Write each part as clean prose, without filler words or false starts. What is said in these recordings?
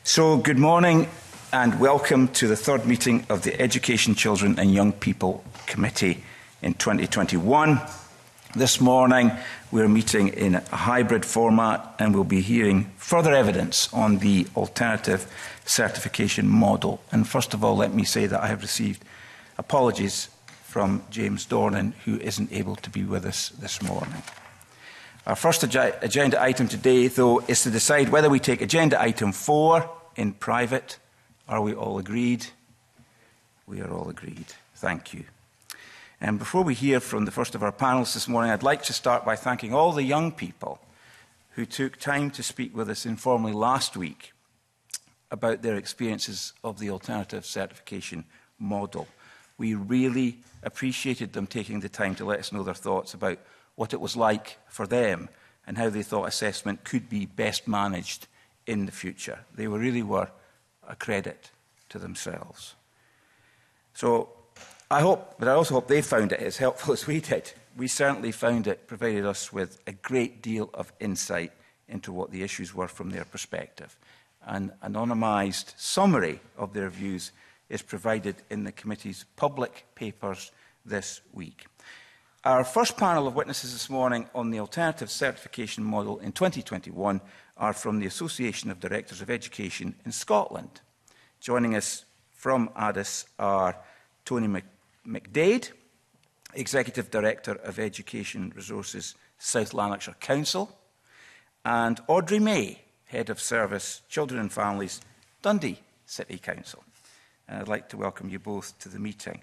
So, good morning and welcome to the third meeting of the Education, Children and Young People Committee in 2021. This morning we're meeting in a hybrid format and we'll be hearing further evidence on the alternative certification model. And first of all, let me say that I have received apologies from James Dornan, who isn't able to be with us this morning. Our first agenda item today, though, is to decide whether we take agenda item 4 in private. Are we all agreed? We are all agreed. Thank you. And before we hear from the first of our panels this morning, I'd like to start by thanking all the young people who took time to speak with us informally last week about their experiences of the alternative certification model. We really appreciated them taking the time to let us know their thoughts about what it was like for them and how they thought assessment could be best managed in the future. They really were a credit to themselves. So I hope, but I also hope they found it as helpful as we did. We certainly found it provided us with a great deal of insight into what the issues were from their perspective. An anonymised summary of their views is provided in the committee's public papers this week. Our first panel of witnesses this morning on the alternative certification model in 2021 are from the Association of Directors of Education in Scotland. Joining us from ADIS are Tony McDade, Executive Director of Education Resources, South Lanarkshire Council, and Audrey May, Head of Service, Children and Families, Dundee City Council. And I'd like to welcome you both to the meeting.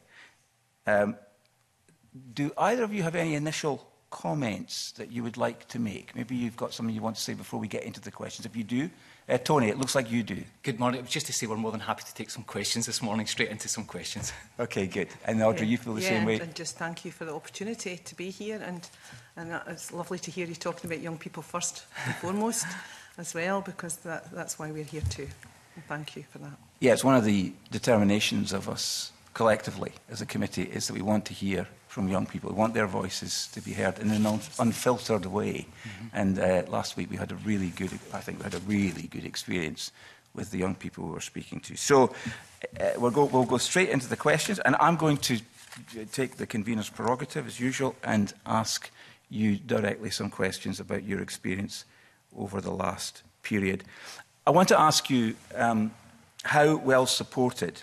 Do either of you have any initial comments that you would like to make? Maybe you've got something you want to say before we get into the questions. If you do, Tony, it looks like you do. Good morning. It was just to say we're more than happy to take some questions this morning, straight into some questions. Okay, good. And Audrey, you feel the same way? And just thank you for the opportunity to be here, and it's lovely to hear you talking about young people first and foremost as well, because that's why we're here too. And thank you for that. Yeah, it's one of the determinations of us collectively as a committee is that we want to hear from young people. We want their voices to be heard in an unfiltered way. And last week we had a really good, I think we had a really good experience with the young people we were speaking to. So we'll go straight into the questions, and I'm going to take the convener's prerogative as usual and ask you directly some questions about your experience over the last period. I want to ask you how well supported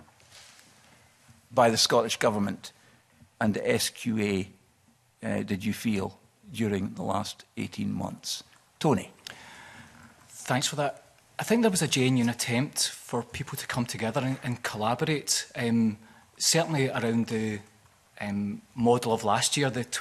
by the Scottish Government and the SQA did you feel during the last 18 months? Tony. Thanks for that. I think there was a genuine attempt for people to come together and collaborate, certainly around the model of last year, the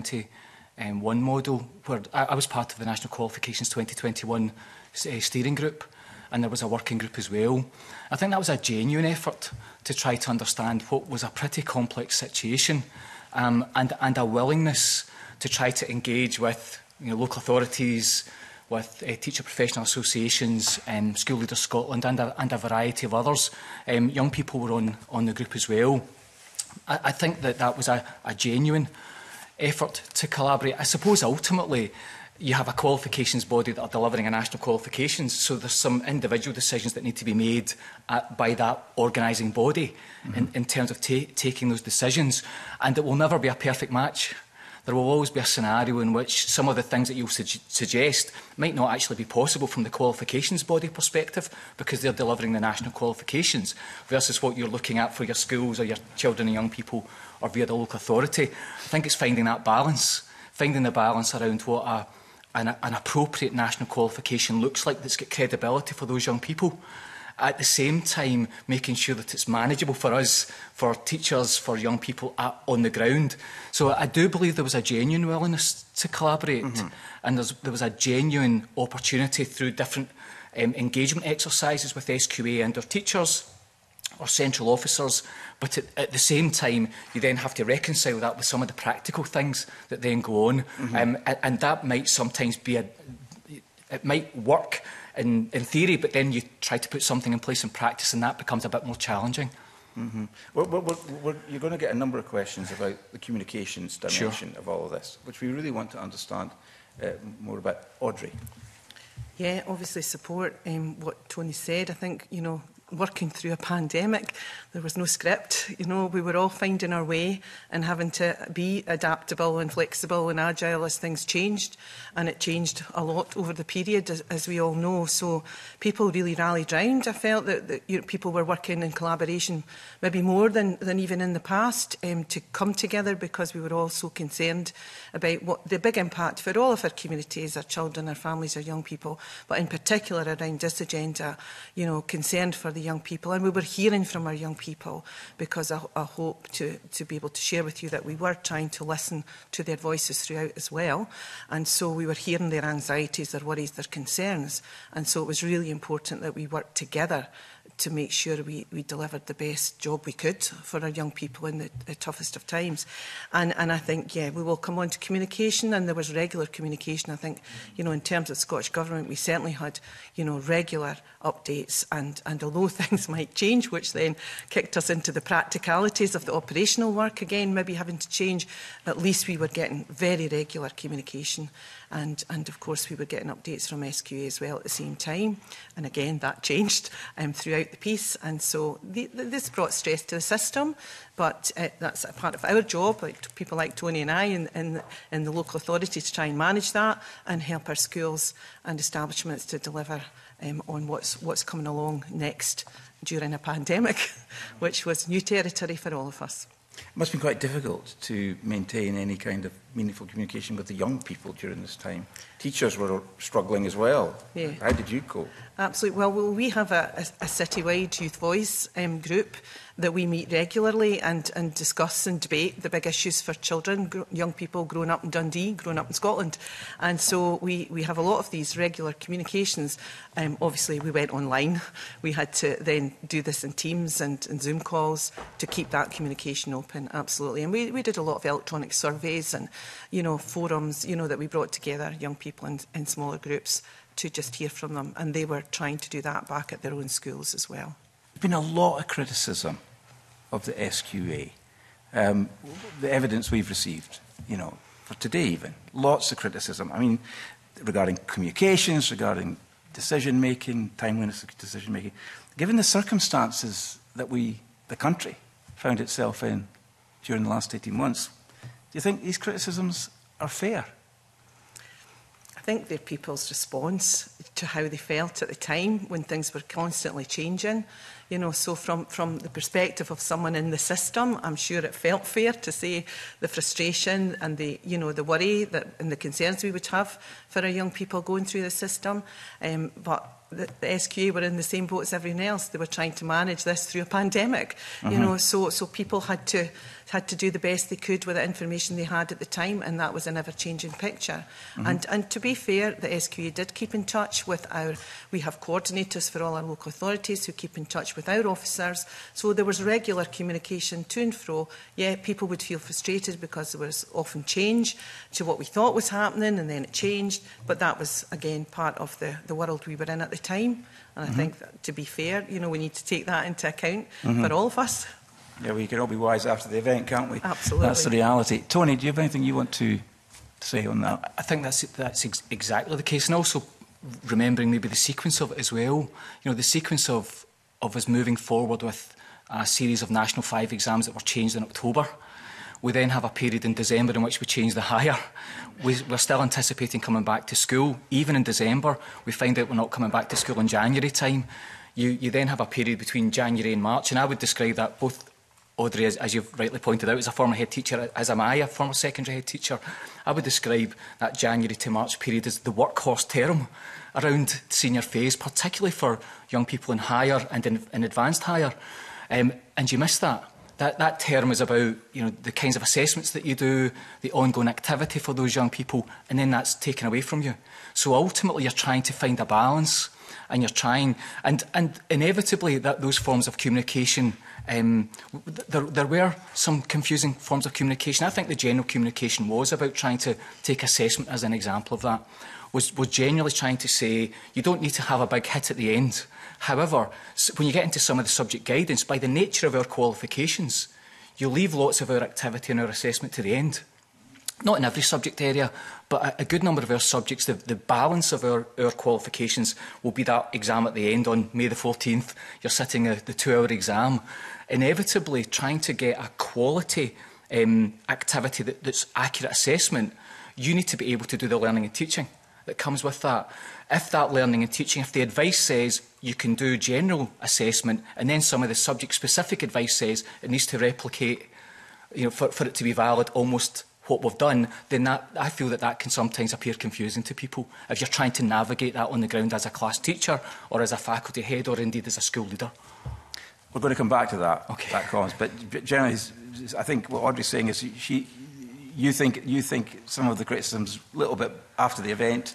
2021 model, where I was part of the National Qualifications 2021 steering group, and there was a working group as well. I think that was a genuine effort to try to understand what was a pretty complex situation, and a willingness to try to engage with local authorities, with teacher professional associations, School Leaders Scotland and a variety of others. Young people were on the group as well. I think that was a genuine effort to collaborate. I suppose ultimately you have a qualifications body that are delivering a national qualifications, so there's some individual decisions that need to be made by that organising body in terms of taking those decisions, and it will never be a perfect match. There will always be a scenario in which some of the things that you'll suggest might not actually be possible from the qualifications body perspective because they're delivering the national qualifications versus what you're looking at for your schools or your children and young people or via the local authority. I think it's finding that balance, finding the balance around what an appropriate national qualification looks like that's got credibility for those young people. At the same time, making sure that it's manageable for us, for teachers, for young people on the ground. So I do believe there was a genuine willingness to collaborate, and there was a genuine opportunity through different engagement exercises with SQA and our teachers, or central officers, but at the same time you then have to reconcile that with some of the practical things that then go on, and that might sometimes be it might work in theory, but then you try to put something in place in practice and that becomes a bit more challenging. You're going to get a number of questions about the communications dimension of all of this, which we really want to understand more about. Audrey. Yeah, obviously support what Tony said. I think, you know, working through a pandemic, there was no script. You know, we were all finding our way and having to be adaptable and flexible and agile as things changed. And it changed a lot over the period, as we all know. So people really rallied round. I felt that you know, people were working in collaboration, maybe more than even in the past, to come together, because we were all so concerned about what the big impact for all of our communities, our children, our families, our young people, but in particular around this agenda, you know, concerned for the young people. And we were hearing from our young people, because I hope to be able to share with you that we were trying to listen to their voices throughout as well. And so we were hearing their anxieties, their worries, their concerns. And so it was really important that we worked together to make sure we delivered the best job we could for our young people in the toughest of times. And I think, yeah, we will come on to communication, and there was regular communication. I think, you know, in terms of Scottish Government, we certainly had, you know, regular updates, and although things might change, which then kicked us into the practicalities of the operational work, again, maybe having to change, at least we were getting very regular communication. And of course, we were getting updates from SQA as well at the same time. And again, that changed throughout the piece. And so this brought stress to the system. But that's a part of our job, like people like Tony and I in the local authority, to try and manage that and help our schools and establishments to deliver on what's coming along next during a pandemic, which was new territory for all of us. It must have been quite difficult to maintain any kind of meaningful communication with the young people during this time. Teachers were struggling as well. Yeah. How did you cope? Absolutely. Well, we have a citywide youth voice group that we meet regularly and discuss and debate the big issues for children, young people growing up in Dundee, growing up in Scotland. And so we have a lot of these regular communications. Obviously, we went online. We had to then do this in Teams and Zoom calls to keep that communication open, absolutely. And we did a lot of electronic surveys and, you know, forums, you know, that we brought together young people in smaller groups to just hear from them. And they were trying to do that back at their own schools as well. There's been a lot of criticism of the SQA. The evidence we've received, you know, for today even, lots of criticism. I mean, regarding communications, regarding decision-making, timeliness of decision-making. Given the circumstances that the country, found itself in during the last 18 months, do you think these criticisms are fair? I think they're people's response to how they felt at the time when things were constantly changing. You know, so from the perspective of someone in the system, I'm sure it felt fair to say the frustration and the, you know, the worry that and the concerns we would have for our young people going through the system. But the SQA were in the same boat as everyone else. They were trying to manage this through a pandemic. You know, so people had to do the best they could with the information they had at the time, and that was an ever-changing picture. And to be fair, the SQA did keep in touch with we have coordinators for all our local authorities who keep in touch with our officers. So there was regular communication to and fro. Yeah, people would feel frustrated because there was often change to what we thought was happening, and then it changed. But that was, again, part of the world we were in at the time. And I think that, to be fair, you know, we need to take that into account for all of us. Yeah, we can all be wise after the event, can't we? Absolutely. That's the reality. Tony, do you have anything you want to say on that? I think that's exactly the case. And also remembering maybe the sequence of it as well. You know, the sequence of us moving forward with a series of National 5 exams that were changed in October. We then have a period in December in which we change the higher. We're still anticipating coming back to school. Even in December, we find out we're not coming back to school in January time. You then have a period between January and March, and I would describe that, both Audrey, as you've rightly pointed out, as a former head teacher, as am I, a former secondary head teacher, I would describe that January to March period as the workhorse term around senior phase, particularly for young people in higher and in advanced higher. And you miss that. That term is about, you know, the kinds of assessments that you do, the ongoing activity for those young people, and then that's taken away from you. So ultimately you're trying to find a balance, and you're trying, and inevitably that those forms of communication, there were some confusing forms of communication. I think the general communication was about trying to take assessment as an example of that, was generally trying to say you don't need to have a big hit at the end. However, when you get into some of the subject guidance, by the nature of our qualifications, you leave lots of our activity and our assessment to the end. not in every subject area, but a good number of our subjects, the balance of our qualifications will be that exam at the end on May the 14th. You're sitting the 2-hour exam, inevitably trying to get a quality activity that's accurate assessment. You need to be able to do the learning and teaching that comes with that. If that learning and teaching, if the advice says you can do general assessment, and then some of the subject-specific advice says it needs to replicate, for it to be valid, almost what we've done, then I feel that can sometimes appear confusing to people if you're trying to navigate that on the ground as a class teacher or as a faculty head or indeed as a school leader. We're going to come back to that, okay. that cause. But generally, I think what Audrey's saying is you think some of the criticisms a little bit after the event,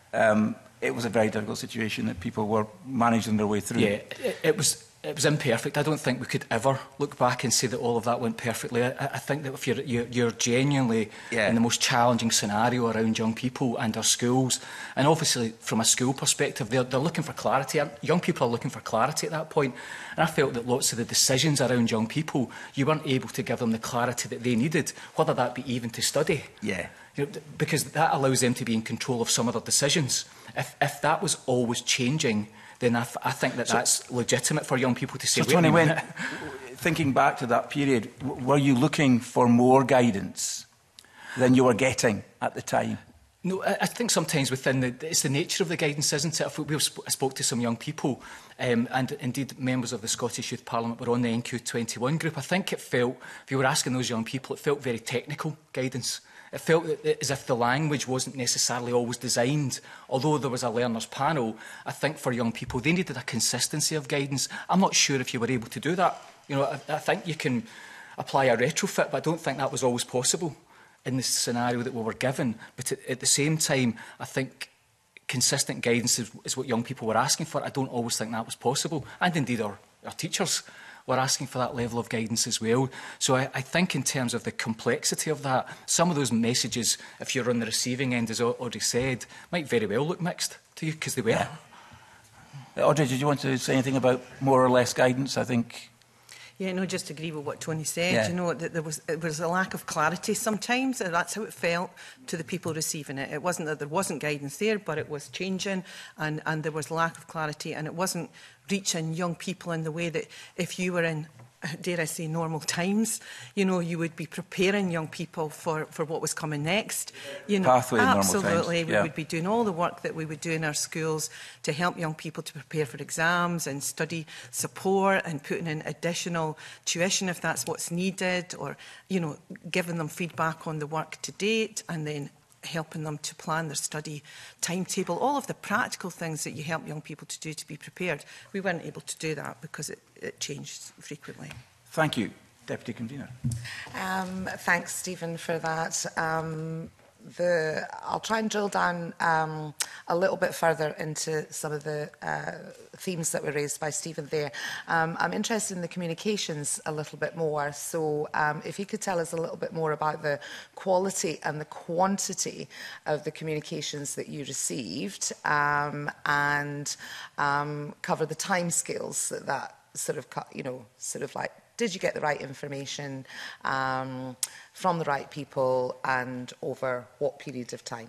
it was a very difficult situation that people were managing their way through. Yeah, it was imperfect. I don't think we could ever look back and say that all of that went perfectly. I think that if you're genuinely in the most challenging scenario around young people and our schools, and obviously from a school perspective, they're looking for clarity. Young people are looking for clarity at that point. And I felt that lots of the decisions around young people, you weren't able to give them the clarity that they needed, whether that be even to study. Yeah. Because that allows them to be in control of some of their decisions. If that was always changing, then I think that's legitimate for young people to say, so Tony, thinking back to that period, were you looking for more guidance than you were getting at the time? No, I think sometimes it's the nature of the guidance, isn't it? I spoke to some young people, and indeed members of the Scottish Youth Parliament were on the NQ21 group. I think it felt, if you were asking those young people, it felt very technical guidance. It felt as if the language wasn't necessarily always designed. Although there was a learners panel, I think for young people, they needed a consistency of guidance. I'm not sure if you were able to do that. I think you can apply a retrofit, but I don't think that was always possible in the scenario that we were given. But at the same time, I think consistent guidance is what young people were asking for. I don't always think that was possible. And indeed our teachers were asking for that level of guidance as well. So I think in terms of the complexity of that, some of those messages, if you're on the receiving end, as Audrey said, might very well look mixed to you, because they were. Yeah. Audrey, did you want to say anything about more or less guidance? I think... Yeah, no, just agree with what Tony said. Yeah. That there was a lack of clarity sometimes, and that's how it felt to the people receiving it. It wasn't that there wasn't guidance there, but it was changing, and there was lack of clarity, and it wasn't reaching young people in the way that if you were in, dare I say, normal times, you would be preparing young people for what was coming next. Pathway in normal times. Absolutely. We would be doing all the work that we would do in our schools to help young people to prepare for exams and study support and putting in additional tuition if that's what's needed, or, giving them feedback on the work to date, and then helping them to plan their study timetable, all of the practical things that you help young people to do to be prepared. We weren't able to do that because it changed frequently. Thank you. Deputy Convener. Thanks, Stephen, for that. I'll try and drill down a little bit further into some of the themes that were raised by Stephen there. I'm interested in the communications a little bit more. So if you could tell us a little bit more about the quality and the quantity of the communications that you received, and cover the timescales that sort of like, did you get the right information from the right people, and over what period of time?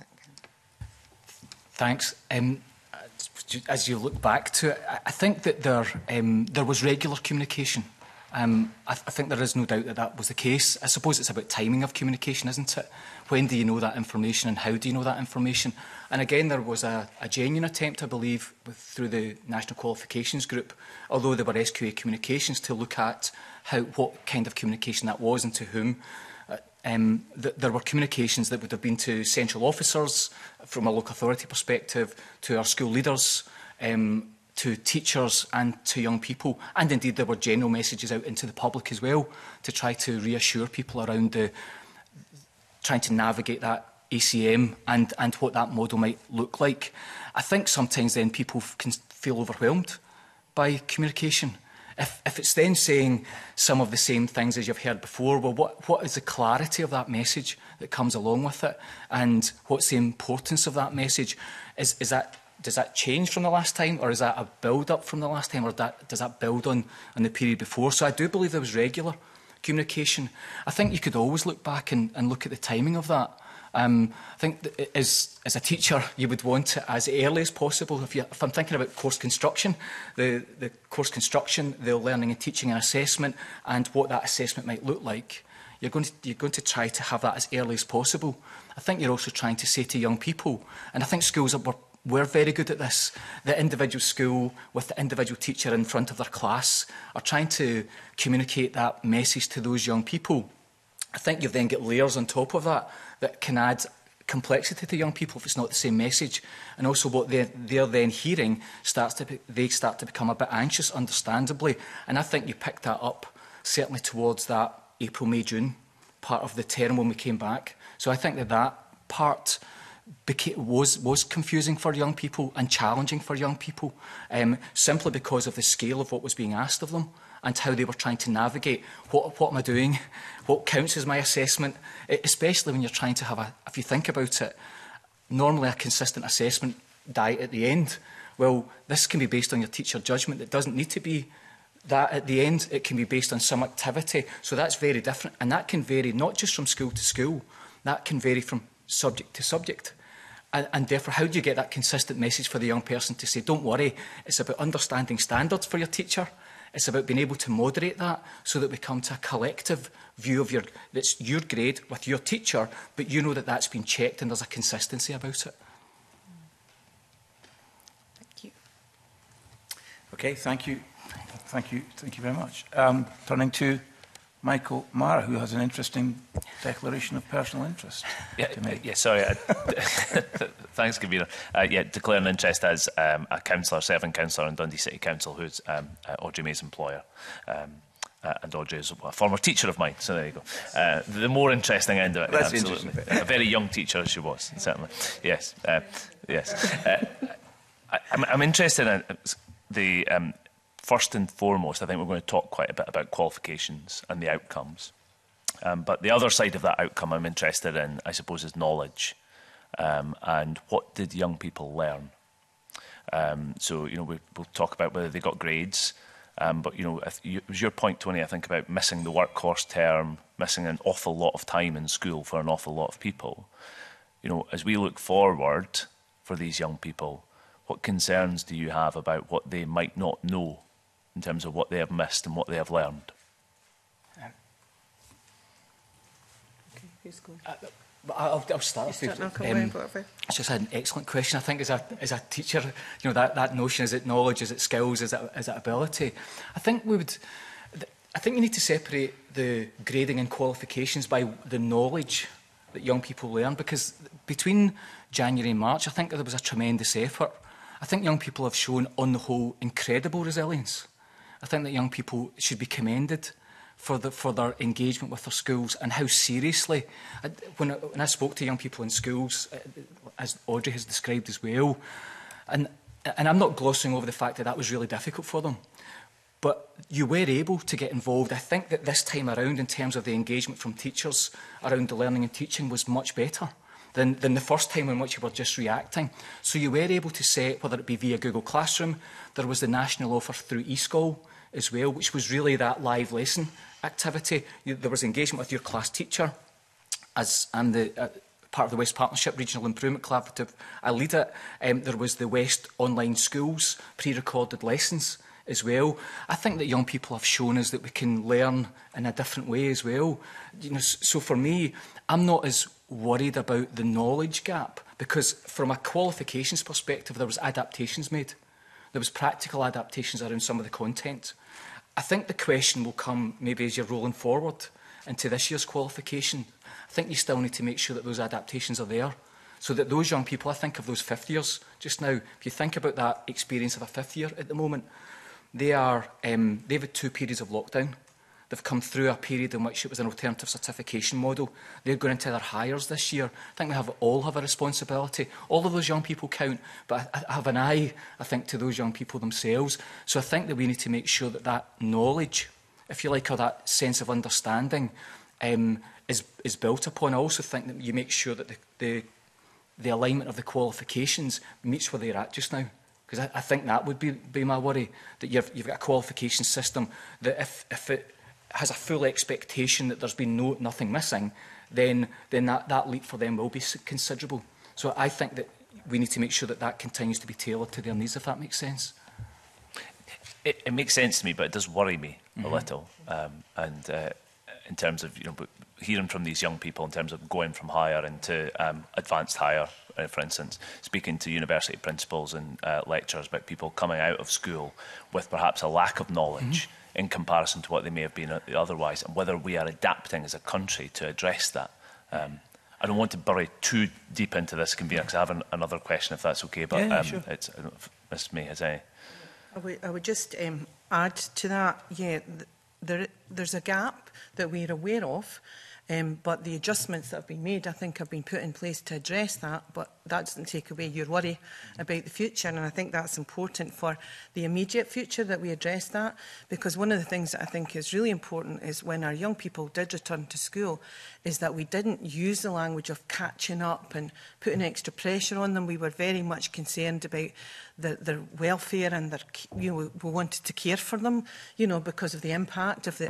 Thanks. As you look back to it, I think that there was regular communication. I think there is no doubt that was the case. I suppose it's about timing of communication, isn't it? When do you know that information, and how do you know that information? And again, there was a genuine attempt, I believe, through the National Qualifications Group, although there were SQA communications, to look at what kind of communication that was and to whom. There were communications that would have been to central officers from a local authority perspective, to our school leaders, to teachers and to young people. And indeed there were general messages out into the public as well, to try to reassure people around trying to navigate that ACM and what that model might look like. I think sometimes then people can feel overwhelmed by communication. If it's then saying some of the same things as you've heard before, well, what is the clarity of that message that comes along with it? And what's the importance of that message? Does that change from the last time, or is that a build-up from the last time, or does that build on the period before? So I do believe there was regular communication. I think you could always look back and look at the timing of that. I think that as a teacher, you would want it as early as possible. If I'm thinking about course construction, the course construction, the learning and teaching and assessment, and what that assessment might look like, you're going to try to have that as early as possible. I think you're also trying to say to young people, and I think schools we're very good at this, the individual school with the individual teacher in front of their class are trying to communicate that message to those young people. I think you've then got layers on top of that can add complexity to young people if it's not the same message. And also what they're then hearing they start to become a bit anxious, understandably. And I think you picked that up certainly towards that April, May, June part of the term when we came back. So I think that part was confusing for young people and challenging for young people, simply because of the scale of what was being asked of them and how they were trying to navigate what am I doing, what counts as my assessment, especially when you're trying to have if you think about it, normally a consistent assessment diet at the end. Well, this can be based on your teacher judgment. It doesn't need to be that at the end. It can be based on some activity. So that's very different. And that can vary not just from school to school. That can vary from subject to subject. And therefore, how do you get that consistent message for the young person to say, don't worry, it's about understanding standards for your teacher. It's about being able to moderate that so that we come to a collective view of that's your grade with your teacher, but you know that that's been checked and there's a consistency about it. Thank you. Okay, thank you. Thank you very much. Turning to Michael Mara, who has an interesting declaration of personal interest to make. Yeah, sorry. Thanks, Convener. Declare an interest as a councillor, serving councillor in Dundee City Council, who's Audrey May's employer. And Audrey is a former teacher of mine, so there you go. The more interesting end of it, That's absolutely. A very young teacher, as she was, certainly. Yes. I'm interested in the... First and foremost, I think we're going to talk quite a bit about qualifications and the outcomes. But the other side of that outcome I'm interested in, I suppose, is knowledge. And what did young people learn? So, we'll talk about whether they got grades. But, it was your point, Tony, I think, about missing the workhorse term, missing an awful lot of time in school for an awful lot of people. As we look forward for these young people, what concerns do you have about what they might not know in terms of what they have missed and what they have learned? Okay, who's going? I'll start. It's just an excellent question. I think as a teacher, that notion, is it knowledge, is it skills, is it ability? I think you need to separate the grading and qualifications by the knowledge that young people learn, because between January and March, I think there was a tremendous effort. I think young people have shown, on the whole, incredible resilience. I think that young people should be commended for their engagement with their schools and how seriously. When I spoke to young people in schools, as Audrey has described as well, and I'm not glossing over the fact that was really difficult for them, but you were able to get involved. I think that this time around, in terms of the engagement from teachers around the learning and teaching, was much better than the first time in which you were just reacting. So you were able to set, whether it be via Google Classroom, there was the national offer through eSchool as well, which was really that live lesson activity. There was engagement with your class teacher, as I'm the part of the West Partnership Regional Improvement Collaborative. I lead it. There was the West Online Schools pre-recorded lessons as well. I think that young people have shown us that we can learn in a different way as well. So for me, I'm not as worried about the knowledge gap, because from a qualifications perspective, there was adaptations made. There was practical adaptations around some of the content. I think the question will come maybe as you're rolling forward into this year's qualification. I think you still need to make sure that those adaptations are there, so that those young people, I think of those fifth years just now, if you think about that experience of a fifth year at the moment, they've had 2 periods of lockdown. They've come through a period in which it was an alternative certification model. They're going into their hires this year. I think we all have a responsibility. All of those young people count, but I have an eye, I think, to those young people themselves. So I think that we need to make sure that knowledge, if you like, or that sense of understanding is built upon. I also think that you make sure that the alignment of the qualifications meets where they're at just now. Because I think that would be my worry, that you've got a qualification system that if it has a full expectation that there's been nothing missing, then that leap for them will be considerable. So I think that we need to make sure that that continues to be tailored to their needs, if that makes sense. It makes sense to me, but it does worry me a little. In terms of, hearing from these young people in terms of going from higher into advanced higher, for instance, speaking to university principals and lecturers about people coming out of school with perhaps a lack of knowledge in comparison to what they may have been otherwise, and whether we are adapting as a country to address that. I don't want to bury too deep into this, convener, because I have another question, if that's okay. But sure. I don't know if Ms May has any. I would just add to that, there's a gap that we're aware of, but the adjustments that have been made, I think, have been put in place to address that, but that doesn't take away your worry about the future, and I think that's important for the immediate future that we address that, because one of the things that I think is really important is when our young people did return to school, is that we didn't use the language of catching up and putting extra pressure on them. We were very much concerned about their welfare, and we wanted to care for them, because of the impact of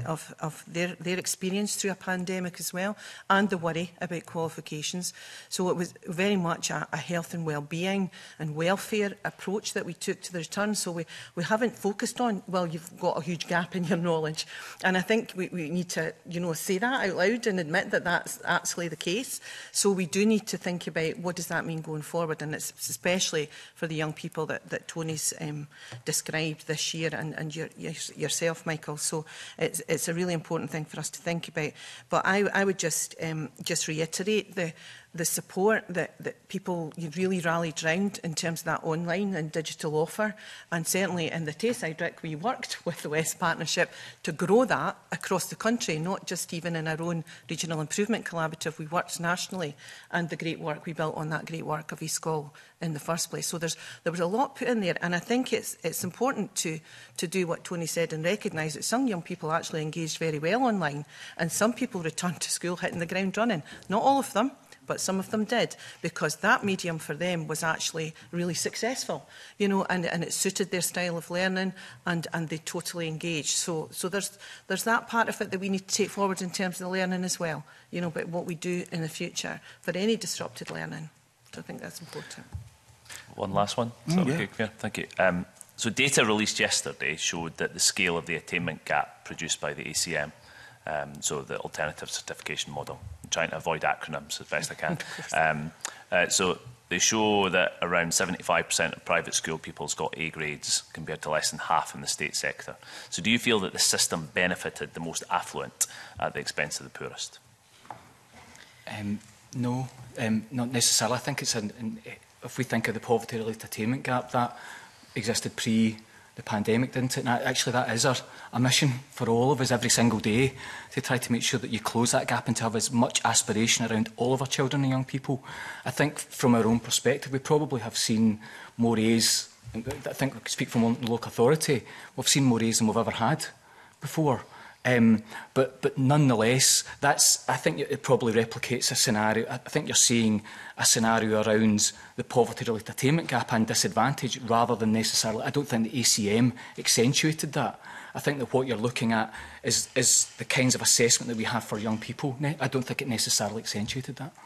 their experience through a pandemic as well, and the worry about qualifications. So it was very much a health and well-being and welfare approach that we took to the return. So we haven't focused on, well, you've got a huge gap in your knowledge. And I think we need to, say that out loud and admit that that's actually the case. So we do need to think about what does that mean going forward, and it's especially for the young people that Tony's described this year, and yourself, Michael. So it's a really important thing for us to think about. But I would just reiterate the support that people really rallied round in terms of that online and digital offer. And certainly in the Tayside, Rick, we worked with the West Partnership to grow that across the country, not just even in our own Regional Improvement Collaborative. We worked nationally, and the great work we built on that great work of eSchool in the first place. So there was a lot put in there, and I think it's important to do what Tony said and recognise that some young people actually engaged very well online, and some people returned to school hitting the ground running. Not all of them, but some of them did, because that medium for them was actually really successful, and it suited their style of learning, and they totally engaged. So there's that part of it that we need to take forward in terms of the learning as well, but what we do in the future for any disrupted learning. So I think that's important. One last one. Okay? Yeah, thank you. So data released yesterday showed that the scale of the attainment gap produced by the ACM, so the alternative certification model, I'm trying to avoid acronyms as best I can. So they show that around 75% of private school pupils got A grades compared to less than half in the state sector. So do you feel that the system benefited the most affluent at the expense of the poorest? No, not necessarily. I think it's if we think of the poverty-related attainment gap, that existed pre the pandemic, didn't it? And actually, that is a mission for all of us every single day, to try to make sure that you close that gap and to have as much aspiration around all of our children and young people. I think from our own perspective, we probably have seen more A's. I think we can speak from local authority. We've seen more A's than we've ever had before. But nonetheless, I think it probably replicates a scenario. I think you're seeing a scenario around the poverty-related attainment gap and disadvantage, rather than necessarily. I don't think the ACM accentuated that. I think that what you're looking at is the kinds of assessment that we have for young people. I don't think it necessarily accentuated that.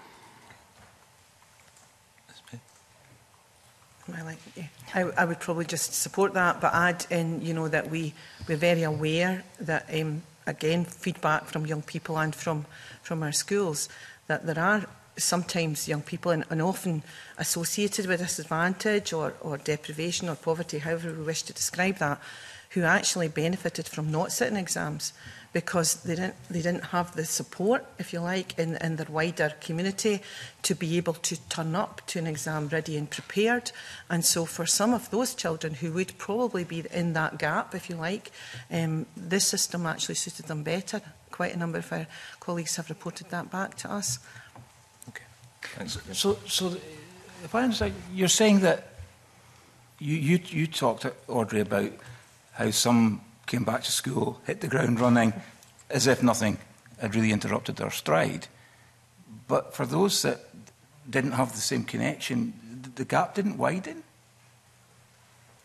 I would probably just support that, but add in, that we're very aware that, again, feedback from young people and from our schools, that there are sometimes young people, and often associated with disadvantage or deprivation or poverty, however we wish to describe that, who actually benefited from not sitting exams because they didn't have the support, if you like, in their wider community to be able to turn up to an exam ready and prepared. And so for some of those children who would probably be in that gap, if you like, this system actually suited them better. Quite a number of our colleagues have reported that back to us. Okay. Thanks. So if I understand, you're saying that you talked, Audrey, about how some came back to school, hit the ground running, as if nothing had really interrupted their stride. But for those that didn't have the same connection, the gap didn't widen?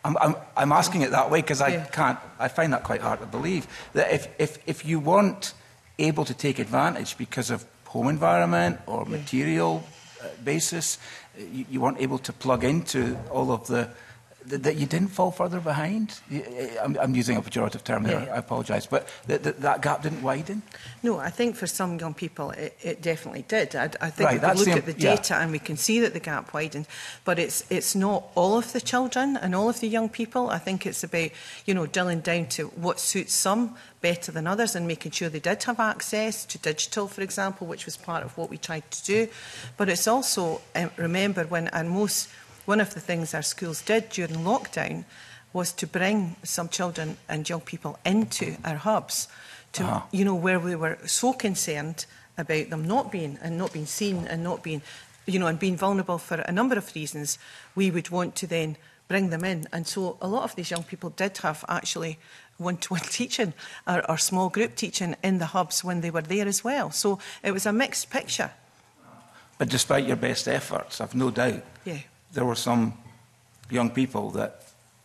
I'm asking it that way because Yeah. I find that quite hard to believe. That if you weren't able to take advantage because of home environment or material basis, you weren't able to plug into all of that you didn't fall further behind. I'm using a pejorative term there, I apologise, but that gap didn't widen? No, I think for some young people it definitely did. I think Right, we can look that's at the data and we can see that the gap widened, but it's not all of the children and all of the young people. I think it's about, drilling down to what suits some better than others and making sure they did have access to digital, for example, which was part of what we tried to do. But it's also, remember, one of the things our schools did during lockdown was to bring some children and young people into our hubs, to where we were so concerned about them not being seen and not being, and being vulnerable for a number of reasons. We would want to then bring them in, and so a lot of these young people did have actually one-to-one teaching or small group teaching in the hubs when they were there as well. So it was a mixed picture. But despite your best efforts, I've no doubt. Yeah. There were some young people that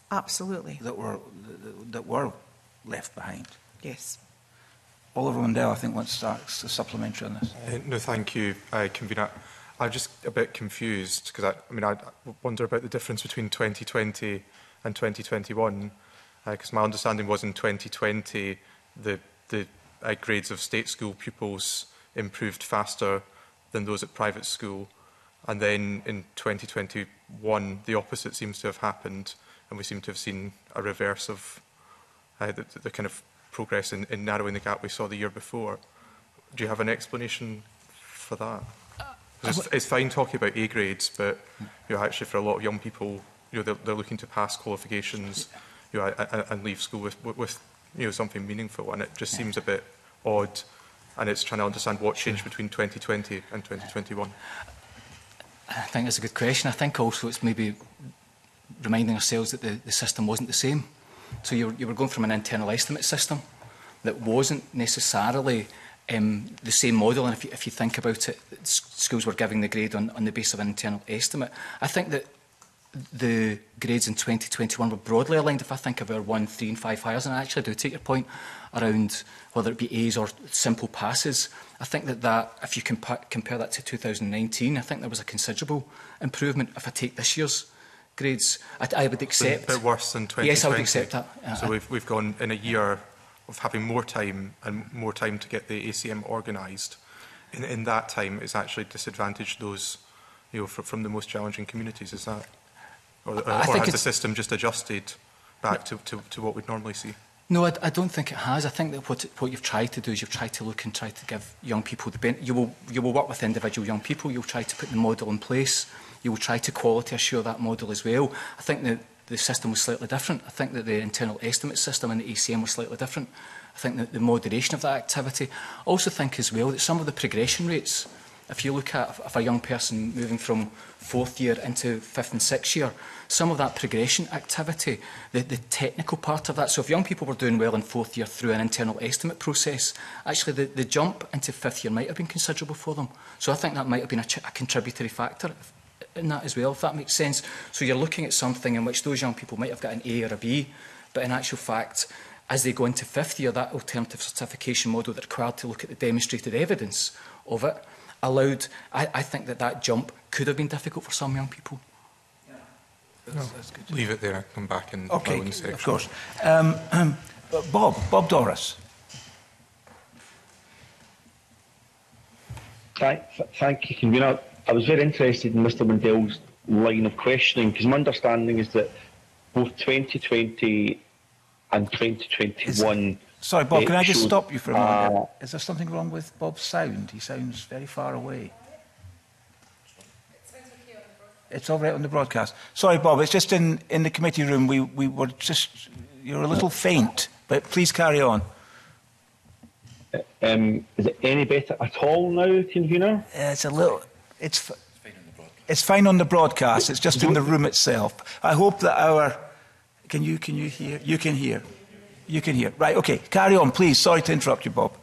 were left behind. Yes. Oliver Mundell, I think, wants to start a supplementary on this. No, thank you, Convener. I'm just a bit confused because I wonder about the difference between 2020 and 2021. Because my understanding was in 2020 the grades of state school pupils improved faster than those at private school. And then in 2021, the opposite seems to have happened, and we seem to have seen a reverse of the kind of progress in narrowing the gap we saw the year before. Do you have an explanation for that? It's fine talking about A grades, but actually for a lot of young people, they're looking to pass qualifications, and leave school with something meaningful, and it just seems a bit odd. And it's trying to understand what changed between 2020 and 2021. I think that's a good question. I think also it's maybe reminding ourselves that the system wasn't the same. So you were going from an internal estimate system that wasn't necessarily the same model. And if you think about it, schools were giving the grade on the basis of an internal estimate. I think that the grades in 2021 were broadly aligned if I think of our 1, 3 and 5 hires. And I actually do take your point around whether it be A's or simple passes. I think that if you compare that to 2019, I think there was a considerable improvement. If I take this year's grades, I would accept. A bit worse than 2020. Yes, I would accept that. So we've gone in a year of having more time and more time to get the ACM organised. In that time, it's actually disadvantaged those, from the most challenging communities. Is that, or has the system just adjusted back to what we'd normally see? No, I don't think it has. I think that what you've tried to do is you've tried to look and try to give young people the benefit. You will work with individual young people. You'll try to put the model in place. You will try to quality assure that model as well. I think that the system was slightly different. I think that the internal estimate system and the ACM was slightly different. I think that the moderation of that activity. I also think as well that some of the progression rates, if you look at if a young person moving from 4th year into 5th and 6th year, some of that progression activity, the technical part of that. So if young people were doing well in 4th year through an internal estimate process, actually the jump into 5th year might have been considerable for them. So I think that might have been a contributory factor in that as well, if that makes sense. So you're looking at something in which those young people might have got an A or a B, but in actual fact, as they go into 5th year, that alternative certification model that required to look at the demonstrated evidence of it allowed, I think that jump could have been difficult for some young people. That's good. Leave it there. I'll come back in the following section. Of course. Bob Doris. Thank you, Convener. I was very interested in Mr Mundell's line of questioning, because my understanding is that both 2020 and 2021... Sorry, Bob, can I just stop you for a moment? Is there something wrong with Bob's sound? He sounds very far away. It's all right on the broadcast. Sorry, Bob, it's just in the committee room. We were just... You're a little faint, but please carry on. Is it any better at all now, Convener? It's a little... It's fine on the broadcast. It's just in the room itself. I hope that our... Can you hear? You can hear. You can hear. Right, OK. Carry on, please. Sorry to interrupt you, Bob.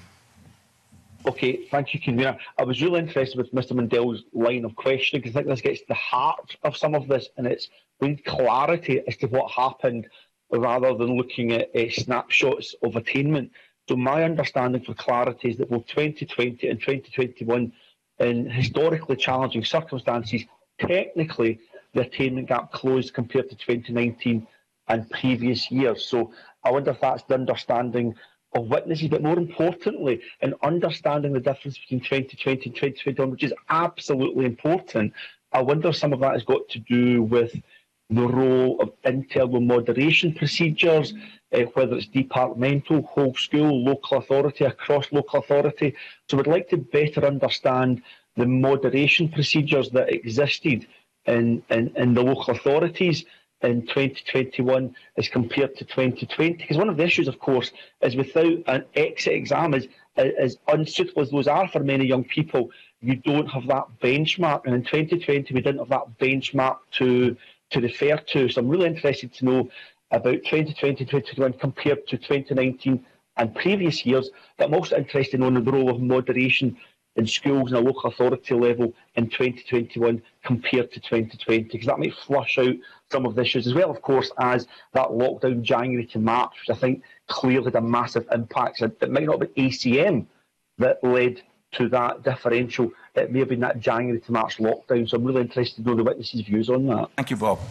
OK, thank you, Convener. I was really interested with Mr Mundell's line of questioning, because I think this gets to the heart of some of this, and it's We need clarity as to what happened rather than looking at snapshots of attainment. So my understanding for clarity is that both 2020 and 2021, in historically challenging circumstances, technically the attainment gap closed compared to 2019 and previous years. So I wonder if that's the understanding of witnesses, but more importantly, in understanding the difference between 2020 and 2021, which is absolutely important. I wonder if some of that has got to do with the role of internal moderation procedures, whether it's departmental, whole school, local authority, across local authority. So we'd like to better understand the moderation procedures that existed in the local authorities in 2021 as compared to 2020. Because one of the issues, of course, is without an exit exam, as unsuitable as those are for many young people, you don't have that benchmark. And in 2020, we didn't have that benchmark to refer to. So I'm really interested to know about 2020, 2021 compared to 2019 and previous years. But I'm also interested in knowing the role of moderation in schools and a local authority level in 2021 compared to 2020, because that might flush out some of the issues, as well, of course, as that lockdown January to March, which I think clearly had a massive impact. So it might not be ACM that led to that differential. It may have been that January to March lockdown. So I'm really interested to know the witnesses' views on that. Thank you, Bob.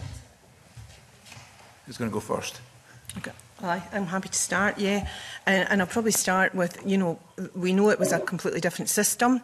Who's going to go first? Okay. I'm happy to start, yeah. And I'll probably start with, we know it was a completely different system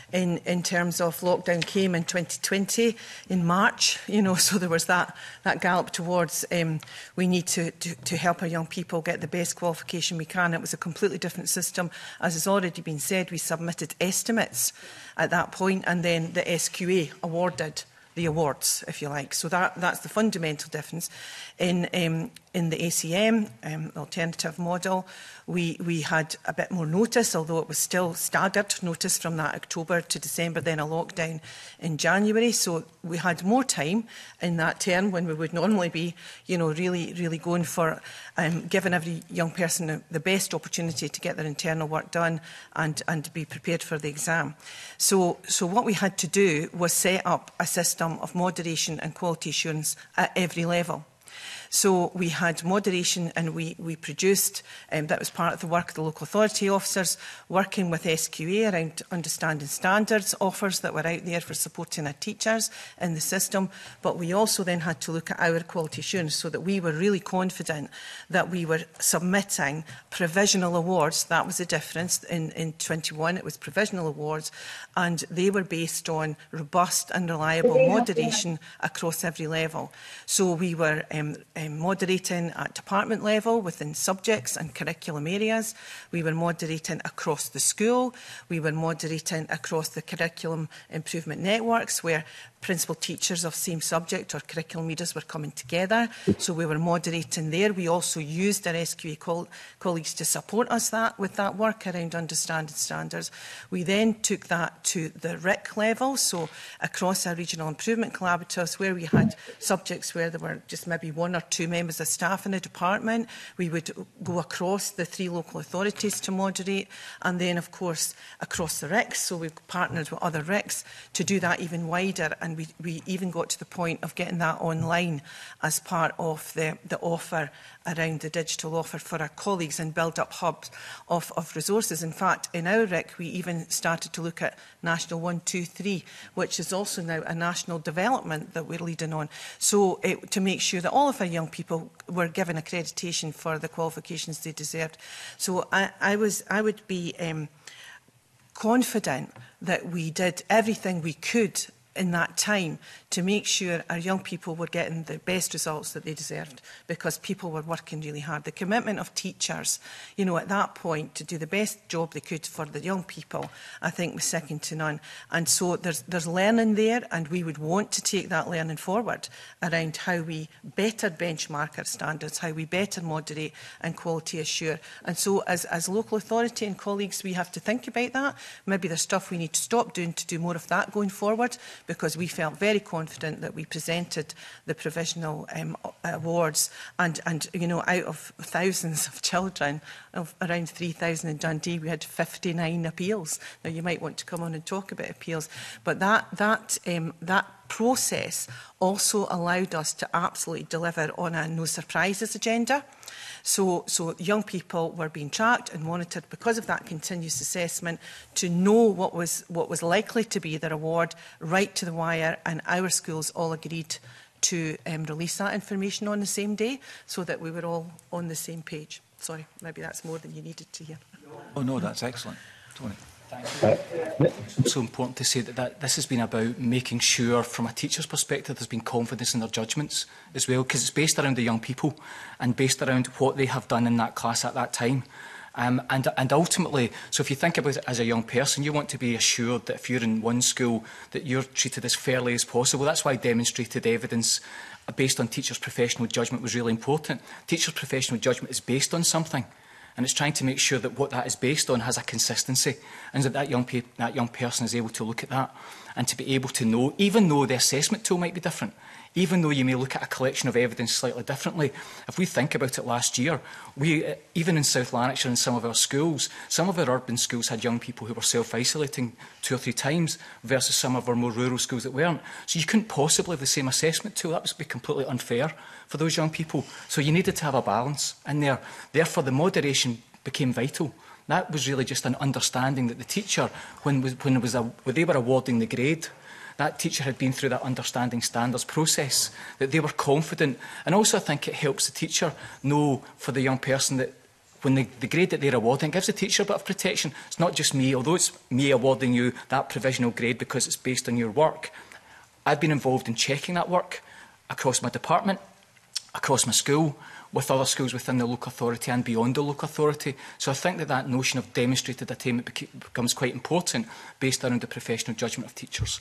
in terms of lockdown came in 2020 in March, so there was that gallop towards we need to help our young people get the best qualification we can. It was a completely different system. As has already been said, we submitted estimates at that point, and then the SQA awarded the awards, if you like. So that's the fundamental difference. In the ACM, alternative model, we had a bit more notice, although it was still staggered notice from that October to December, then a lockdown in January. So we had more time in that term when we would normally be, really going for giving every young person the best opportunity to get their internal work done and be prepared for the exam. So what we had to do was set up a system of moderation and quality assurance at every level. So we had moderation, and we produced, that was part of the work of the local authority officers, working with SQA around understanding standards, offers that were out there for supporting our teachers in the system. But we also then had to look at our quality assurance so that we were really confident that we were submitting provisional awards. That was the difference. In 21, it was provisional awards, and they were based on robust and reliable moderation across every level. So we were moderating at department level within subjects and curriculum areas. We were moderating across the school. We were moderating across the curriculum improvement networks, where principal teachers of same subject or curriculum leaders were coming together. So we were moderating there. We also used our SQA colleagues to support us with that work around understanding standards. We then took that to the RIC level, so across our regional improvement collaboratives, where we had subjects where there were just maybe one or two members of staff in a department. We would go across the 3 local authorities to moderate, and then of course across the RICs. So we've partnered with other RICs to do that even wider, and we even got to the point of getting that online as part of the offer around the digital offer for our colleagues, and build up hubs of resources. In fact, in our RIC, we even started to look at National 1, 2, 3, which is also now a national development that we're leading on. So to make sure that all of our young people were given accreditation for the qualifications they deserved. So I would be confident that we did everything we could in that time to make sure our young people were getting the best results that they deserved, because people were working really hard. The commitment of teachers, at that point to do the best job they could for the young people, I think was second to none. And so there's learning there, and we would want to take that learning forward around how we better benchmark our standards, how we better moderate and quality assure. And so as local authority and colleagues, we have to think about that. Maybe there's stuff we need to stop doing to do more of that going forward, because we felt very confident that we presented the provisional awards, and out of thousands of children, of around 3,000 in Dundee, we had 59 appeals. Now you might want to come on and talk about appeals, but that process also allowed us to absolutely deliver on a no surprises agenda. So young people were being tracked and monitored because of that continuous assessment to know what was likely to be their award right to the wire, and our schools all agreed to release that information on the same day so that we were all on the same page. Sorry, maybe that's more than you needed to hear. Oh no, that's excellent. Tony. It's also important to say that this has been about making sure, from a teacher's perspective, there's been confidence in their judgments as well, because it's based around the young people and based around what they have done in that class at that time. And ultimately, so if you think about it as a young person, you want to be assured that if you're in one school, that you're treated as fairly as possible. That's why demonstrated evidence based on teachers' professional judgment was really important. Teachers' professional judgment is based on something, and it's trying to make sure that what that is based on has a consistency, and that young person is able to look at that and to be able to know, even though the assessment tool might be different, even though you may look at a collection of evidence slightly differently. If we think about it last year, even in South Lanarkshire in some of our schools, some of our urban schools had young people who were self-isolating 2 or 3 times versus some of our more rural schools that weren't. So you couldn't possibly have the same assessment tool. That would be completely unfair for those young people. So you needed to have a balance in there. Therefore, the moderation became vital. That was really just an understanding that the teacher, when they were awarding the grade, that teacher had been through that understanding standards process, that they were confident. And also I think it helps the teacher know for the young person that when the grade that they're awarding gives the teacher a bit of protection. It's not just me, although it's me awarding you that provisional grade because it's based on your work. I've been involved in checking that work across my department, across my school, with other schools within the local authority and beyond the local authority. So I think that notion of demonstrated attainment becomes quite important based around the professional judgment of teachers.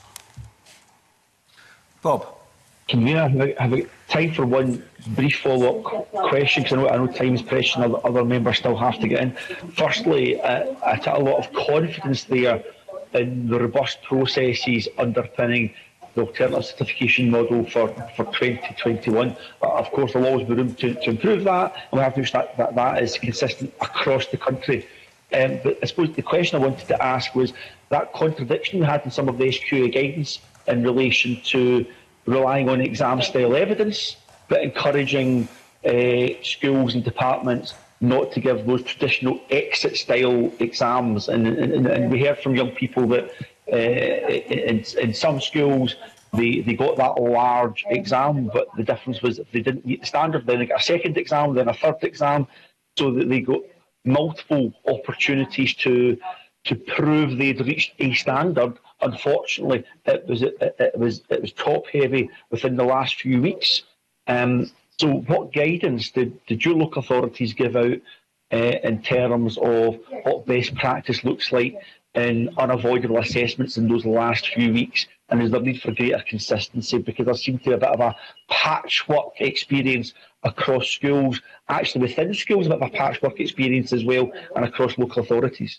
Bob. Can we have time for one brief follow-up question? Because I know time's pressing, other members still have to get in. Firstly, I took a lot of confidence there in the robust processes underpinning the alternative certification model for 2021. Of course, there'll always be room to improve that, and we have to make sure that is consistent across the country. But I suppose the question I wanted to ask was that contradiction we had in some of the SQA guidance in relation to relying on exam-style evidence, but encouraging schools and departments not to give those traditional exit-style exams. And we heard from young people that in some schools they got that large exam, but the difference was if they didn't meet the standard, then they got a second exam, then a third exam, so that they got multiple opportunities to prove they'd reached a standard. Unfortunately, it was top heavy within the last few weeks. So what guidance did your local authorities give out in terms of what best practice looks like in unavoidable assessments in those last few weeks? And is there need for greater consistency? Because there seemed to be a bit of a patchwork experience across schools, actually within schools, a bit of a patchwork experience as well, and across local authorities.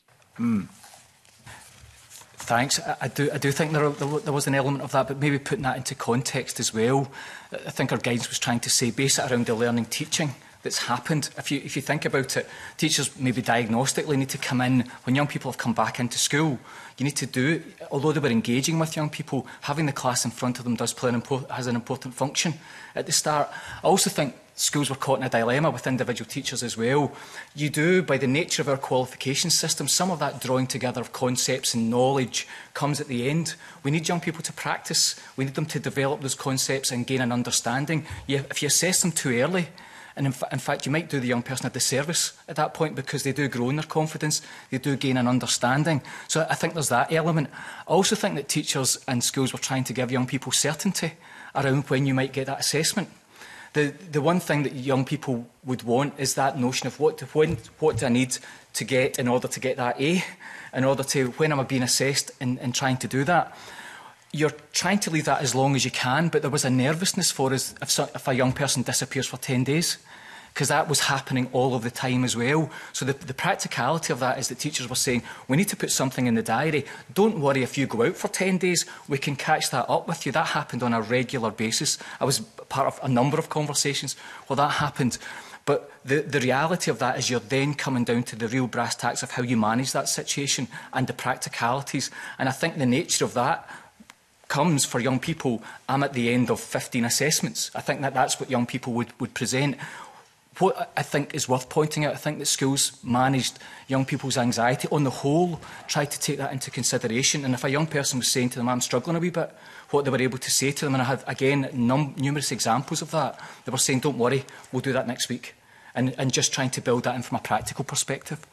Thanks. I do think there was an element of that, but maybe putting that into context as well. I think our guidance was trying to say, base it around the learning teaching that's happened. If you think about it, teachers maybe diagnostically need to come in when young people have come back into school. You need to do, although they were engaging with young people, having the class in front of them has an important function at the start. I also think schools were caught in a dilemma with individual teachers as well. You do, by the nature of our qualification system, some of that drawing together of concepts and knowledge comes at the end. We need young people to practice. We need them to develop those concepts and gain an understanding. If you assess them too early, and in fact, you might do the young person a disservice at that point, because they do grow in their confidence, they do gain an understanding. So I think there's that element. I also think that teachers and schools were trying to give young people certainty around when you might get that assessment. The one thing that young people would want is that notion of what do I need to get in order to get that A, in order to, when am I being assessed in trying to do that. You're trying to leave that as long as you can, but there was a nervousness for us if a young person disappears for 10 days, because that was happening all of the time as well. So the practicality of that is that teachers were saying, we need to put something in the diary. Don't worry if you go out for 10 days, we can catch that up with you. That happened on a regular basis. I was part of a number of conversations where that happened. But the reality of that is you're then coming down to the real brass tacks of how you manage that situation and the practicalities. And I think the nature of that comes for young people, I'm at the end of 15 assessments. I think that that's what young people would present. What I think is worth pointing out, I think that schools managed young people's anxiety on the whole, tried to take that into consideration. And if a young person was saying to them, I'm struggling a wee bit, what they were able to say to them, and I had, again, numerous examples of that, they were saying, don't worry, we'll do that next week. And just trying to build that in from a practical perspective.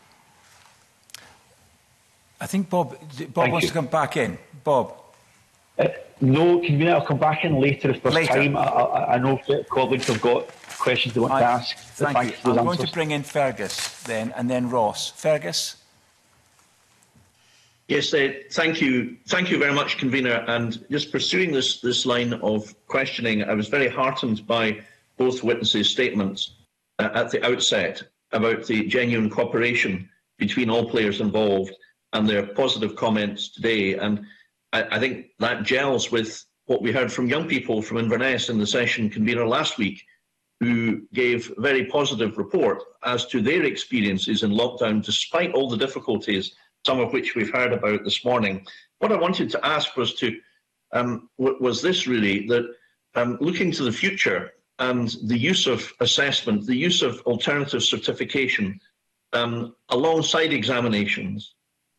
I think Bob wants to come back in. Bob? No, convener, I'll come back in later if there's Later. time. I know colleagues have got questions they want to ask. Thank you. For those I'm going answers. to bring in Fergus then, and then Ross. Fergus? Yes, thank you. Thank you very much, convener. And just pursuing this line of questioning, I was very heartened by both witnesses' statements at the outset about the genuine cooperation between all players involved and their positive comments today. And I think that gels with what we heard from young people from Inverness in the session convener last week, who gave a very positive report as to their experiences in lockdown, despite all the difficulties, some of which we've heard about this morning. What I wanted to ask was this really, that looking to the future and the use of assessment, the use of alternative certification alongside examinations,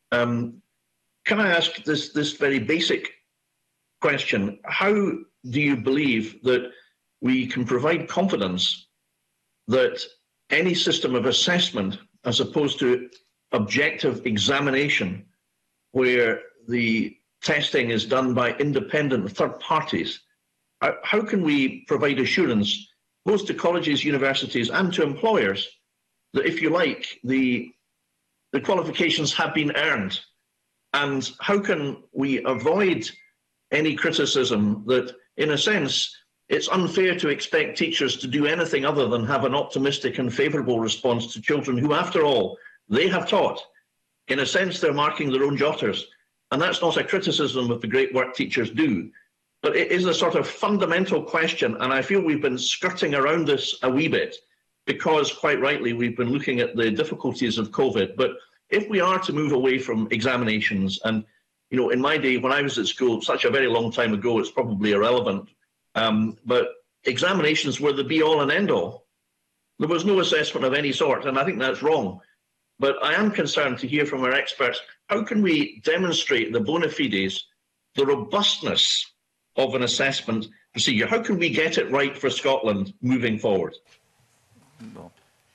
can I ask this very basic question? How do you believe that we can provide confidence that any system of assessment, as opposed to objective examination, where the testing is done by independent third parties, how can we provide assurance both to colleges, universities and to employers that, if you like, the qualifications have been earned? And how can we avoid any criticism that, in a sense, it's unfair to expect teachers to do anything other than have an optimistic and favourable response to children who, after all, they have taught? In a sense, they're marking their own jotters. And that's not a criticism of the great work teachers do. But it is a sort of fundamental question, and I feel we've been skirting around this a wee bit because, quite rightly, we've been looking at the difficulties of COVID. But if we are to move away from examinations, and, you know, in my day, when I was at school, such a very long time ago, it's probably irrelevant, but examinations were the be-all and end-all. There was no assessment of any sort, and I think that's wrong. But I am concerned to hear from our experts, how can we demonstrate the bona fides, the robustness of an assessment procedure? How can we get it right for Scotland moving forward? No.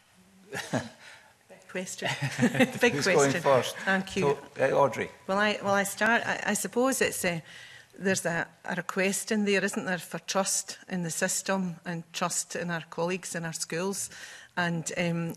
Question. Big Who's question. going first? Thank you. So, Audrey. Well, I start. I suppose it's there's a request in there, isn't there, for trust in the system and trust in our colleagues in our schools, and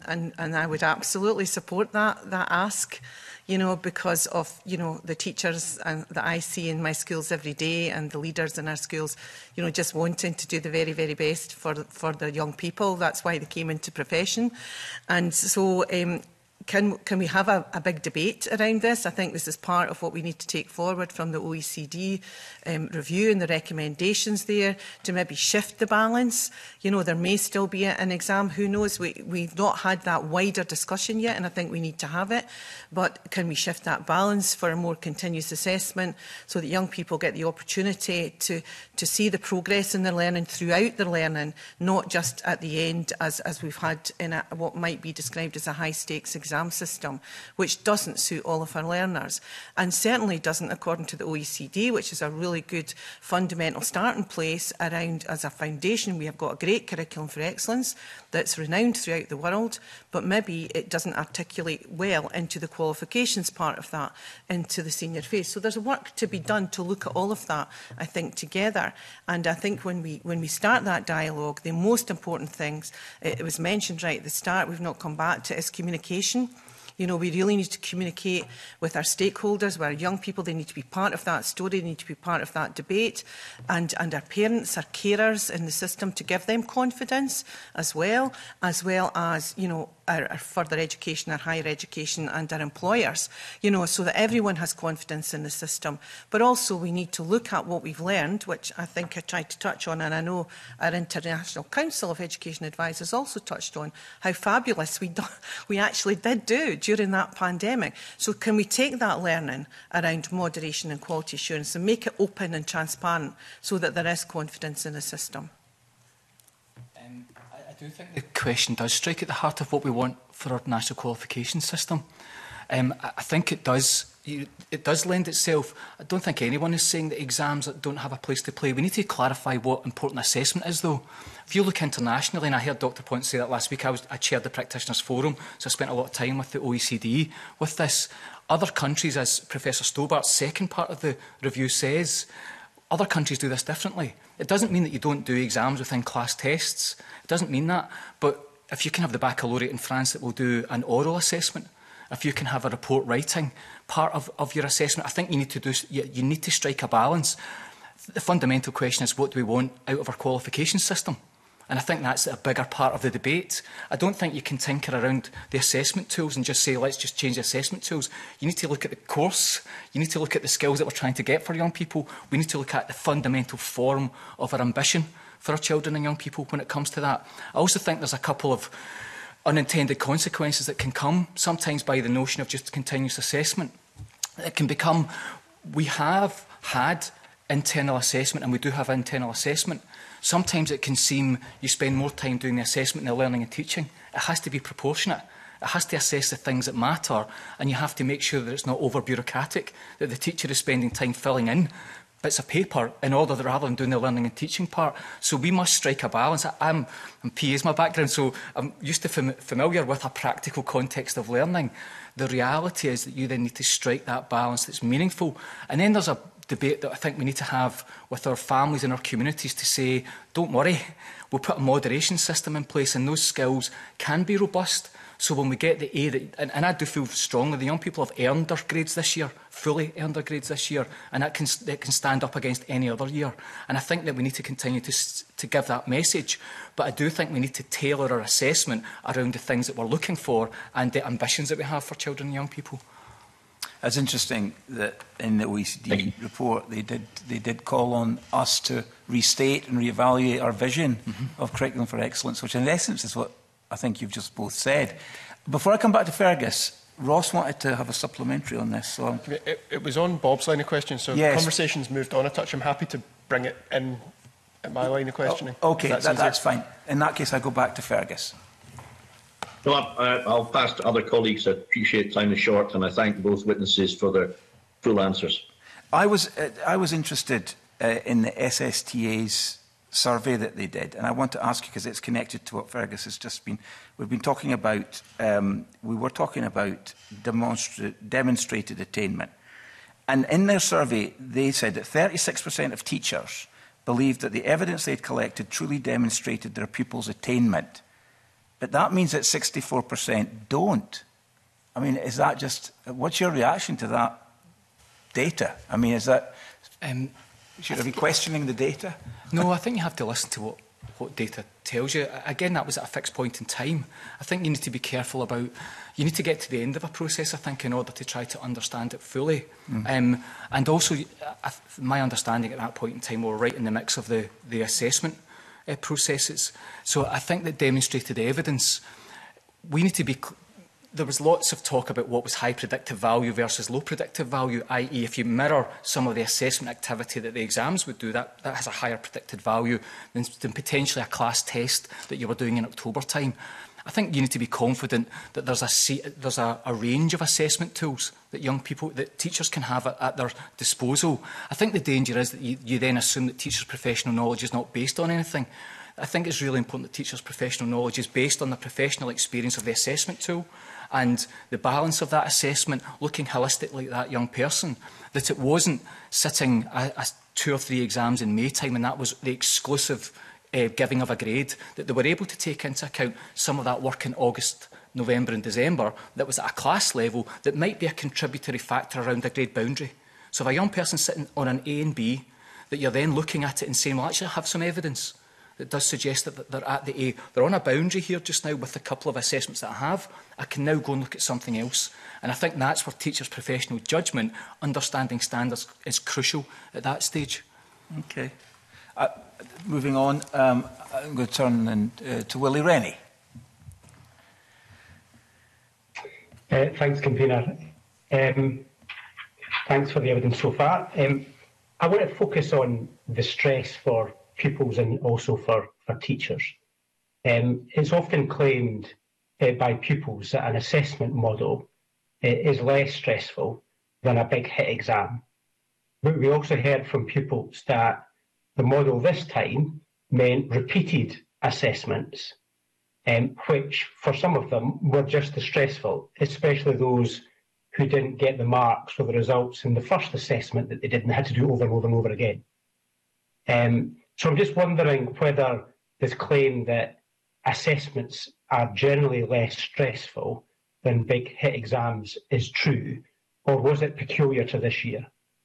I would absolutely support that ask, you know, because of, you know, the teachers that I see in my schools every day and the leaders in our schools, you know, just wanting to do the very, very best for the young people. That's why they came into profession, and so. Can we have a big debate around this? I think this is part of what we need to take forward from the OECD review and the recommendations there to maybe shift the balance. You know, there may still be an exam, who knows? We've not had that wider discussion yet, and I think we need to have it. But can we shift that balance for a more continuous assessment so that young people get the opportunity to see the progress in their learning throughout their learning, not just at the end as we've had in what might be described as a high-stakes exam system, which doesn't suit all of our learners, and certainly doesn't according to the OECD, which is a really good fundamental starting place around as a foundation. We have got a great curriculum for excellence that's renowned throughout the world, but maybe it doesn't articulate well into the qualifications part of that, into the senior phase. So there's work to be done to look at all of that, I think, together. And I think when we start that dialogue, the most important things, it was mentioned right at the start, we've not come back to, is communication. You know, we really need to communicate with our stakeholders, with our young people. They need to be part of that story, they need to be part of that debate. And our parents, our carers in the system, to give them confidence as well as, you know, our further education, our higher education and our employers, you know, so that everyone has confidence in the system. But also we need to look at what we've learned, which I think I tried to touch on, and I know our International Council of Education Advisors also touched on how fabulous we actually did do during that pandemic. So can we take that learning around moderation and quality assurance and make it open and transparent so that there is confidence in the system? I do think the question does strike at the heart of what we want for our national qualification system. I think it does lend itself. I don't think anyone is saying that exams don't have a place to play. We need to clarify what important assessment is, though. If you look internationally, and I heard Dr. Pont say that last week, I chaired the Practitioners Forum, so I spent a lot of time with the OECD with this. Other countries, as Professor Stobart's second part of the review says, other countries do this differently. It doesn't mean that you don't do exams within class tests. It doesn't mean that. But if you can have the baccalaureate in France that will do an oral assessment, if you can have a report writing part of your assessment, I think you need to strike a balance. The fundamental question is, what do we want out of our qualification system? And I think that's a bigger part of the debate. I don't think you can tinker around the assessment tools and just say, let's just change the assessment tools. You need to look at the course. You need to look at the skills that we're trying to get for young people. We need to look at the fundamental form of our ambition for our children and young people when it comes to that. I also think there's a couple of unintended consequences that can come sometimes by the notion of just continuous assessment. It can become, we have had internal assessment and we do have internal assessment. Sometimes it can seem you spend more time doing the assessment than the learning and teaching. It has to be proportionate. It has to assess the things that matter, and you have to make sure that it's not over-bureaucratic, that the teacher is spending time filling in bits of paper in order that rather than doing the learning and teaching part. So we must strike a balance. I'm PA is my background, so I'm used to familiar with a practical context of learning. The reality is that you then need to strike that balance that's meaningful. And then there's a debate that I think we need to have with our families and our communities to say, don't worry, we'll put a moderation system in place and those skills can be robust. So when we get the A, and I do feel strongly the young people have earned their grades this year, fully earned their grades this year, and that can stand up against any other year. And I think that we need to continue to give that message. But I do think we need to tailor our assessment around the things that we're looking for and the ambitions that we have for children and young people. It's interesting that in the OECD report they did call on us to restate and reevaluate our vision of curriculum for excellence, which in essence is what I think you've just both said. Before I come back to Fergus, Ross wanted to have a supplementary on this. So it was on Bob's line of questioning, so yes. Conversation's moved on a touch. I'm happy to bring it in at my line of questioning. Okay, that's fine. In that case, I go back to Fergus. No, I'll pass to other colleagues. I appreciate time is short, and I thank both witnesses for their full answers. I was interested in the SSTA's survey that they did, and I want to ask you because it's connected to what Fergus has just been. We've been talking about. We were talking about demonstrated attainment, and in their survey, they said that 36% of teachers believed that the evidence they'd collected truly demonstrated their pupils' attainment. But that means that 64% don't. I mean, is that just... What's your reaction to that data? I mean, is that... should I be questioning the data? No, I think you have to listen to what data tells you. Again, that was at a fixed point in time. I think you need to be careful about... You need to get to the end of a process, I think, in order to try to understand it fully. And also, my understanding at that point in time, we were right in the mix of the assessment processes. So I think that demonstrated evidence, we need to be... There was lots of talk about what was high predictive value versus low predictive value, i.e. if you mirror some of the assessment activity that the exams would do, that has a higher predicted value than potentially a class test that you were doing in October time. I think you need to be confident that there's a range of assessment tools that young people, that teachers can have at their disposal. I think the danger is that you then assume that teachers' professional knowledge is not based on anything. I think it's really important that teachers' professional knowledge is based on the professional experience of the assessment tool and the balance of that assessment, looking holistically at that young person, that it wasn't sitting 2 or 3 exams in May time and that was the exclusive giving of a grade, that they were able to take into account some of that work in August, November and December that was at a class level that might be a contributory factor around a grade boundary. So if a young person sitting on an A and B, that you're then looking at it and saying, well, actually I have some evidence that does suggest that they're at the A. They're on a boundary here just now with a couple of assessments that I have. I can now go and look at something else. And I think that's where teachers' professional judgment, understanding standards, is crucial at that stage. Okay. Moving on, I'm going to turn to Willie Rennie. Thanks, convener. Thanks for the evidence so far. I want to focus on the stress for pupils and also for teachers. It's often claimed by pupils that an assessment model is less stressful than a big hit exam. But we also heard from pupils that the model this time meant repeated assessments, which for some of them were just as stressful, especially those who didn't get the marks or the results in the first assessment that they did and had to do over and over and over again. So I'm just wondering whether this claim that assessments are generally less stressful than big hit exams is true, or was it peculiar to this year?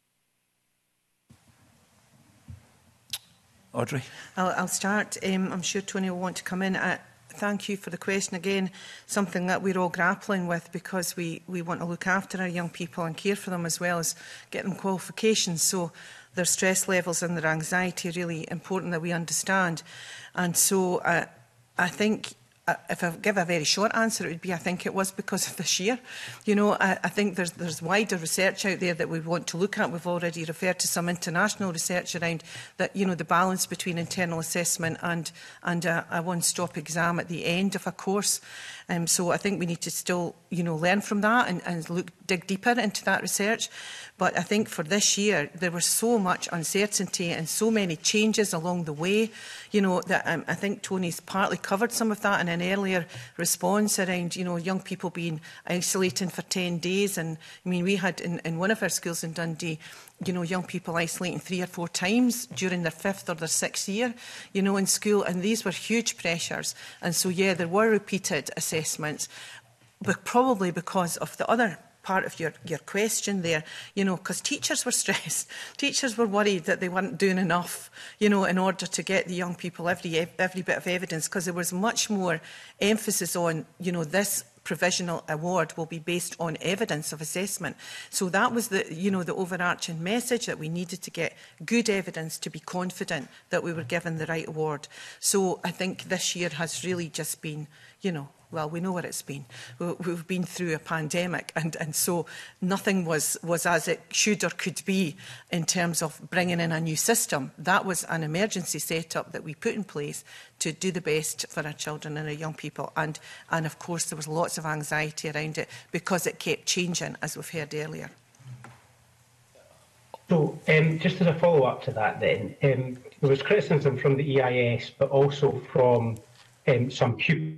Audrey? I'll start. I'm sure Tony will want to come in. Thank you for the question. Again, something that we're all grappling with because we want to look after our young people and care for them as well as get them qualifications. So their stress levels and their anxiety are really important that we understand. And so I think if I give a very short answer, it would be I think it was because of this year. You know, I think there's wider research out there that we want to look at. We've already referred to some international research around that, you know, the balance between internal assessment and a one-stop exam at the end of a course. So I think we need to still, you know, learn from that and dig deeper into that research. But I think for this year, there was so much uncertainty and so many changes along the way, you know, that I think Tony's partly covered some of that in an earlier response around, you know, young people being isolating for 10 days. And I mean, we had in one of our schools in Dundee, you know, young people isolating 3 or 4 times during their 5th or their 6th year, you know, in school. And these were huge pressures. And so, yeah, there were repeated assessments, but probably because of the other part of your question there, you know, because teachers were stressed. Teachers were worried that they weren't doing enough, you know, in order to get the young people every bit of evidence, because there was much more emphasis on, you know, this provisional award will be based on evidence of assessment. So that was the, you know, the overarching message, that we needed to get good evidence to be confident that we were given the right award. So I think this year has really just been, you know, well, we know what it's been. We've been through a pandemic, and so nothing was as it should or could be in terms of bringing in a new system. That was an emergency setup that we put in place to do the best for our children and our young people. And of course, there was lots of anxiety around it because it kept changing, as we've heard earlier. So, just as a follow-up to that then, there was criticism from the EIS, but also from some pupils.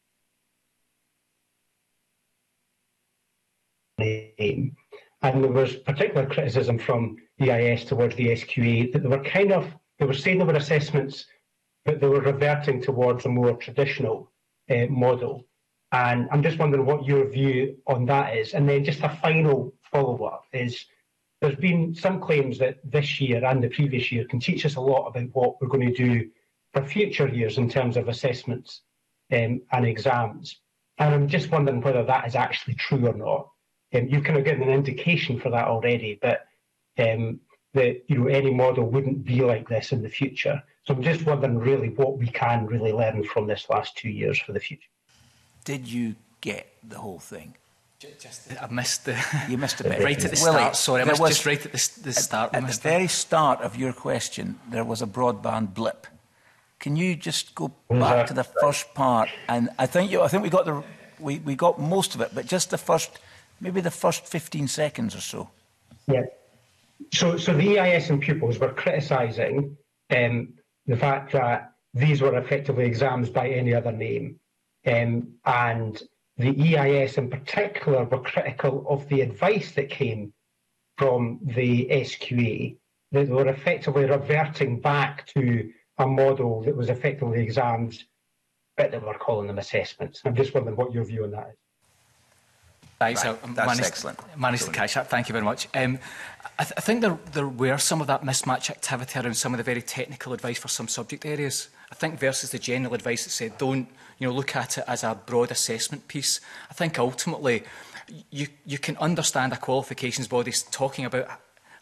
And there was particular criticism from the EIS towards the SQA that they were saying they were assessments, but they were reverting towards a more traditional model. And I'm just wondering what your view on that is. And then just a final follow-up is, there's been some claims that this year and the previous year can teach us a lot about what we're going to do for future years in terms of assessments and exams. And I'm just wondering whether that is actually true or not. You've kind of given an indication for that already, but that, you know, any model wouldn't be like this in the future. So I'm just wondering really what we can really learn from this last 2 years for the future. Did you get the whole thing? I missed the... You missed a bit. Right at the start, sorry. I missed just right at the start. At the very start of your question, there was a broadband blip. Can you just go back to the first part? And I think we got most of it, but just the first... Maybe the first 15 seconds or so. Yeah. So the EIS and pupils were criticising the fact that these were effectively exams by any other name. And the EIS in particular were critical of the advice that came from the SQA, that they were effectively reverting back to a model that was effectively exams, but they were calling them assessments. I'm just wondering what your view on that is. Thanks. Right. That's excellent. Managed to catch that. Thank you very much. I think there were some of that mismatch activity around some of the very technical advice for some subject areas. I think versus the general advice that said don't, you know, look at it as a broad assessment piece. I think ultimately you can understand a qualifications body talking about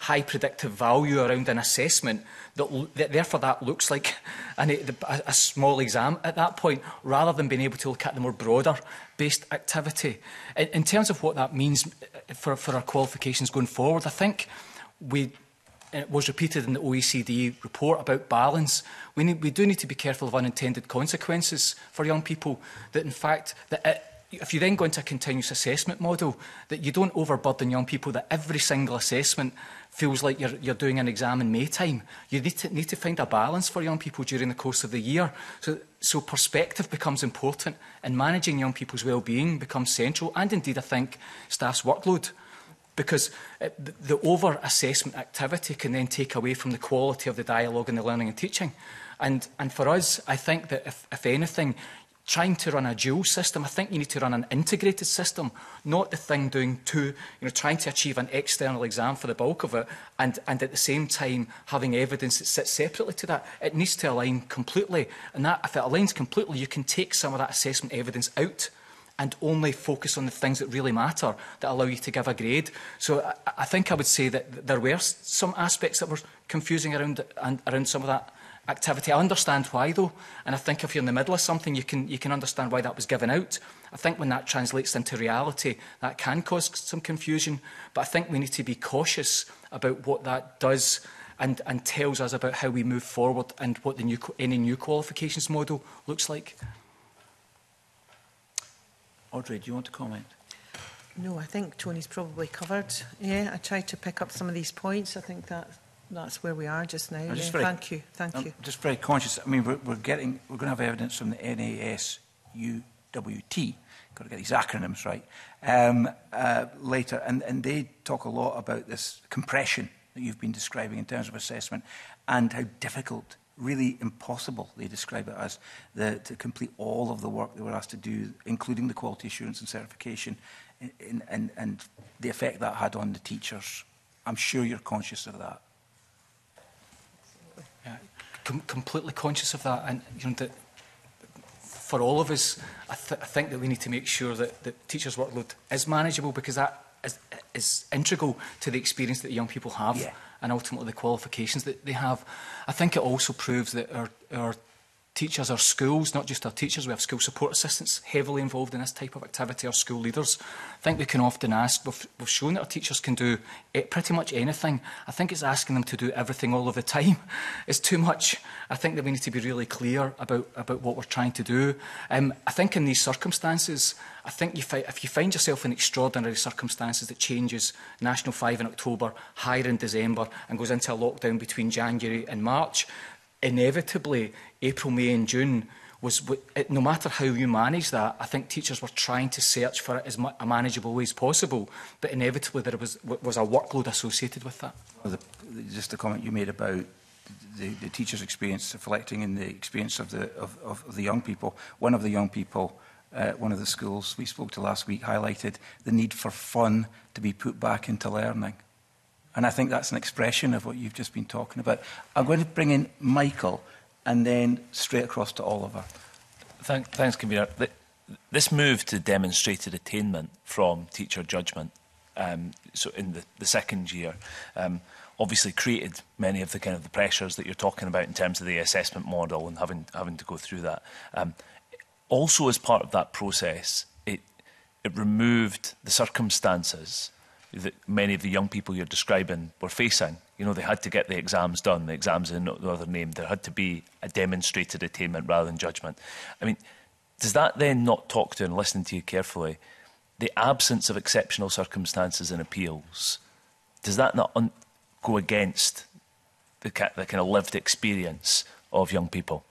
high predictive value around an assessment, that therefore that looks like a small exam at that point, rather than being able to look at the more broader based activity. In terms of what that means for our qualifications going forward, I think it was repeated in the OECD report about balance. We do need to be careful of unintended consequences for young people. That in fact, if you then go into a continuous assessment model, that you don't overburden young people, that every single assessment feels like you're doing an exam in May time. You need to find a balance for young people during the course of the year. So perspective becomes important, and managing young people's well-being becomes central, and indeed I think staff's workload. Because the over-assessment activity can then take away from the quality of the dialogue and the learning and teaching. And for us, I think that if anything, trying to run a dual system, I think you need to run an integrated system, not the thing doing trying to achieve an external exam for the bulk of it, and at the same time having evidence that sits separately to that. It needs to align completely. And that, if it aligns completely, you can take some of that assessment evidence out and only focus on the things that really matter, that allow you to give a grade. So I think I would say that there were some aspects that were confusing around some of that activity. I understand why, though, and I think if you're in the middle of something, you can understand why that was given out. I think when that translates into reality, that can cause some confusion, but I think we need to be cautious about what that does and tells us about how we move forward and what any new qualifications model looks like. Audrey, do you want to comment? No, I think Tony's probably covered. Yeah, I tried to pick up some of these points. I think that's where we are just now. Thank you. I'm just very conscious. I mean, we're going to have evidence from the NASUWT. Got to get these acronyms right later, and they talk a lot about this compression that you've been describing in terms of assessment, and how difficult, really impossible, they describe it as, to complete all of the work they were asked to do, including the quality assurance and certification, and the effect that had on the teachers. I'm sure you're conscious of that. Yeah, completely conscious of that, and that for all of us, I think that we need to make sure that the teachers' workload is manageable, because that is integral to the experience that the young people have. Yeah. And ultimately the qualifications that they have. I think it also proves that our teachers, our schools, not just our teachers, we have school support assistants heavily involved in this type of activity, our school leaders. I think we can often ask, we've shown that our teachers can do pretty much anything. I think it's asking them to do everything all of the time. It's too much. I think that we need to be really clear about what we're trying to do. I think in these circumstances, I think if you find yourself in extraordinary circumstances that changes National 5 in October, higher in December, and goes into a lockdown between January and March, inevitably April, May and June no matter how you manage that, I think teachers were trying to search for it as a manageable way as possible, but inevitably there was a workload associated with that. Just a comment you made about the teacher's experience reflecting in the experience of the young people. One of the young people, one of the schools we spoke to last week, highlighted the need for fun to be put back into learning. And I think that's an expression of what you've just been talking about. I'm going to bring in Michael and then straight across to Oliver. Thanks, Convener. This move to demonstrated attainment from teacher judgment, so in the second year, obviously created many of the kind of the pressures that you're talking about in terms of the assessment model and having to go through that. Also, as part of that process, it removed the circumstances that many of the young people you're describing were facing. You know, they had to get the exams done, the exams in no other name. There had to be a demonstrated attainment rather than judgment. I mean, does that then not talk to, and listening to you carefully, the absence of exceptional circumstances and appeals, does that not go against the kind of lived experience of young people?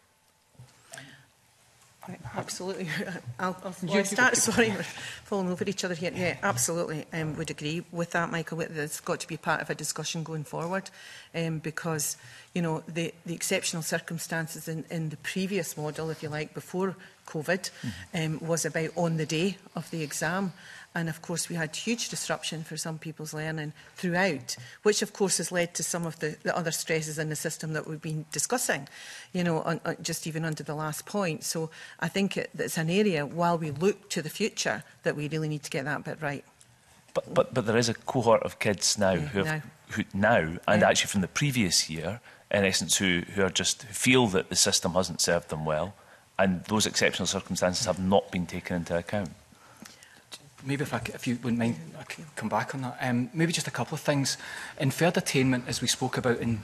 Right, absolutely. I'll start. Sorry, we're falling over each other here. Yeah, absolutely. Would agree with that, Michael. There's got to be part of a discussion going forward, because the exceptional circumstances in the previous model, if you like, before COVID, was about on the day of the exam. And of course, we had huge disruption for some people's learning throughout, which of course has led to some of the other stresses in the system that we've been discussing, just even under the last point. So I think it's an area, while we look to the future, that we really need to get that bit right. But there is a cohort of kids now now and actually from the previous year, in essence, who feel that the system hasn't served them well, and those exceptional circumstances have not been taken into account. Maybe if you wouldn't mind, I could come back on that. Maybe just a couple of things. In fair attainment, as we spoke about in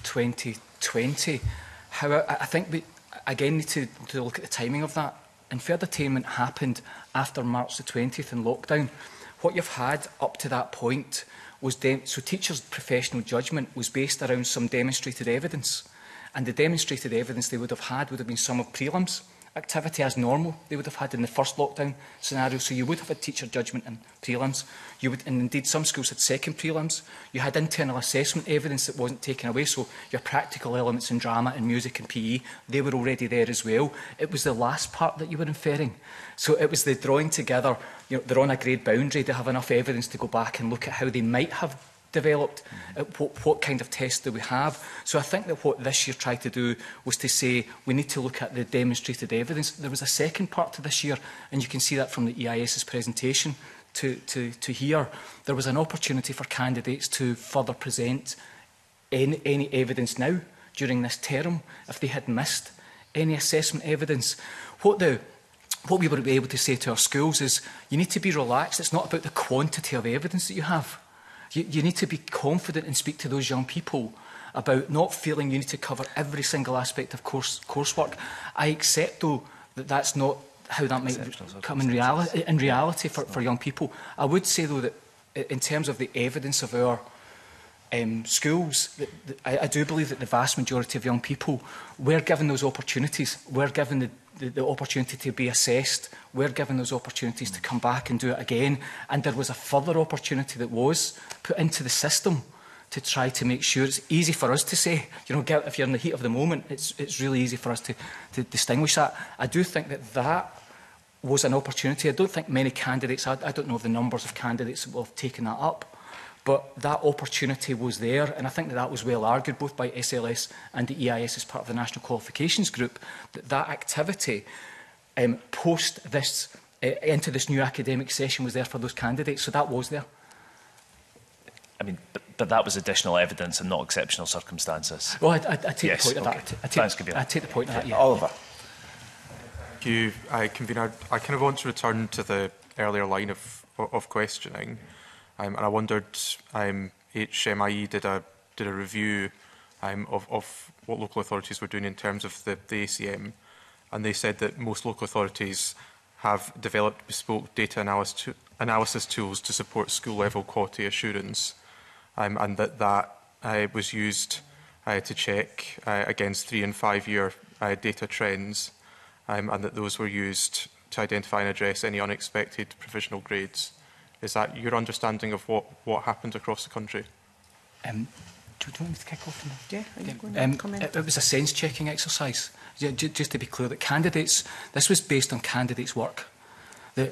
2020, how I think we again need to look at the timing of that. And fair attainment happened after March the 20th in lockdown. What you've had up to that point was so teachers' professional judgment was based around some demonstrated evidence. And the demonstrated evidence they would have been some of prelims activity as normal they would have had in the first lockdown scenario. So you would have had teacher judgment and prelims. You would, and indeed some schools had second prelims. You had internal assessment evidence that wasn't taken away. So your practical elements in drama and music and PE, they were already there as well. It was the last part that you were inferring. So it was the drawing together, they're on a grade boundary, they have enough evidence to go back and look at how they might have developed, what kind of test do we have. So I think that what this year tried to do was to say we need to look at the demonstrated evidence. There was a second part to this year, and you can see that from the EIS's presentation to here. There was an opportunity for candidates to further present any evidence now during this term if they had missed any assessment evidence. What we were able to say to our schools is you need to be relaxed. It's not about the quantity of evidence that you have. You need to be confident and speak to those young people about not feeling you need to cover every single aspect of coursework. I accept, though, that that's not how that might come in reality for young people. I would say, though, that in terms of the evidence of our schools, I do believe that the vast majority of young people were given those opportunities, were given the opportunity to be assessed, we're given those opportunities to come back and do it again, and there was a further opportunity that was put into the system to try to make sure. It's easy for us to say, if you're in the heat of the moment, it's really easy for us to distinguish that. I do think that was an opportunity. I don't think many candidates, I don't know the numbers of candidates that will have taken that up, but that opportunity was there, and I think that was well argued both by SLS and the EIS as part of the National Qualifications Group, that activity post this, into this new academic session was there for those candidates, so that was there. I mean, but that was additional evidence and not exceptional circumstances. Well, I take the point of that. I take the point of that, yeah. Oliver. Thank you, Convener. I kind of want to return to the earlier line of questioning. And I wondered, HMIE did a review of what local authorities were doing in terms of the ACM, and they said that most local authorities have developed bespoke data analysis tools to support school-level quality assurance, and that was used to check against 3- and 5-year data trends, and that those were used to identify and address any unexpected provisional grades. Is that your understanding of what happened across the country? Do you want me to kick off? Yeah, it was a sense-checking exercise. Just to be clear, that candidates, this was based on candidates' work. This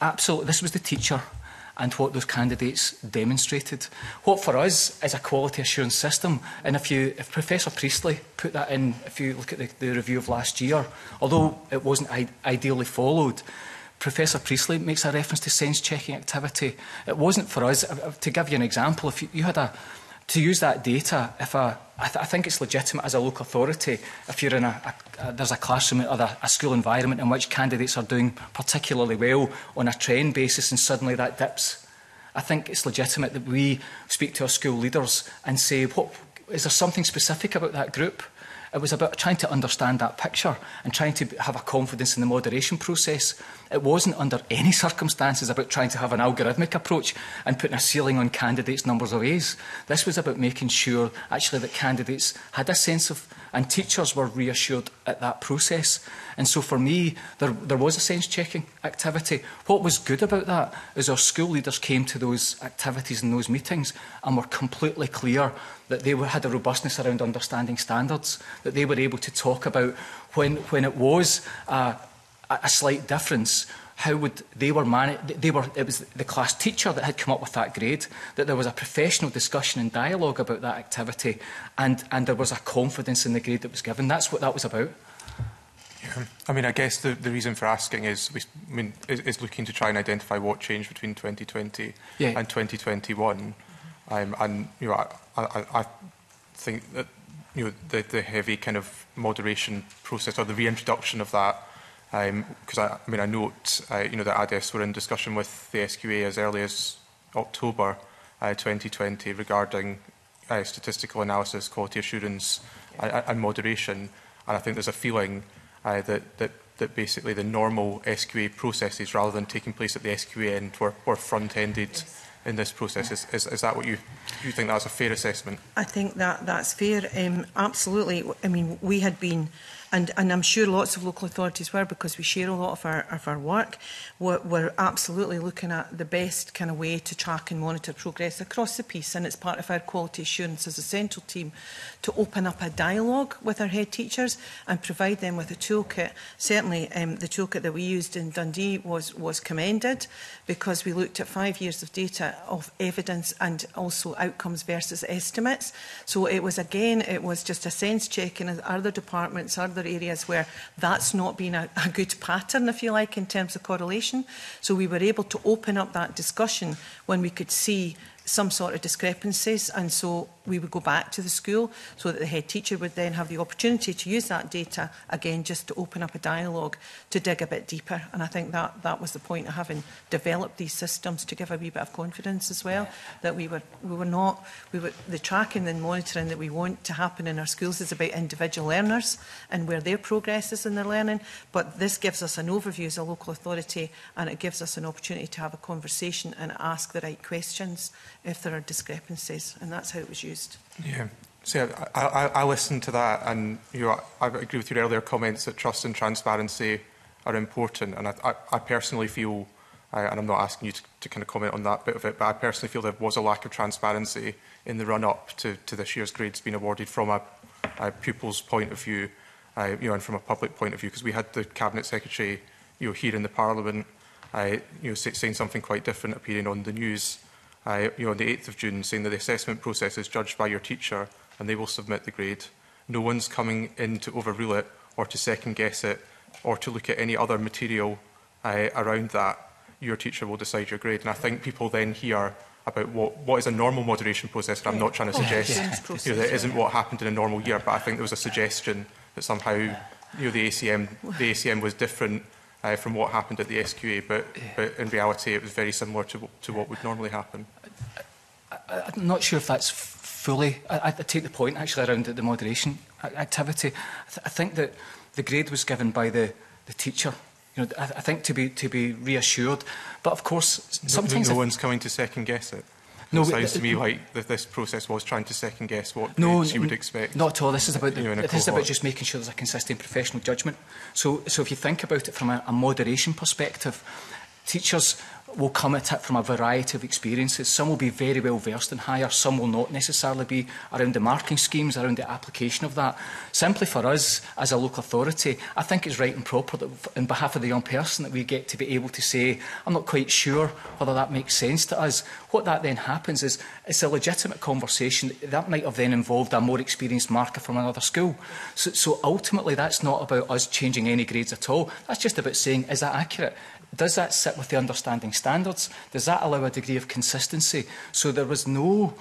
was the teacher and what those candidates demonstrated. What for us is a quality assurance system, and if Professor Priestley put that in, if you look at the review of last year, although it wasn't ideally followed, Professor Priestley makes a reference to sense-checking activity. It wasn't for us. To give you an example, if you had to use that data, I think it's legitimate as a local authority if you're in there's a classroom or a school environment in which candidates are doing particularly well on a trend basis and suddenly that dips. I think it's legitimate that we speak to our school leaders and say, is there something specific about that group? It was about trying to understand that picture and trying to have a confidence in the moderation process. It wasn't under any circumstances about trying to have an algorithmic approach and putting a ceiling on candidates' numbers of A's. This was about making sure actually that candidates had a sense of, and teachers were reassured at that process. And so for me, there was a sense-checking activity. What was good about that is our school leaders came to those activities and those meetings and were completely clear that they had a robustness around understanding standards, that they were able to talk about when it was a slight difference, how would they were managed. It was the class teacher that had come up with that grade, that there was a professional discussion and dialogue about that activity, and there was a confidence in the grade that was given. That's what that was about. Yeah. I mean, I guess the reason for asking is looking to try and identify what changed between 2020 and 2021. And I think that the heavy kind of moderation process or the reintroduction of that, because I note that ADES were in discussion with the SQA as early as October 2020 regarding statistical analysis, quality assurance and moderation, and I think there's a feeling that basically the normal SQA processes, rather than taking place at the SQA end, were front-ended. Yes. In this process. Is that what you think that's a fair assessment? I think that's fair. Absolutely. I mean, we had been, and I'm sure lots of local authorities were, because we share a lot of our work. We're absolutely looking at the best kind of way to track and monitor progress across the piece, and it's part of our quality assurance as a central team to open up a dialogue with our head teachers and provide them with a toolkit. Certainly, the toolkit that we used in Dundee was commended, because we looked at 5 years of data of evidence and also outcomes versus estimates. So it was just a sense check in other departments, other areas where that's not been a good pattern, if you like, in terms of correlation. So we were able to open up that discussion when we could see some sort of discrepancies, and so we would go back to the school so that the head teacher would then have the opportunity to use that data again, just to open up a dialogue to dig a bit deeper. And I think that was the point of having developed these systems, to give a wee bit of confidence as well, that the tracking and monitoring that we want to happen in our schools is about individual learners and where their progress is in their learning, but this gives us an overview as a local authority, and it gives us an opportunity to have a conversation and ask the right questions if there are discrepancies, and that's how it was used. Yeah. So I listened to that, and I agree with your earlier comments that trust and transparency are important, and I personally feel, and I'm not asking you to kind of comment on that bit of it, but I personally feel there was a lack of transparency in the run-up to this year's grades being awarded from a pupil's point of view, and from a public point of view, because we had the Cabinet Secretary here in the Parliament saying something quite different, appearing on the news on the 8th of June, saying that the assessment process is judged by your teacher and they will submit the grade. No one's coming in to overrule it or to second guess it or to look at any other material around that. Your teacher will decide your grade. And I think people then hear about what is a normal moderation process, and I'm not trying to suggest that isn't what happened in a normal year, but I think there was a suggestion that somehow the ACM was different from what happened at the SQA, but in reality it was very similar to what would normally happen. I'm not sure if that's fully... I take the point actually around the moderation activity. I think that the grade was given by the teacher. I think to be reassured, but of course sometimes no one's coming to second guess it. No, it sounds to me like this process was trying to second guess what grades you would expect. Not at all. This is about this is about just making sure there's a consistent professional judgment. So if you think about it from a moderation perspective, teachers will come at it from a variety of experiences. Some will be very well versed in higher, some will not necessarily be, around the marking schemes, around the application of that. Simply for us, as a local authority, I think it's right and proper that on behalf of the young person that we get to be able to say, I'm not quite sure whether that makes sense to us. What that then happens is, it's a legitimate conversation that might have then involved a more experienced marker from another school. So ultimately, that's not about us changing any grades at all. That's just about saying, is that accurate? Does that sit with the understanding standards? Does that allow a degree of consistency? So there was no...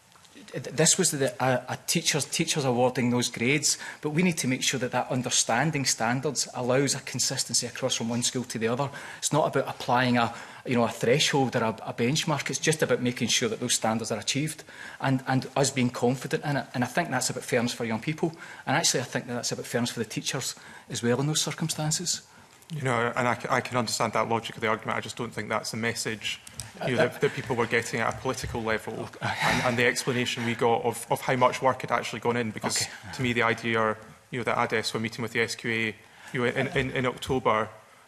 This was teachers awarding those grades, but we need to make sure that understanding standards allows a consistency across from one school to the other. It's not about applying a threshold or a benchmark. It's just about making sure that those standards are achieved and us being confident in it. And I think that's about fairness for young people. And actually, I think that's about fairness for the teachers as well in those circumstances. And I can understand that logic of the argument. I just don't think that's the message that people were getting at a political level, and the explanation we got of how much work had actually gone in. Because to me, the idea, that ADES were meeting with the SQA, in October,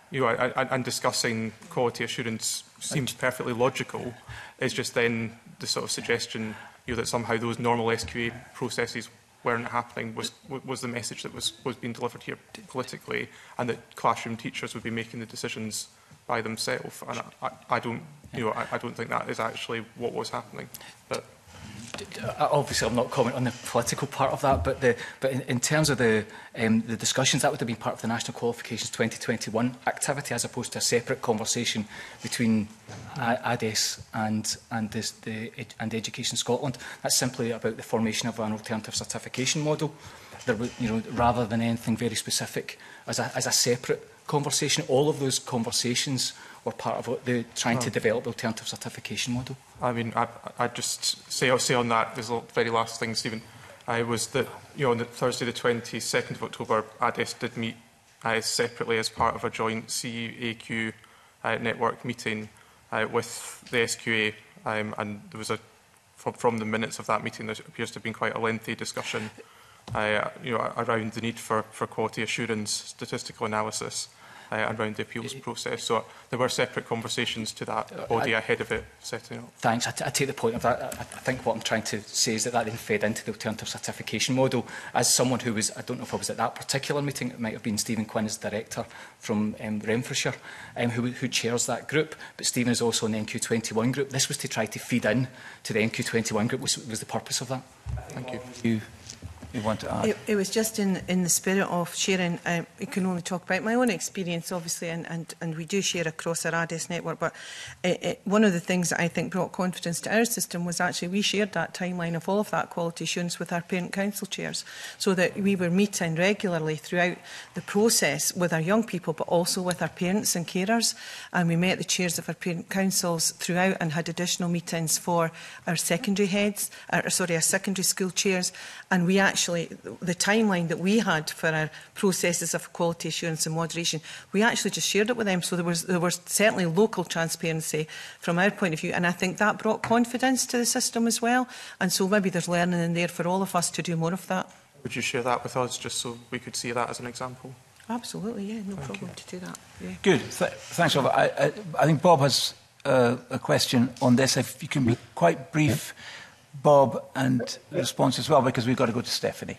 and discussing quality assurance seems perfectly logical. It's just then the sort of suggestion, that somehow those normal SQA processes weren't happening was the message that was being delivered here politically, and that classroom teachers would be making the decisions by themselves. And I don't think that is actually what was happening. But Obviously, I'm not commenting on the political part of that, but in terms of the discussions, that would have been part of the National Qualifications 2021 activity, as opposed to a separate conversation between ADES and Education Scotland. That's simply about the formation of an alternative certification model, there would, rather than anything very specific as a separate conversation. All of those conversations were part of what they're trying to develop the alternative certification model. I mean, I just say on that, there's a very last thing, Stephen, was that, on the Thursday the 22nd of October, ADES did meet separately as part of a joint CAQ network meeting with the SQA, and there was from the minutes of that meeting, there appears to have been quite a lengthy discussion around the need for quality assurance, statistical analysis, around the appeals process. So there were separate conversations to that body ahead of it setting up. Thanks. I take the point of that. I think what I'm trying to say is that then fed into the alternative certification model. As someone who was, I don't know if I was at that particular meeting, it might have been Stephen Quinn as director from Renfrewshire, who chairs that group, but Stephen is also in the NQ21 group. This was to try to feed in to the NQ21 group, was the purpose of that. Thank you. You want to add? It was just in the spirit of sharing. I can only talk about my own experience, obviously, and we do share across our ADES network. But one of the things that I think brought confidence to our system was actually we shared that timeline of all of that quality assurance with our parent council chairs, so that we were meeting regularly throughout the process with our young people, but also with our parents and carers. And we met the chairs of our parent councils throughout and had additional meetings for our secondary heads, our secondary school chairs, and we actually, the timeline that we had for our processes of quality assurance and moderation, we actually just shared it with them. So there was certainly local transparency from our point of view, and I think that brought confidence to the system as well. And so maybe there's learning in there for all of us to do more of that. Would you share that with us, just so we could see that as an example? Absolutely, yeah, no problem to do that. Yeah. Good. Thanks, Robert. I think Bob has a question on this. If you can be quite brief, Bob, and response as well, because we've got to go to Stephanie.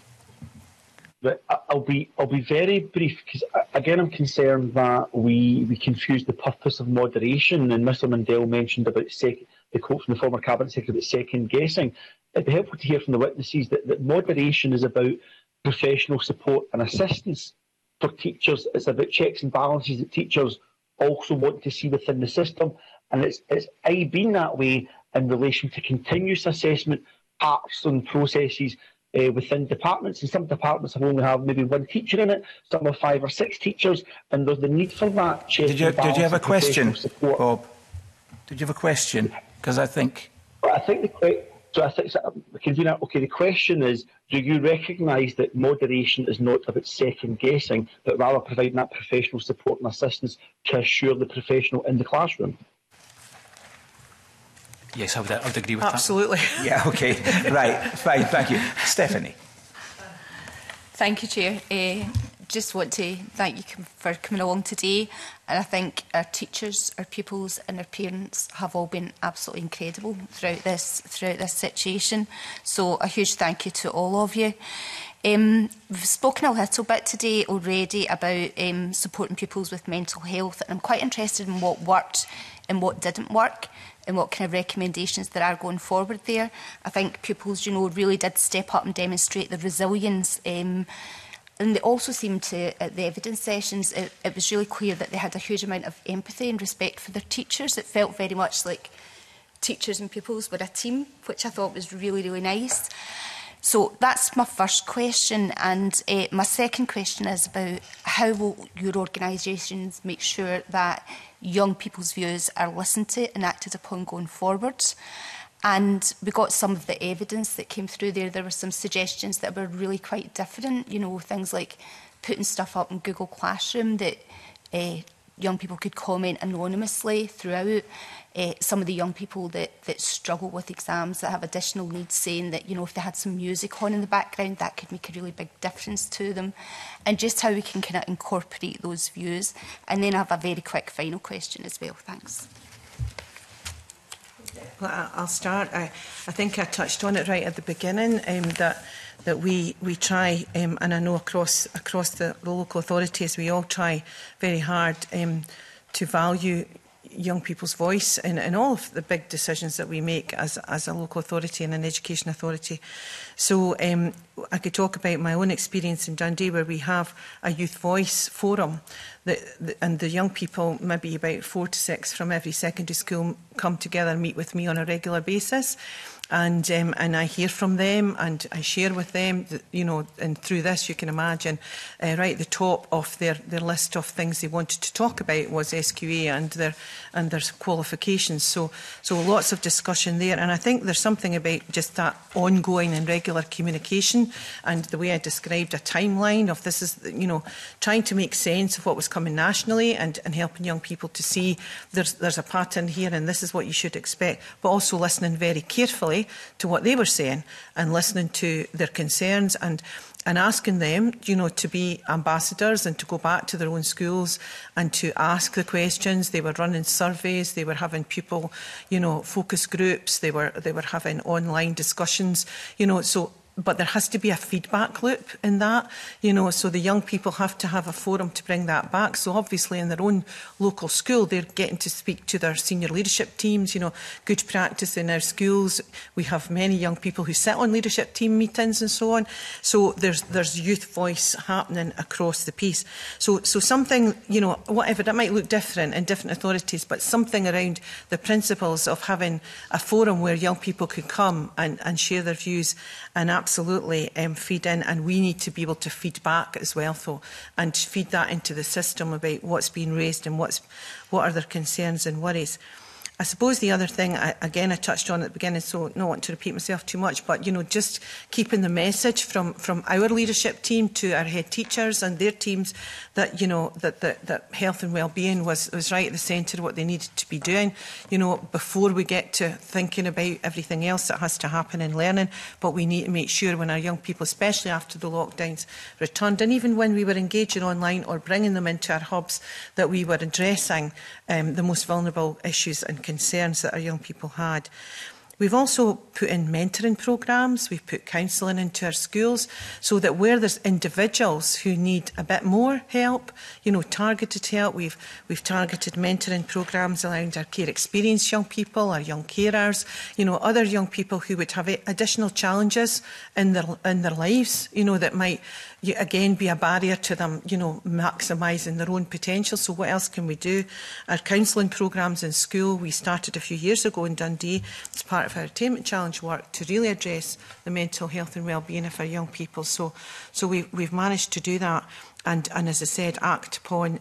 But I'll be very brief, because again I'm concerned that we confuse the purpose of moderation, and Mr Mundell mentioned about the quote from the former Cabinet Secretary about second guessing. It'd be helpful to hear from the witnesses that moderation is about professional support and assistance for teachers. It's about checks and balances that teachers also want to see within the system, and it's been that way in relation to continuous assessment parts and processes within departments. And some departments have only have maybe one teacher in it, some have 5 or 6 teachers, and there's the need for that check and balance. Did you have a question, Bob? Did you have a question? Because I think... Convener, the question is, do you recognise that moderation is not about second guessing, but rather providing that professional support and assistance to assure the professional in the classroom? Yes, I would agree with Absolutely. that. Yeah, okay. Right, fine, thank you. Stephanie. Thank you, Chair. Just want to thank you for coming along today. And I think our teachers, our pupils and our parents have all been absolutely incredible throughout this situation. So a huge thank you to all of you. We've spoken a little bit today already about supporting pupils with mental health, and I'm quite interested in what worked and what didn't work, and what kind of recommendations there are going forward there. I think pupils, really did step up and demonstrate their resilience. And they also seemed to, at the evidence sessions, it was really clear that they had a huge amount of empathy and respect for their teachers. It felt very much like teachers and pupils were a team, which I thought was really, really nice. So that's my first question. And my second question is about how will your organisations make sure that young people's views are listened to and acted upon going forward? And we got some of the evidence that came through there. There were some suggestions that were really quite different, things like putting stuff up in Google Classroom that young people could comment anonymously throughout. Some of the young people that struggle with exams, that have additional needs, saying that, if they had some music on in the background, that could make a really big difference to them. And just how we can kind of incorporate those views. And then I have a very quick final question as well. Thanks. Well, I'll start. I think I touched on it right at the beginning, that we try, and I know across the local authorities, we all try very hard to value young people's voice in all of the big decisions that we make as a local authority and an education authority. So I could talk about my own experience in Dundee, where we have a youth voice forum, and the young people, maybe about 4 to 6 from every secondary school, come together and meet with me on a regular basis. And I hear from them and I share with them, you know, and through this you can imagine right at the top of their list of things they wanted to talk about was SQA and their qualifications. So lots of discussion there, and I think there's something about just that ongoing and regular communication, and the way I described a timeline of this is, you know, trying to make sense of what was coming nationally and helping young people to see there's a pattern here and this is what you should expect, but also listening very carefully to what they were saying and listening to their concerns and asking them, you know, to be ambassadors and to go back to their own schools and to ask the questions. They were running surveys, they were having pupil, you know, focus groups, they were having online discussions, you know, but there has to be a feedback loop in that, you know, so the young people have to have a forum to bring that back. So obviously in their own local school, they're getting to speak to their senior leadership teams, you know, good practice in our schools. We have many young people who sit on leadership team meetings and so on. So there's youth voice happening across the piece. So something, you know, whatever, that might look different in different authorities, but something around the principles of having a forum where young people could come and share their views and absolutely feed in, and we need to be able to feed back as well, though, and feed that into the system about what's being raised and what are their concerns and worries. I suppose the other thing, again, I touched on at the beginning, so I don't want to repeat myself too much, but, you know, just keeping the message from our leadership team to our head teachers and their teams that, you know, that health and well-being was right at the centre of what they needed to be doing, you know, before we get to thinking about everything else that has to happen in learning. But we need to make sure when our young people, especially after the lockdowns returned, and even when we were engaging online or bringing them into our hubs, that we were addressing the most vulnerable issues and concerns that our young people had. We've also put in mentoring programmes, we've put counselling into our schools, so that where there's individuals who need a bit more help, you know, targeted help, we've targeted mentoring programmes around our care experienced young people, our young carers, you know, other young people who would have additional challenges in their lives, you know, that might again be a barrier to them, you know, maximising their own potential. So what else can we do? Our counselling programmes in school, we started a few years ago in Dundee as part of our Attainment Challenge work to really address the mental health and well-being of our young people. So we've managed to do that and as I said, act upon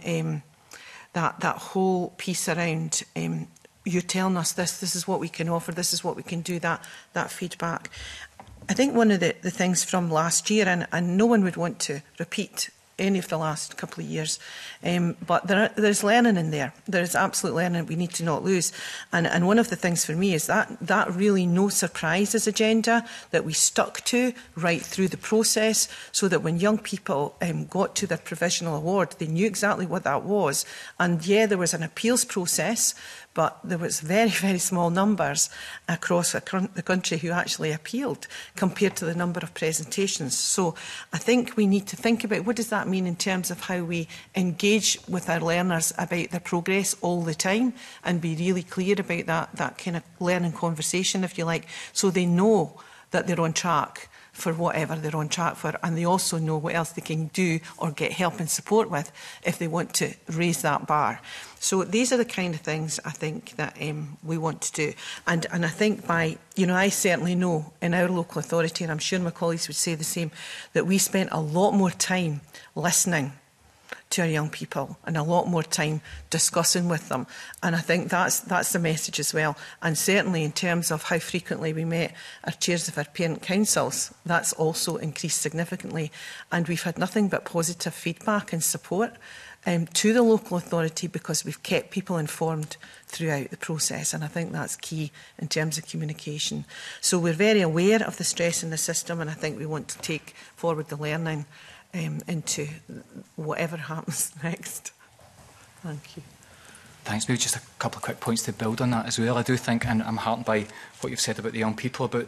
that whole piece around you telling us this is what we can offer, this is what we can do, that feedback. I think one of the things from last year, and no one would want to repeat any of the last couple of years, but there's learning in there. There's absolute learning we need to not lose. And one of the things for me is that really no surprises agenda that we stuck to right through the process, so that when young people got to their provisional award, they knew exactly what that was. And yeah, there was an appeals process, but there was very, very small numbers across the country who actually appealed compared to the number of presentations. So I think we need to think about what does that mean in terms of how we engage with our learners about their progress all the time, and be really clear about that kind of learning conversation, if you like, so they know that they're on track for whatever they're on track for, and they also know what else they can do or get help and support with if they want to raise that bar. So these are the kind of things I think that we want to do. And I think by, you know, I certainly know in our local authority, and I'm sure my colleagues would say the same, that we spent a lot more time listening to our young people and a lot more time discussing with them. And I think that's the message as well. And certainly in terms of how frequently we met our chairs of our parent councils, that's also increased significantly. And we've had nothing but positive feedback and support to the local authority, because we've kept people informed throughout the process, and I think that's key in terms of communication. So we're very aware of the stress in the system, and I think we want to take forward the learning into whatever happens next. Thank you. Thanks. Maybe just a couple of quick points to build on that as well. I do think, and I'm heartened by what you've said about the young people, about that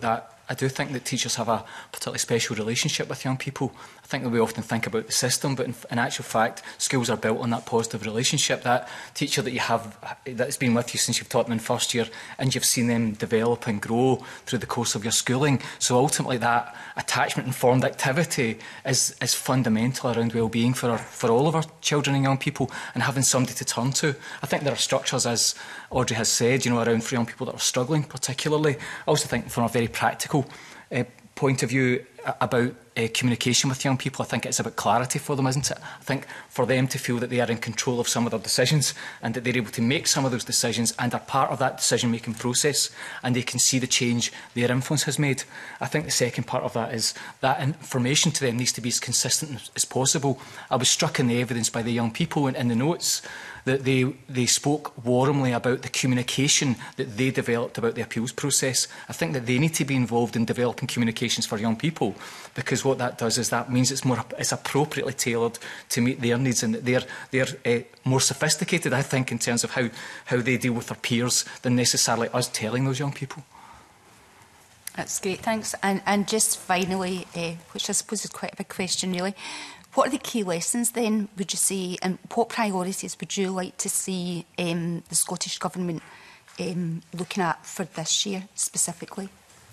I do think that teachers have a particularly special relationship with young people. I think that we often think about the system, but in actual fact, schools are built on that positive relationship. That teacher that you have, that's been with you since you've taught them in first year, and you've seen them develop and grow through the course of your schooling. So ultimately that attachment-informed activity is fundamental around well-being for all of our children and young people, and having somebody to turn to. I think there are structures, as Audrey has said, around for young people that are struggling particularly. I also think from a very practical point of view about communication with young people, I think it's about clarity for them, isn't it? I think for them to feel that they are in control of some of their decisions and that they're able to make some of those decisions and are part of that decision-making process, and they can see the change their influence has made. I think the second part of that is that information to them needs to be as consistent as possible. I was struck in the evidence by the young people in the notes that they spoke warmly about the communication that they developed about the appeals process. I think that they need to be involved in developing communications for young people, because what that does is that means it's appropriately tailored to meet their needs, and that they're more sophisticated, I think, in terms of how they deal with their peers than necessarily us telling those young people. That's great, thanks. And just finally, which I suppose is quite a big question really, what are the key lessons then, would you say, and what priorities would you like to see the Scottish Government looking at for this year specifically?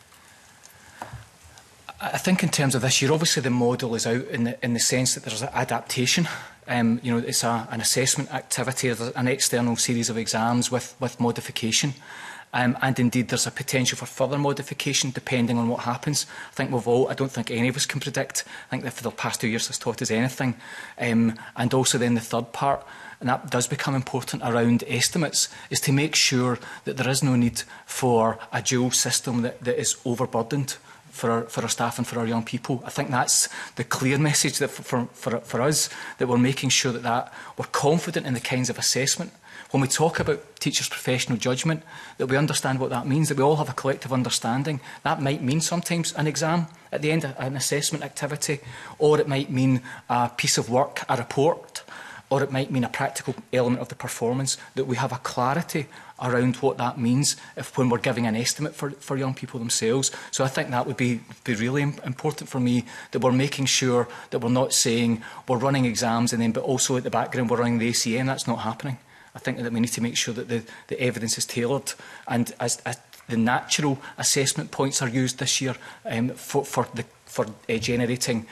I think in terms of this year, obviously the model is out in the sense that there's an adaptation. It's an assessment activity, an external series of exams with modification. And indeed, there's a potential for further modification depending on what happens. I think I don't think any of us can predict. I think that for the past 2 years has taught us anything. And also then the third part, and that does become important around estimates, is to make sure that there is no need for a dual system that is overburdened for our staff and for our young people. I think that's the clear message that for us, that we're making sure that we're confident in the kinds of assessment. When we talk about teachers' professional judgment, that we understand what that means, that we all have a collective understanding. That might mean sometimes an exam at the end, an assessment activity, or it might mean a piece of work, a report, or it might mean a practical element of the performance, that we have a clarity around what that means when we're giving an estimate for young people themselves. So I think that would be really important for me, that we're making sure that we're not saying we're running exams and then but also at the background we're running the ACM. That's not happening. I think that we need to make sure that the evidence is tailored, and as the natural assessment points are used this year for generating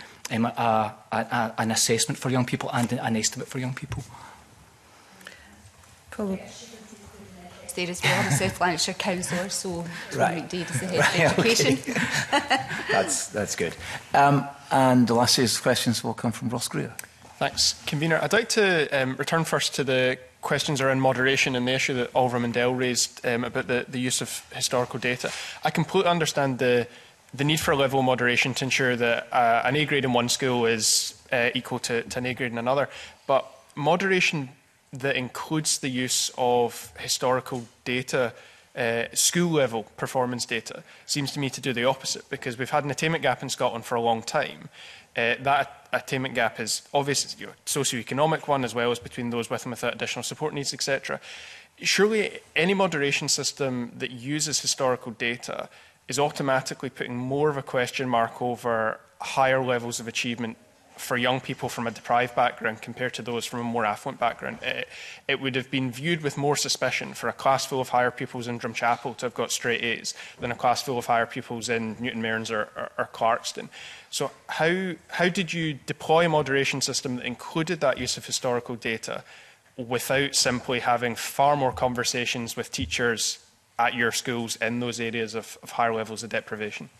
an assessment for young people and an estimate for young people. Probably. There as well, the South Lanarkshire Councillor, so right. McDade is the head of education. Okay. That's good. And the last series of questions will come from Ross Greer. Thanks, Convener. I'd like to return first to the questions around moderation and the issue that Oliver Mundell raised about the use of historical data. I completely understand the need for a level of moderation to ensure that an A grade in one school is equal to an A grade in another, but moderation that includes the use of historical data, school-level performance data, seems to me to do the opposite, because we've had an attainment gap in Scotland for a long time. That attainment gap is obviously a socio-economic one, as well as between those with and without additional support needs, etc. Surely any moderation system that uses historical data is automatically putting more of a question mark over higher levels of achievement for young people from a deprived background compared to those from a more affluent background. It would have been viewed with more suspicion for a class full of higher pupils in Drumchapel to have got straight A's than a class full of higher pupils in Newton Mearns or Clarkston. So how did you deploy a moderation system that included that use of historical data without simply having far more conversations with teachers at your schools in those areas of higher levels of deprivation?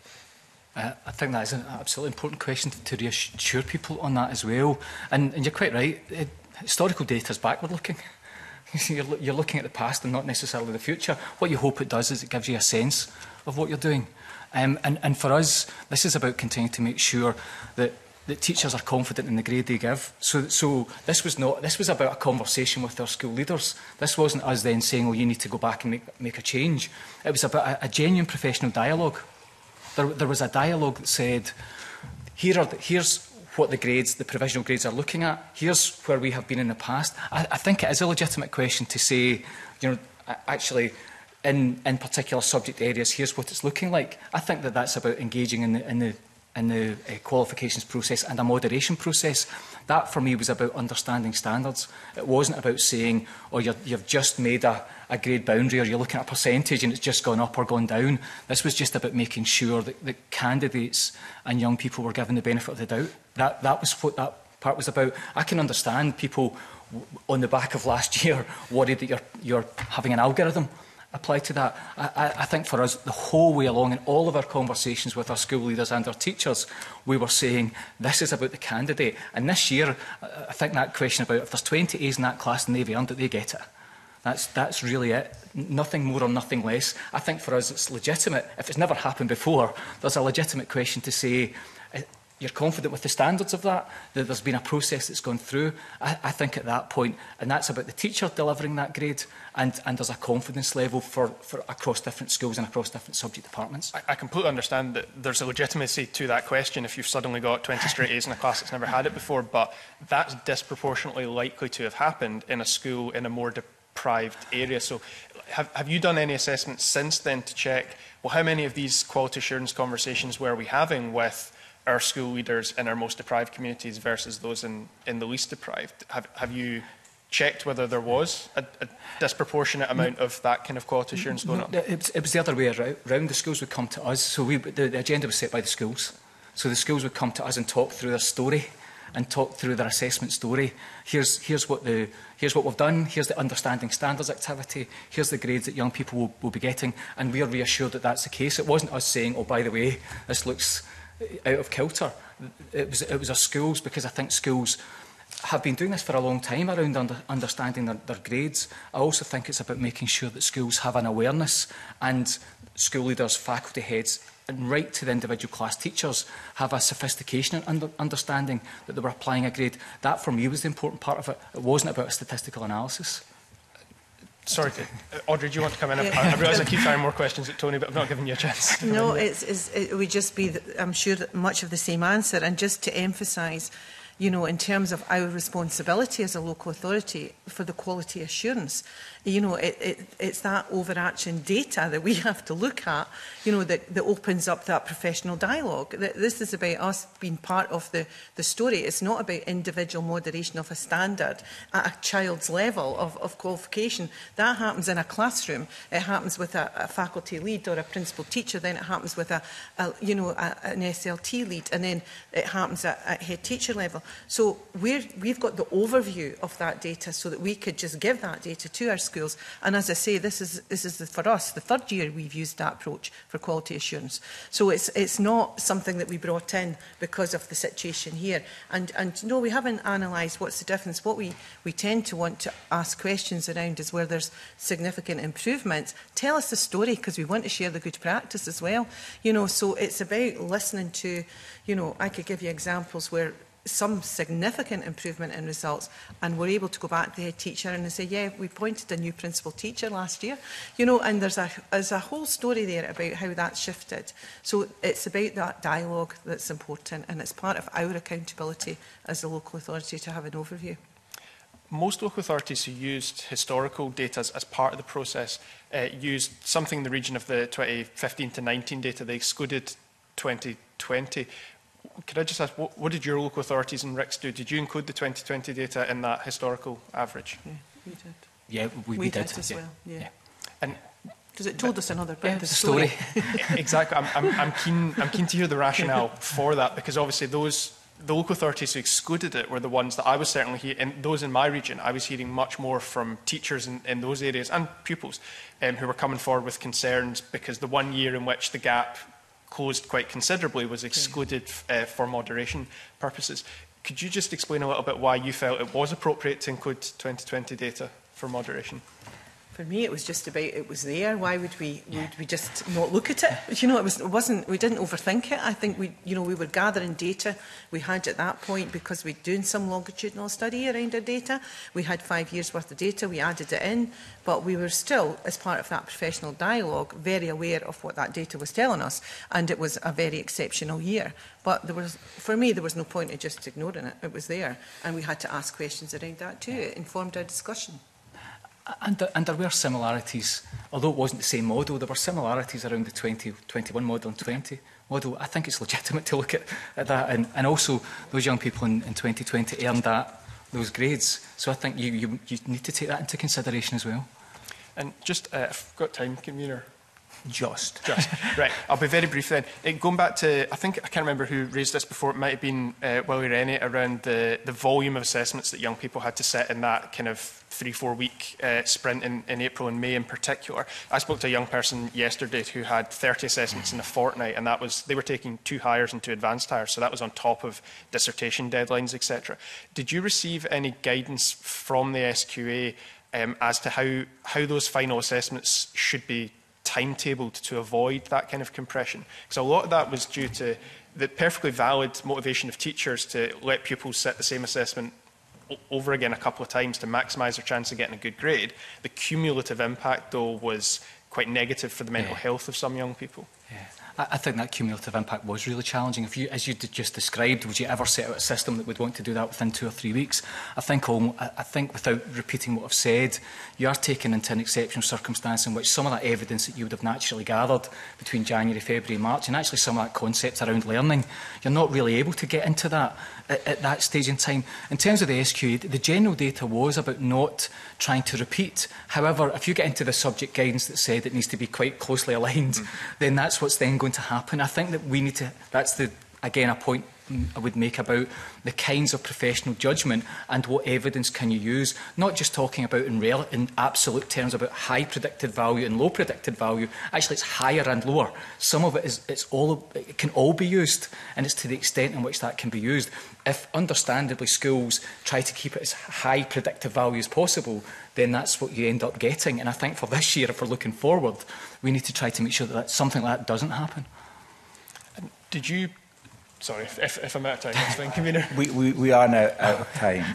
I think that is an absolutely important question to reassure people on that as well. And you're quite right, historical data is backward looking. You're looking at the past and not necessarily the future. What you hope it does is it gives you a sense of what you're doing. And for us, this is about continuing to make sure that teachers are confident in the grade they give. So this was about a conversation with our school leaders. This wasn't us then saying, oh, you need to go back and make a change. It was about a genuine professional dialogue. There was a dialogue that said, here's what the provisional grades are looking at. Here's where we have been in the past. I think it is a legitimate question to say, actually, in particular subject areas, here's what it's looking like. I think that that's about engaging in the qualifications process and a moderation process. That for me was about understanding standards. It wasn't about saying, oh, you've just made a grade boundary, or you're looking at a percentage and it's just gone up or gone down. This was just about making sure that candidates and young people were given the benefit of the doubt. That was what that part was about. I can understand people on the back of last year worried that you're having an algorithm apply to that. I think for us, the whole way along in all of our conversations with our school leaders and our teachers, we were saying this is about the candidate. And this year, I think that question about if there's 20 A's in that class and they've earned it, they get it. That's really it. Nothing more or nothing less. I think for us it's legitimate. If it's never happened before, there's a legitimate question to say, you're confident with the standards of that there's been a process that's gone through. I think at that point, and that's about the teacher delivering that grade, and there's a confidence level for across different schools and across different subject departments. I completely understand that there's a legitimacy to that question if you've suddenly got 20 straight A's in a class that's never had it before, but that's disproportionately likely to have happened in a school in a more deprived area. So have you done any assessments since then to check, well, how many of these quality assurance conversations were we having with our school leaders in our most deprived communities versus those in the least deprived? Have you checked whether there was a disproportionate amount of that kind of quality assurance going on? It was the other way around. The schools would come to us. So the agenda was set by the schools. So the schools would come to us and talk through their story and talk through their assessment story. Here's what we've done. Here's the understanding standards activity. Here's the grades that young people will be getting. And we are reassured that that's the case. It wasn't us saying, oh, by the way, this looks out of kilter. It was our schools, because I think schools have been doing this for a long time around understanding their grades. I also think it's about making sure that schools have an awareness, and school leaders, faculty heads, and right to the individual class teachers have a sophistication and understanding that they were applying a grade. That for me was the important part of it. It wasn't about a statistical analysis. Sorry, Audrey, do you want to come in? I realise I keep firing more questions at Tony, but I've not given you a chance. No, it would just be, I'm sure, much of the same answer. And just to emphasise, you know, in terms of our responsibility as a local authority for the quality assurance, you know, it's that overarching data that we have to look at, you know, that opens up that professional dialogue. This is about us being part of the story. It's not about individual moderation of a standard at a child's level of qualification. That happens in a classroom. It happens with a faculty lead or a principal teacher. Then it happens with an SLT lead, and then it happens at head teacher level. So we've got the overview of that data so that we could just give that data to our schools. And as I say, this is for us the third year we've used that approach for quality assurance. So it's not something that we brought in because of the situation here. And no, we haven't analysed what's the difference. What we tend to want to ask questions around is where there's significant improvements. Tell us the story, because we want to share the good practice as well. You know, so it's about listening to, you know, I could give you examples where some significant improvement in results, and we're able to go back to the head teacher and they say, yeah, we appointed a new principal teacher last year, you know, and there's a whole story there about how that's shifted. So it's about that dialogue that's important, and it's part of our accountability as a local authority to have an overview. Most local authorities who used historical data as part of the process used something in the region of the 2015 to 19 data. They excluded 2020. Could I just ask, what did your local authorities and RICS do? Did you include the 2020 data in that historical average? Yeah, we did. Yeah, we did as well. Yeah. And because it told us another bit of the story. Exactly. I'm keen to hear the rationale for that, because obviously the local authorities who excluded it were the ones that I was certainly hearing, those in my region, I was hearing much more from teachers in those areas and pupils who were coming forward with concerns because the 1 year in which the gap closed quite considerably was excluded for moderation purposes. Could you just explain a little bit why you felt it was appropriate to include 2020 data for moderation? For me, it was just about it was there. Why would we just not look at it? You know, it wasn't. We didn't overthink it. I think we were gathering data. We had at that point, because we'd doing some longitudinal study around our data. We had 5 years worth of data. We added it in, but we were still, as part of that professional dialogue, very aware of what that data was telling us, and it was a very exceptional year. But for me, there was no point in just ignoring it. It was there, and we had to ask questions around that too. It informed our discussion. And there were similarities although it wasn't the same model, there were similarities around the 2021 model and 20 model. I think it's legitimate to look at that, and also those young people in 2020 earned those grades. So I think you need to take that into consideration as well. And just, if I've got time, Convener. Just. Right, I'll be very brief then. Going back to, I can't remember who raised this before, it might have been Willie Rennie, around the volume of assessments that young people had to set in that kind of 3-4 week sprint in April and May in particular. I spoke to a young person yesterday who had 30 assessments in a fortnight, and they were taking 2 hires and 2 advanced hires, so that was on top of dissertation deadlines, etc. Did you receive any guidance from the SQA as to how those final assessments should be timetabled to avoid that kind of compression? Because a lot of that was due to the perfectly valid motivation of teachers to let pupils sit the same assessment over again a couple of times to maximise their chance of getting a good grade. The cumulative impact, though, was quite negative for the mental health of some young people. Yeah. I think that cumulative impact was really challenging. If you, as you just described, would you ever set out a system that would want to do that within 2 or 3 weeks? I think without repeating what I've said, you are taking into an exceptional circumstance in which some of that evidence that you would have naturally gathered between January, February, March, and actually some of that concepts around learning, you're not really able to get into that at that stage in time. In terms of the SQA, the general data was about not trying to repeat. However, if you get into the subject guidance that said it needs to be quite closely aligned, then that's what's then going to happen. I think that we need to, again, a point I would make about the kinds of professional judgment and what evidence can you use, not just talking about in absolute terms about high predicted value and low predicted value. Actually, it's higher and lower. Some of it it can all be used, and it's to the extent in which that can be used. If, understandably, schools try to keep it as high predictive value as possible, then that's what you end up getting. And I think for this year, if we're looking forward, we need to try to make sure that something like that doesn't happen. Did you... Sorry, if I'm out of time, that's fine, Convener. We are now out of time.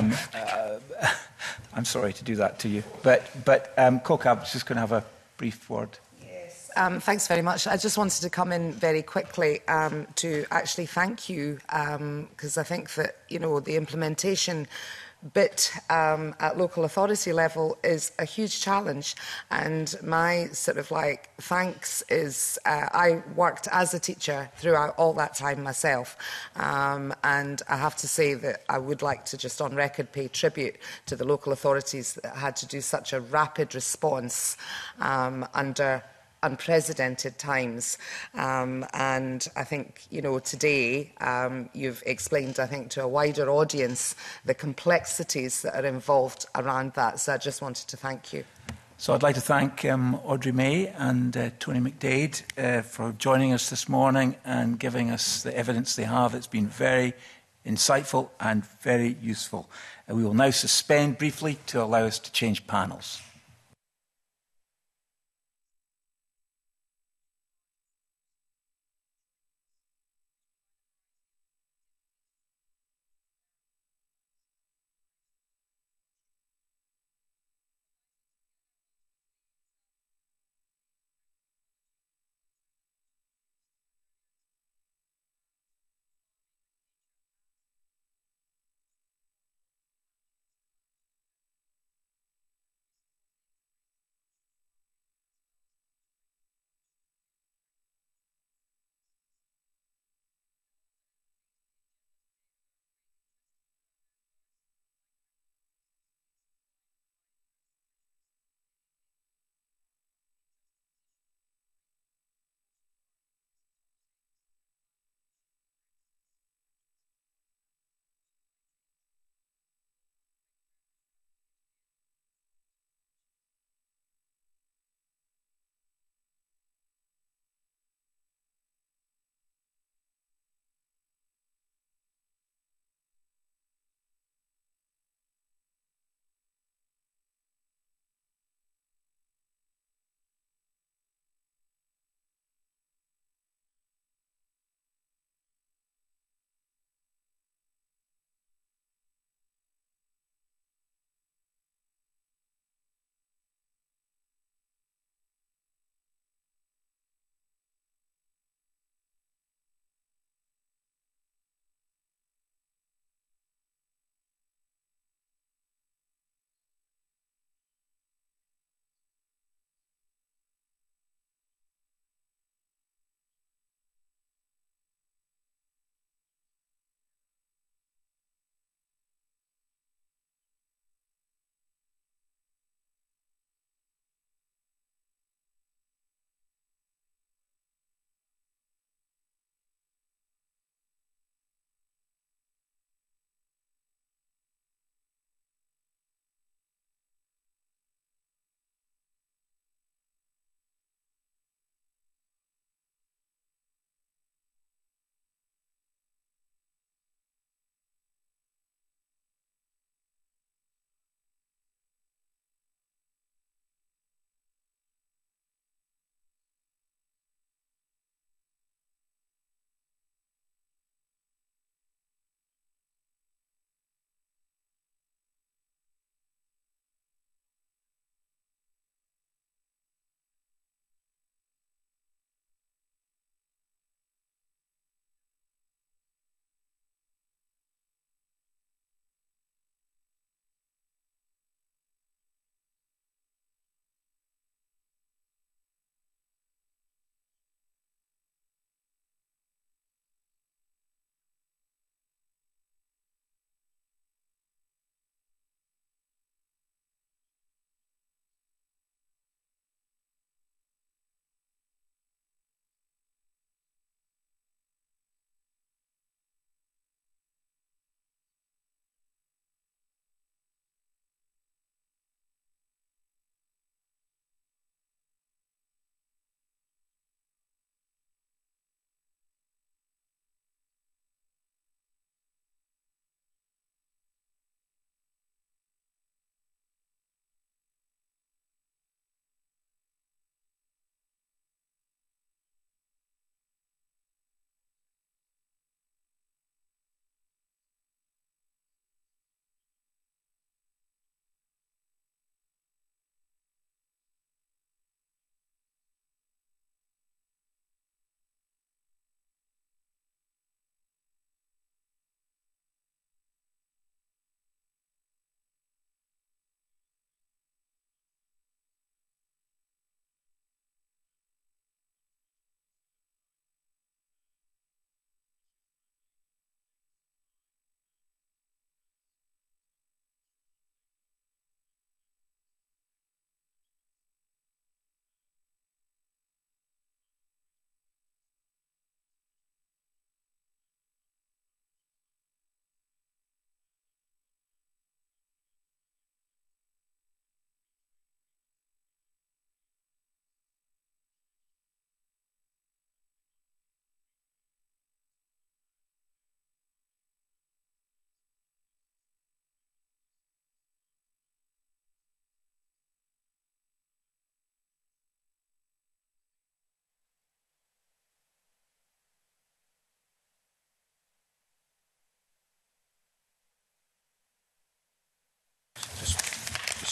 I'm sorry to do that to you. But Kokab was just going to have a brief word. Yes. Thanks very much. I just wanted to come in very quickly to actually thank you, because I think that, the implementation bit at local authority level is a huge challenge, and my thanks is I worked as a teacher throughout all that time myself, and I have to say that I would like to just on record pay tribute to the local authorities that had to do such a rapid response under unprecedented times, and I think today you've explained, I think, to a wider audience the complexities that are involved around that, so I just wanted to thank you. So I'd like to thank Audrey May and Tony McDade for joining us this morning and giving us the evidence they have. It's been very insightful and very useful. We will now suspend briefly to allow us to change panels.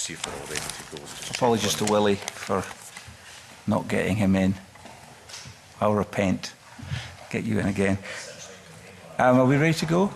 see if they're all ready to go. Apologies to Willie for not getting him in. I'll repent. Get you in again. Are we ready to go?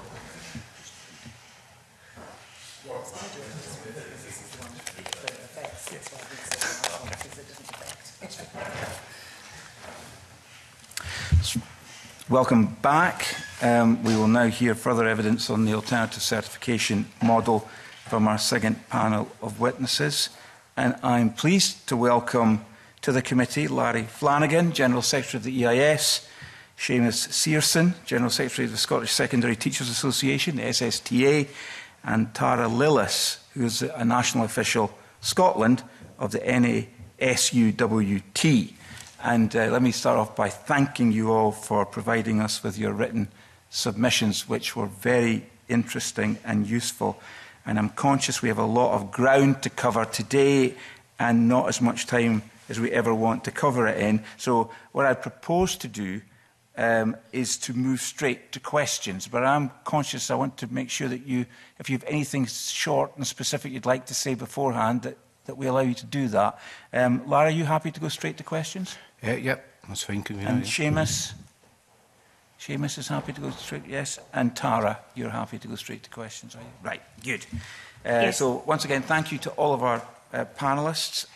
Welcome back. We will now hear further evidence on the alternative certification model from our second panel of witnesses. And I'm pleased to welcome to the committee Larry Flanagan, General Secretary of the EIS, Seamus Searson, General Secretary of the Scottish Secondary Teachers Association, the SSTA, and Tara Lillis, who is a national official Scotland of the NASUWT. And let me start off by thanking you all for providing us with your written submissions, which were very interesting and useful. And I'm conscious we have a lot of ground to cover today and not as much time as we ever want to cover it in. So what I propose to do is to move straight to questions. But I'm conscious I want to make sure that you, if you have anything short and specific you'd like to say beforehand, that we allow you to do that. Lara, are you happy to go straight to questions? Yep, that's fine. And Seamus? Seamus is happy to go straight, yes. And Tara, you're happy to go straight to questions, are you? Right, good. Yes. So once again, thank you to all of our panellists.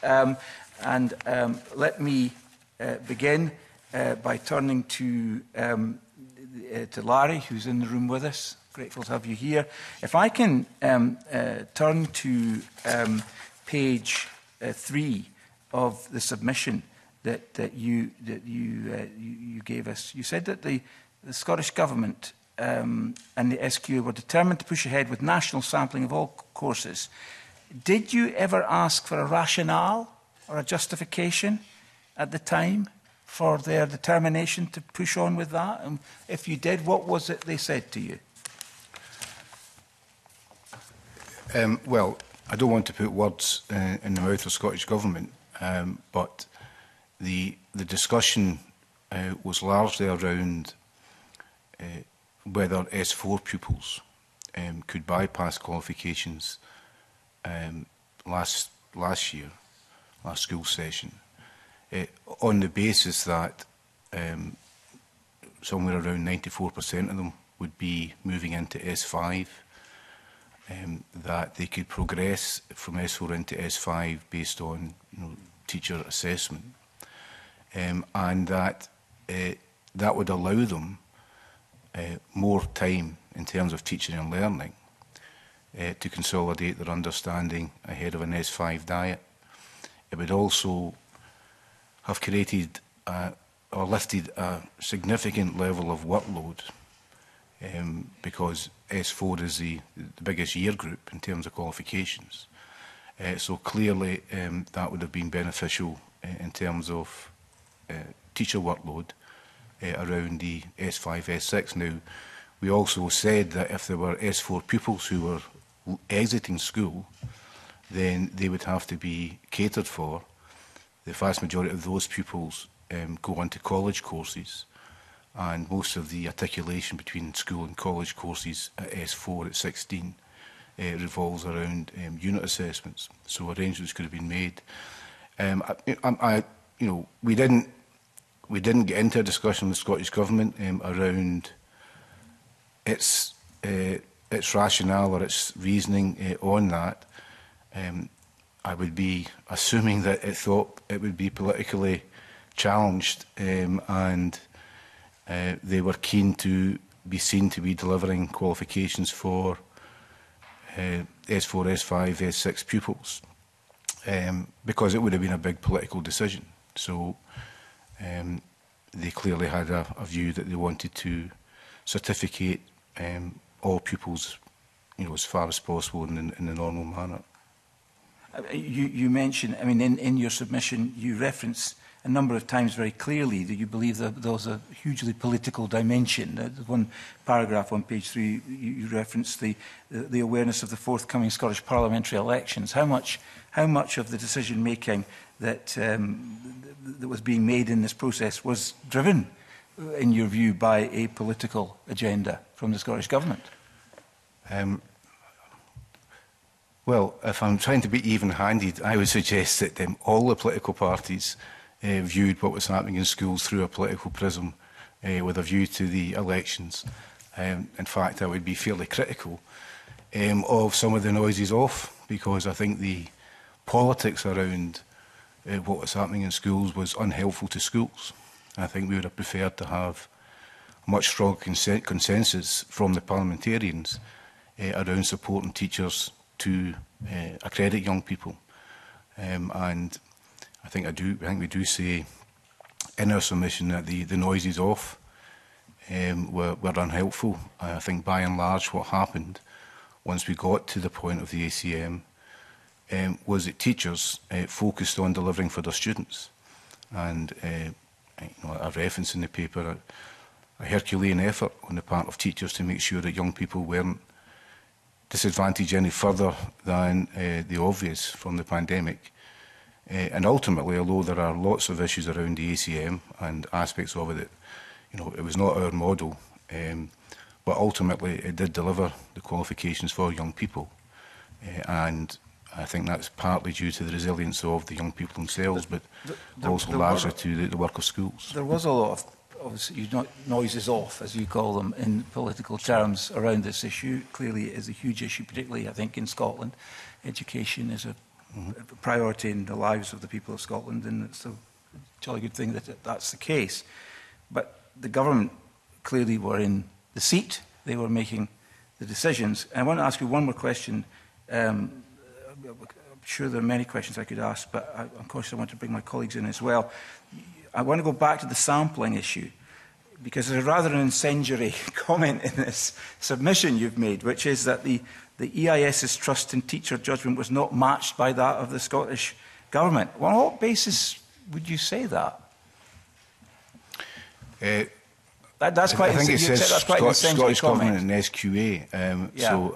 Let me begin by turning to Larry, who's in the room with us. Grateful to have you here. If I can turn to page 3 of the submission that you gave us. You said that the Scottish Government and the SQ were determined to push ahead with national sampling of all courses. Did you ever ask for a rationale or a justification at the time for their determination to push on with that? And if you did, what was it they said to you? Well, I don't want to put words in the mouth of the Scottish Government, but the discussion was largely around whether S4 pupils could bypass qualifications last school session, on the basis that somewhere around 94% of them would be moving into S5, that they could progress from S4 into S5 based on teacher assessment, and that that would allow them more time in terms of teaching and learning to consolidate their understanding ahead of an S5 diet. It would also have created or lifted a significant level of workload because S4 is the biggest year group in terms of qualifications. So clearly that would have been beneficial in terms of teacher workload around the S5, S6. Now, we also said that if there were S4 pupils who were exiting school, then they would have to be catered for. The vast majority of those pupils go on to college courses, and most of the articulation between school and college courses at S4 at 16 revolves around unit assessments. So arrangements could have been made. We didn't get into a discussion with the Scottish Government around its rationale or its reasoning on that. I would be assuming that it thought it would be politically challenged, and they were keen to be seen to be delivering qualifications for S4, S5, S6 pupils, because it would have been a big political decision. So they clearly had a view that they wanted to certificate all pupils, as far as possible in the normal manner. You mentioned, I mean, in your submission, you reference a number of times very clearly that you believe that there was a hugely political dimension. One paragraph on page 3, you reference the awareness of the forthcoming Scottish parliamentary elections. How much of the decision making that was being made in this process was driven, in your view, by a political agenda from the Scottish Government? Well, if I'm trying to be even-handed, I would suggest that all the political parties viewed what was happening in schools through a political prism with a view to the elections. In fact, I would be fairly critical of some of the noises off, because I think the politics around what was happening in schools was unhelpful to schools. I think we would have preferred to have a much stronger consensus from the parliamentarians around supporting teachers to accredit young people. And I think we do say in our submission that the noises off were unhelpful. I think by and large what happened once we got to the point of the ACM was that teachers focused on delivering for their students. And a reference in the paper, a Herculean effort on the part of teachers to make sure that young people weren't disadvantaged any further than the obvious from the pandemic. And ultimately, although there are lots of issues around the ACM and aspects of it that, it was not our model, but ultimately it did deliver the qualifications for young people. And I think that's partly due to the resilience of the young people themselves, but also largely to the work of schools. There was a lot of, obviously, noises off, as you call them, in political terms around this issue. Clearly it is a huge issue, particularly, I think, in Scotland. Education is a priority in the lives of the people of Scotland, and it's a jolly good thing that that's the case. But the government clearly were in the seat. They were making the decisions. And I want to ask you one more question. I'm sure there are many questions I could ask, but I'm conscious I want to bring my colleagues in as well. I want to go back to the sampling issue, because there's rather an incendiary comment in this submission you've made, which is that the EIS's trust in teacher judgment was not matched by that of the Scottish Government. Well, on what basis would you say that? That's quite. I think it says that's quite Scottish comment. Government and SQA.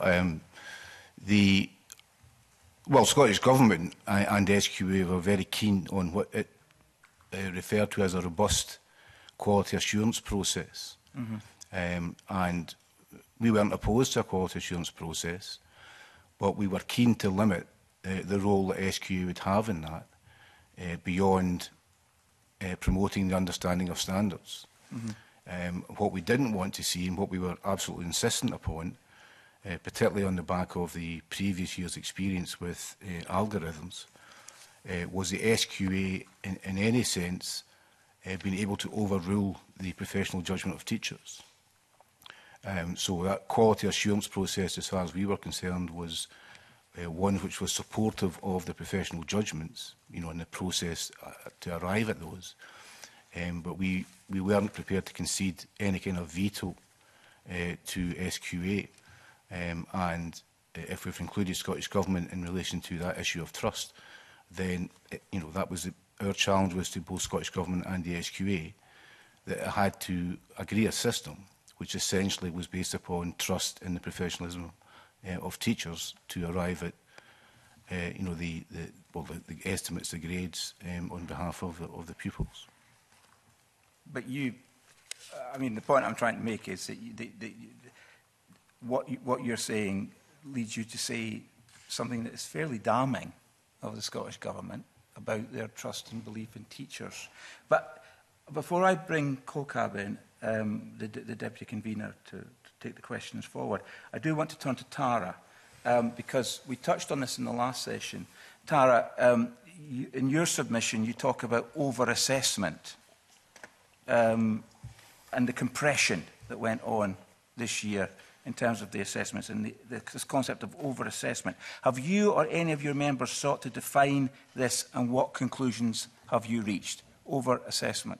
Scottish Government and SQA were very keen on what it referred to as a robust quality assurance process. And we weren't opposed to a quality assurance process, but we were keen to limit the role that SQA would have in that beyond promoting the understanding of standards. What we didn't want to see, and what we were absolutely insistent upon, particularly on the back of the previous year's experience with algorithms, was the SQA in any sense being able to overrule the professional judgment of teachers. So that quality assurance process, as far as we were concerned, was one which was supportive of the professional judgments, in the process to arrive at those. But we weren't prepared to concede any kind of veto to SQA. And if we've included Scottish Government in relation to that issue of trust, then that was our challenge was to both Scottish Government and the SQA, that it had to agree a system which essentially was based upon trust in the professionalism of teachers to arrive at the estimates, the grades on behalf of the pupils. But the point I'm trying to make is that what you're saying leads you to say something that is fairly damning of the Scottish Government about their trust and belief in teachers. But before I bring COCAB in, the Deputy Convener, to take the questions forward, I do want to turn to Tara, because we touched on this in the last session. Tara, in your submission, you talk about over-assessment and the compression that went on this year in terms of the assessments and this concept of over-assessment. Have you or any of your members sought to define this, and what conclusions have you reached? Over-assessment.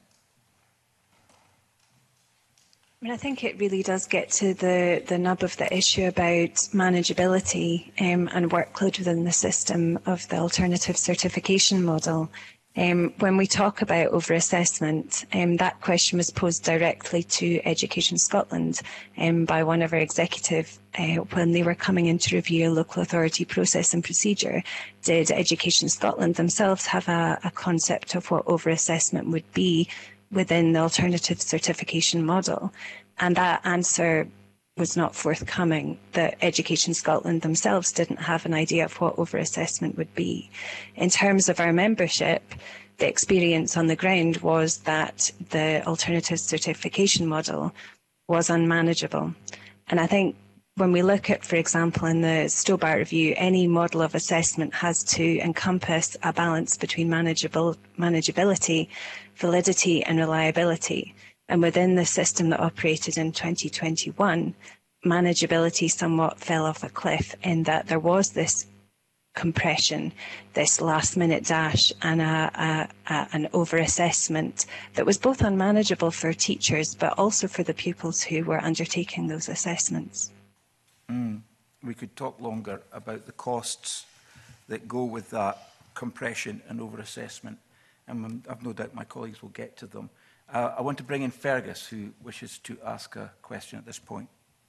I think it really does get to the nub of the issue about manageability and workload within the system of the alternative certification model. When we talk about over-assessment, that question was posed directly to Education Scotland by one of our executive when they were coming in to review a local authority process and procedure. Did Education Scotland themselves have a concept of what over-assessment would be within the alternative certification model? And that answer was not forthcoming, that Education Scotland themselves didn't have an idea of what overassessment would be. In terms of our membership, the experience on the ground was that the alternative certification model was unmanageable. And I think when we look at, for example, in the Stobart review, any model of assessment has to encompass a balance between manageability, validity and reliability. And within the system that operated in 2021, manageability somewhat fell off a cliff in that there was this compression, this last-minute dash and an over-assessment that was both unmanageable for teachers but also for the pupils who were undertaking those assessments. We could talk longer about the costs that go with that compression and over-assessment, and I've no doubt my colleagues will get to them. I want to bring in Fergus, who wishes to ask a question at this point.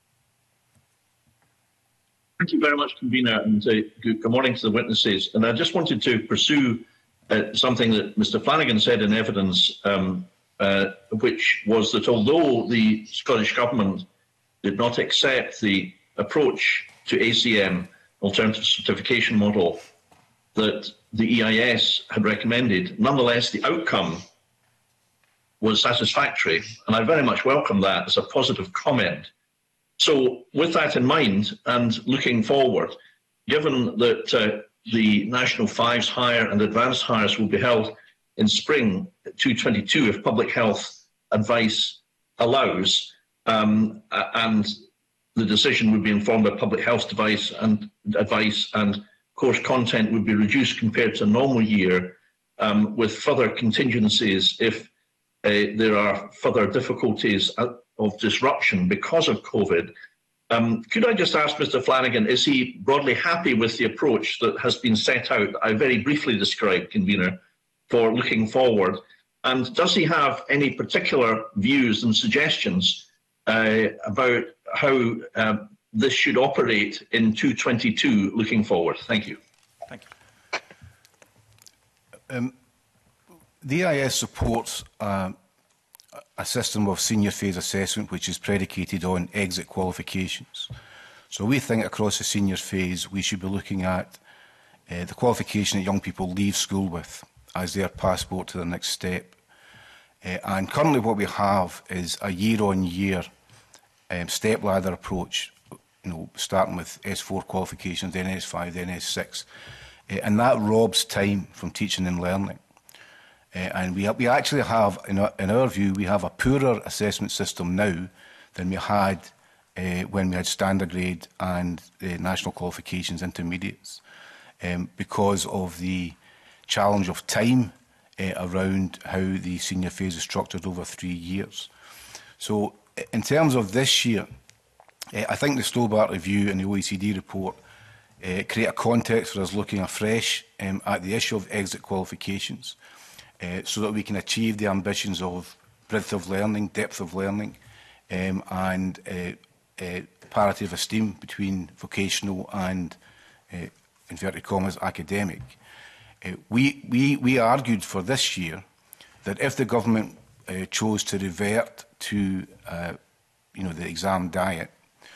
Thank you very much, Convener, and good morning to the witnesses. And I just wanted to pursue something that Mr Flanagan said in evidence, which was that although the Scottish Government did not accept the approach to ACM, alternative certification model, that the EIS had recommended, nonetheless the outcome was satisfactory, and I very much welcome that as a positive comment. So with that in mind and looking forward, given that the National Fives hire and advanced hires will be held in spring 2022 if public health advice allows, and the decision would be informed by public health advice and course content would be reduced compared to a normal year, with further contingencies if there are further difficulties of disruption because of COVID. Could I just ask Mr Flanagan, is he broadly happy with the approach that has been set out, I very briefly described, Convener, for looking forward? And does he have any particular views and suggestions about how this should operate in 2022 looking forward? Thank you. Thank you. The EIS supports a system of senior phase assessment which is predicated on exit qualifications. So we think across the senior phase we should be looking at the qualification that young people leave school with as their passport to the next step. And currently what we have is a year-on-year step ladder approach, starting with S4 qualifications, then S5, then S6. And that robs time from teaching and learning. And we actually have, in our view, we have a poorer assessment system now than we had when we had standard grade and national qualifications intermediates, because of the challenge of time around how the senior phase is structured over 3 years. So in terms of this year, I think the Stobart review and the OECD report create a context for us looking afresh at the issue of exit qualifications, so that we can achieve the ambitions of breadth of learning, depth of learning, and parity of esteem between vocational and, inverted commas, academic. We argued for this year that if the government chose to revert to the exam diet,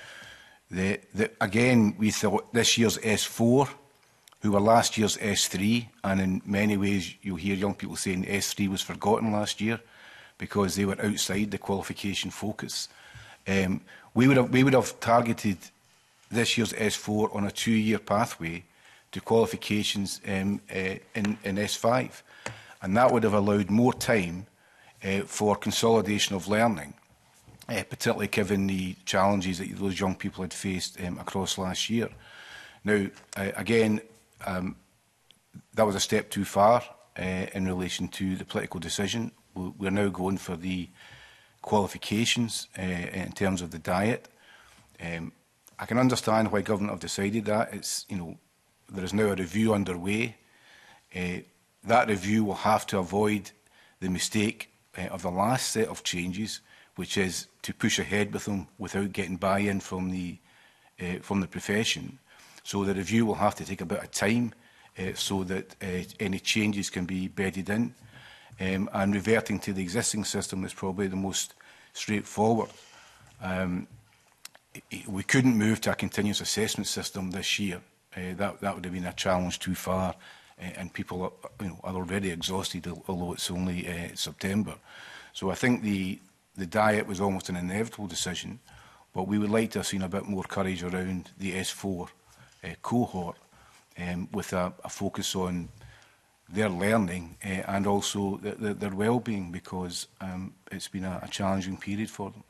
again, we thought this year's S4, who were last year's S3, and in many ways you'll hear young people saying S3 was forgotten last year because they were outside the qualification focus. We would have targeted this year's S4 on a 2-year pathway to qualifications in S5, and that would have allowed more time for consolidation of learning, particularly given the challenges that those young people had faced across last year. Now, again, that was a step too far in relation to the political decision. We're now going for the qualifications in terms of the diet. I can understand why government have decided that. It's, there is now a review underway. That review will have to avoid the mistake of the last set of changes, which is to push ahead with them without getting buy-in from the profession. So the review will have to take a bit of time so that any changes can be bedded in. And reverting to the existing system is probably the most straightforward. we couldn't move to a continuous assessment system this year. That would have been a challenge too far, and people are already exhausted, although it's only September. So I think the diet was almost an inevitable decision, but we would like to have seen a bit more courage around the S4 cohort, with a focus on their learning and also their well-being, because it's been a challenging period for them.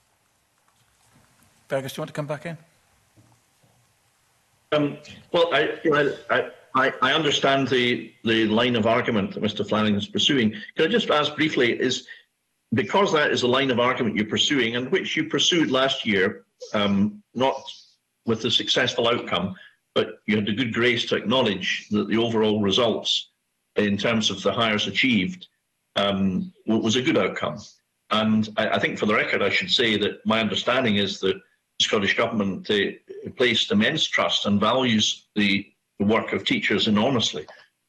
Fergus, do you want to come back in? Well, I understand the line of argument that Mr. Flanagan is pursuing. Can I just ask briefly, is because that is the line of argument you're pursuing, and which you pursued last year, not with a successful outcome, but you had the good grace to acknowledge that the overall results in terms of the hires achieved was a good outcome. And I think for the record, I should say that my understanding is that the Scottish Government placed immense trust and values the work of teachers enormously.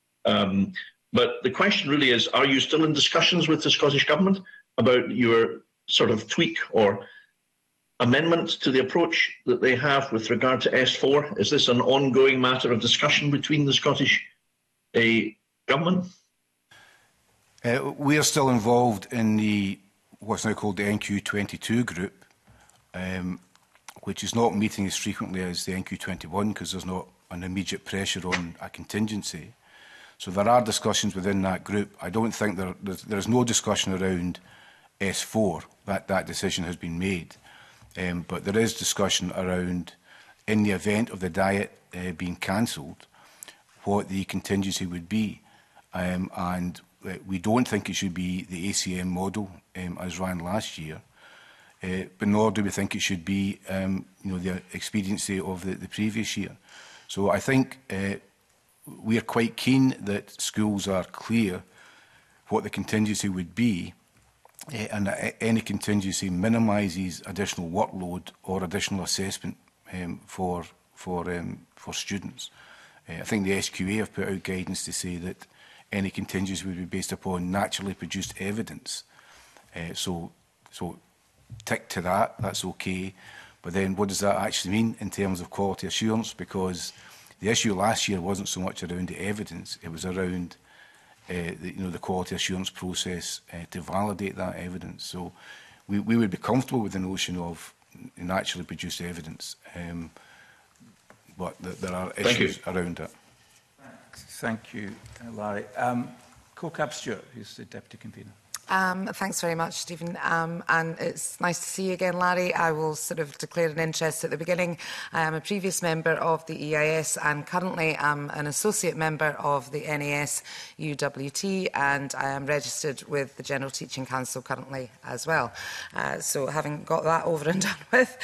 But the question really is, are you still in discussions with the Scottish Government about your sort of tweak or amendment to the approach that they have with regard to S4? Is this an ongoing matter of discussion between the Scottish Government? We are still involved in what's now called the NQ22 group, which is not meeting as frequently as the NQ21 because there's not an immediate pressure on a contingency. So there are discussions within that group. I don't think there is no discussion around S4, that decision has been made. But there is discussion around, in the event of the diet being cancelled, what the contingency would be. And we don't think it should be the ACM model as ran last year, but nor do we think it should be the expediency of the previous year. So I think we are quite keen that schools are clear what the contingency would be, and that any contingency minimises additional workload or additional assessment for students. I think the SQA have put out guidance to say that any contingency would be based upon naturally produced evidence. So tick to that, that's okay. But then what does that actually mean in terms of quality assurance? Because the issue last year wasn't so much around the evidence, it was around the quality assurance process to validate that evidence. So we would be comfortable with the notion of naturally produced evidence, but there are issues around it. Thank you, Larry. Co-Cab Stewart, who's the Deputy Convener. Thanks very much, Stephen. And it's nice to see you again, Larry. I will sort of declare an interest at the beginning. I am a previous member of the EIS and currently am an associate member of the NAS UWT, and I am registered with the General Teaching Council currently as well. So having got that over and done with.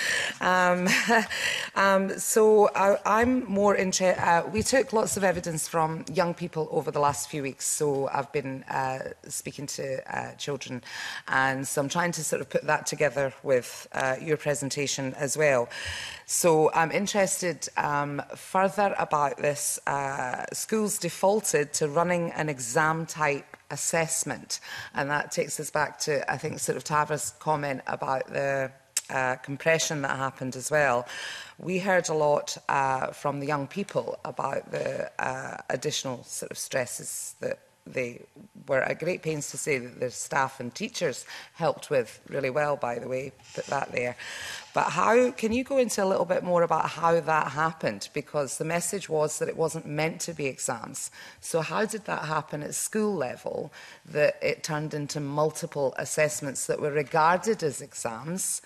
I'm more interested. We took lots of evidence from young people over the last few weeks. So I've been speaking to children, and so I'm trying to sort of put that together with your presentation as well. So I'm interested further about this. Schools defaulted to running an exam type assessment, and that takes us back to, I think, sort of Tavra's comment about the compression that happened as well. We heard a lot from the young people about the additional sort of stresses that they were at great pains to say that their staff and teachers helped with really well, by the way, put that there. But how, can you go into a little bit more about how that happened? Because the message was that it wasn't meant to be exams. So how did that happen at school level, that it turned into multiple assessments that were regarded as exams?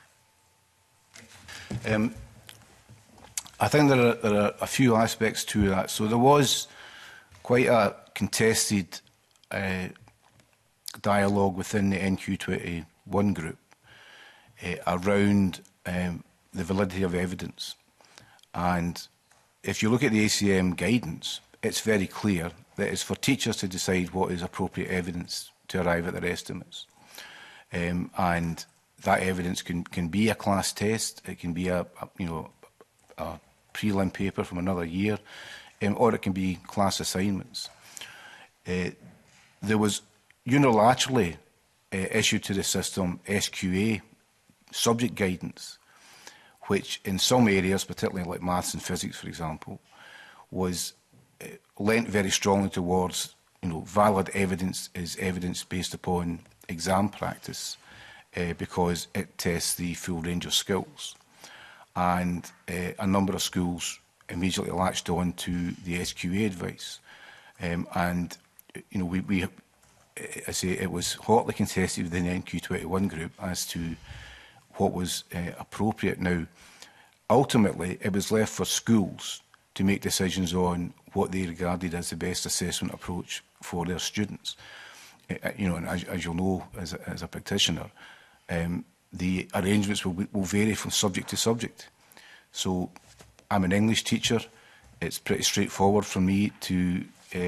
I think there are a few aspects to that. So there was quite a contested dialogue within the NQ21 group around the validity of evidence. And if you look at the ACM guidance, it's very clear that it's for teachers to decide what is appropriate evidence to arrive at their estimates. And that evidence can be a class test, it can be a prelim paper from another year, or it can be class assignments. There was unilaterally issued to the system SQA subject guidance, which in some areas, particularly like maths and physics, for example, was lent very strongly towards, valid evidence is evidence based upon exam practice, because it tests the full range of skills. And a number of schools immediately latched on to the SQA advice. I say it was hotly contested within the NQ21 group as to what was appropriate. Now, ultimately, it was left for schools to make decisions on what they regarded as the best assessment approach for their students. And as you'll know, as a practitioner, the arrangements will vary from subject to subject. So I'm an English teacher. It's pretty straightforward for me to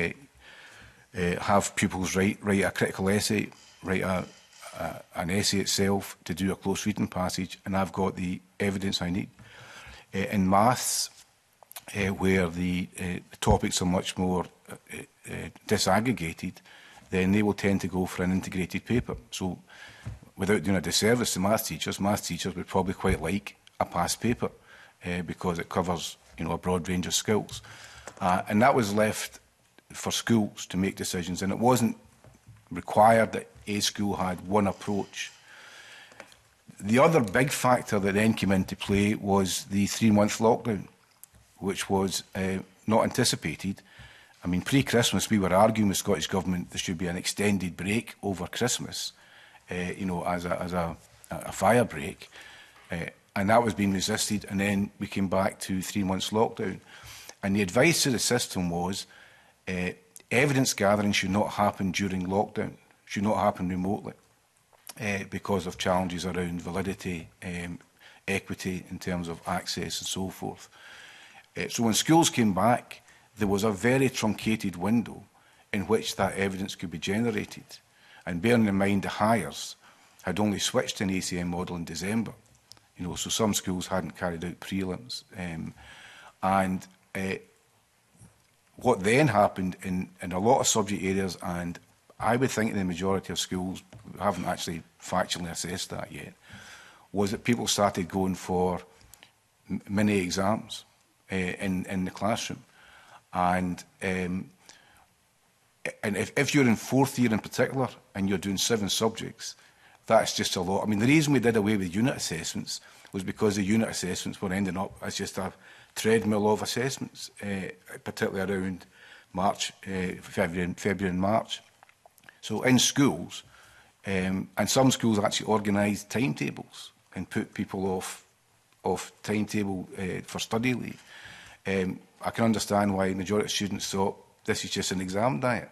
have pupils write a critical essay, write an essay itself, to do a close reading passage, and I've got the evidence I need. In maths, where the topics are much more disaggregated, then they will tend to go for an integrated paper. So without doing a disservice to maths teachers would probably quite like a past paper because it covers a broad range of skills. And that was left for schools to make decisions, and it wasn't required that a school had one approach. The other big factor that then came into play was the 3-month lockdown, which was not anticipated. I mean, pre-Christmas, we were arguing with Scottish Government there should be an extended break over Christmas, as a fire break, and that was being resisted, and then we came back to 3 months lockdown. And the advice to the system was evidence gathering should not happen during lockdown, should not happen remotely, because of challenges around validity, equity in terms of access and so forth. So when schools came back, there was a very truncated window in which that evidence could be generated. And bearing in mind the hires had only switched to an ACM model in December, so some schools hadn't carried out prelims. What then happened in a lot of subject areas, and I would think in the majority of schools, we haven't actually factually assessed that yet, was that people started going for mini exams in the classroom. And if you're in fourth year in particular and you're doing 7 subjects, that's just a lot. I mean, the reason we did away with unit assessments was because the unit assessments were ending up as just a treadmill of assessments, particularly around March, February and March. So in schools, and some schools actually organised timetables and put people off timetable for study leave. I can understand why the majority of students thought this is just an exam diet.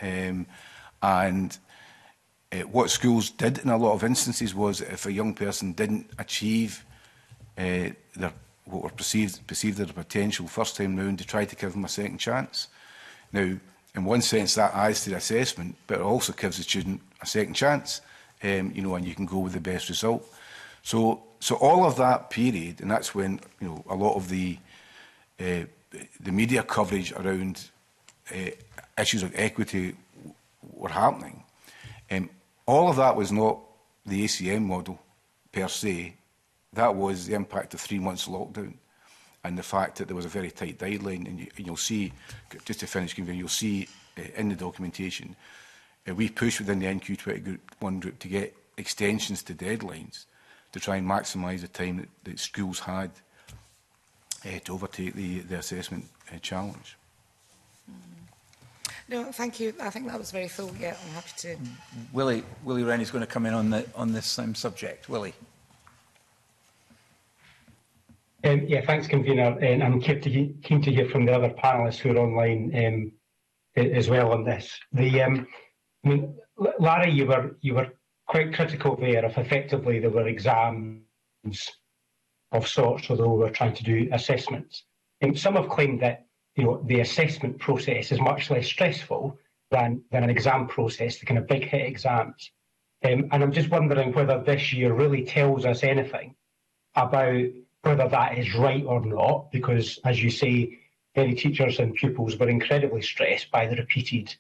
What schools did in a lot of instances was if a young person didn't achieve what were perceived their potential first time round, to try to give them a second chance. Now, in one sense, that adds to the assessment, but it also gives the student a second chance, and you can go with the best result. So all of that period, and that's when a lot of the media coverage around issues of equity were happening. All of that was not the ACM model per se. That was the impact of 3 months lockdown and the fact that there was a very tight deadline. And you'll see, just to finish, you'll see in the documentation, we pushed within the NQ21 group to get extensions to deadlines to try and maximise the time that schools had to overtake the assessment challenge. No, thank you. I think that was very full. Yeah, I'm happy to. Willie Rennie's going to come in on this same subject. Willie. Yeah, thanks, convener. And I'm keen to hear from the other panellists who are online as well on this. I mean, Larry, you were quite critical there of effectively there were exams of sorts, although we were trying to do assessments. And some have claimed that the assessment process is much less stressful than an exam process, the kind of big hit exams. And I'm just wondering whether this year really tells us anything about whether that is right or not, because, as you say, many teachers and pupils were incredibly stressed by the repeated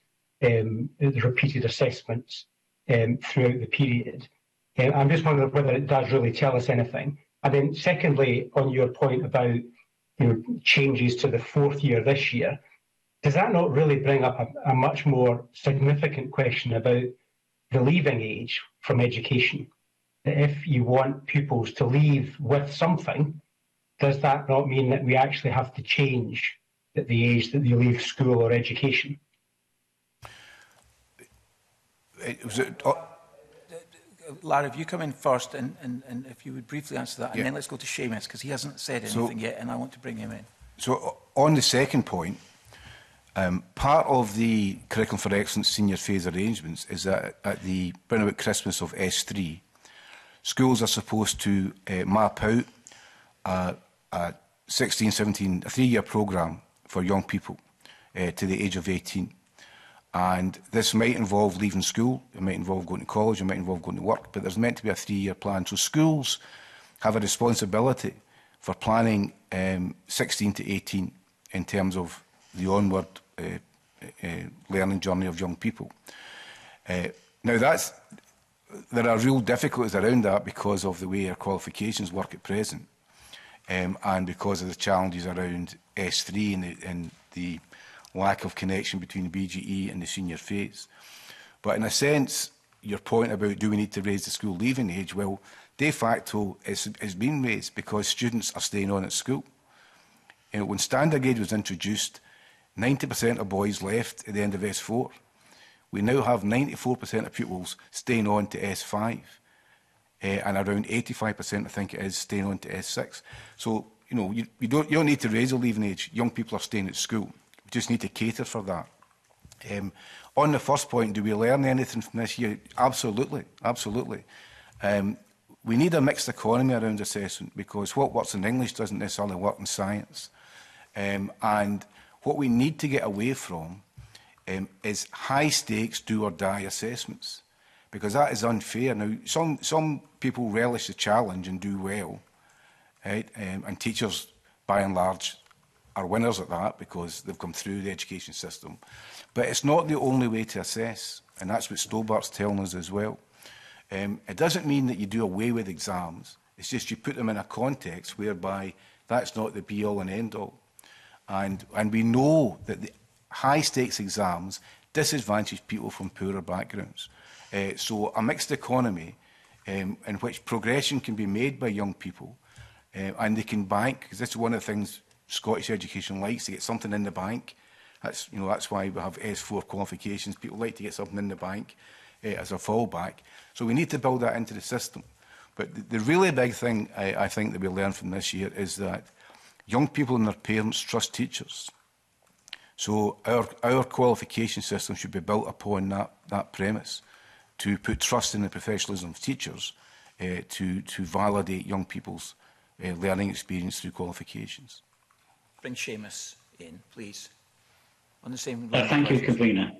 assessments throughout the period. I'm just wondering whether it does really tell us anything. And then secondly, on your point about changes to the fourth year this year, does that not really bring up a much more significant question about the leaving age from education? That if you want pupils to leave with something, does that not mean that we actually have to change at the age that they leave school or education? Larry, if you come in first, and if you would briefly answer that, and then let's go to Seamus, because he hasn't said anything yet, and I want to bring him in. So, on the second point, part of the Curriculum for Excellence senior phase arrangements is that at the round about Christmas of S3, schools are supposed to map out a 16, 17, a 3-year programme for young people to the age of 18. And this might involve leaving school, it might involve going to college, it might involve going to work, but there's meant to be a 3-year plan. So schools have a responsibility for planning 16 to 18 in terms of the onward learning journey of young people. Now, there are real difficulties around that because of the way our qualifications work at present, and because of the challenges around S3 and the lack of connection between the BGE and the senior phase. But in a sense, your point about do we need to raise the school leaving age, well, de facto it's been raised because students are staying on at school. When standard gauge was introduced, 90% of boys left at the end of S4. We now have 94% of pupils staying on to S5, and around 85%, I think it is, staying on to S6. So, you don't need to raise the leaving age. Young people are staying at school. We just need to cater for that. On the first point, do we learn anything from this year? Absolutely, absolutely. We need a mixed economy around assessment because what works in English doesn't necessarily work in science. And what we need to get away from is high-stakes do-or-die assessments, because that is unfair. Now, some people relish the challenge and do well, right? And teachers, by and large, are winners at that because they've come through the education system. But it's not the only way to assess, and that's what Stobart's telling us as well. It doesn't mean that you do away with exams. It's just you put them in a context whereby that's not the be-all and end-all. And we know that the high-stakes exams disadvantage people from poorer backgrounds. So a mixed economy in which progression can be made by young people and they can bank, because this is one of the things Scottish education likes, to get something in the bank. That's why we have S4 qualifications. People like to get something in the bank as a fallback. So we need to build that into the system. But the really big thing I think that we learned from this year is that young people and their parents trust teachers. So our qualification system should be built upon that premise, to put trust in the professionalism of teachers to validate young people's learning experience through qualifications. Bring Seamus in, please. On the same thank you, Convener.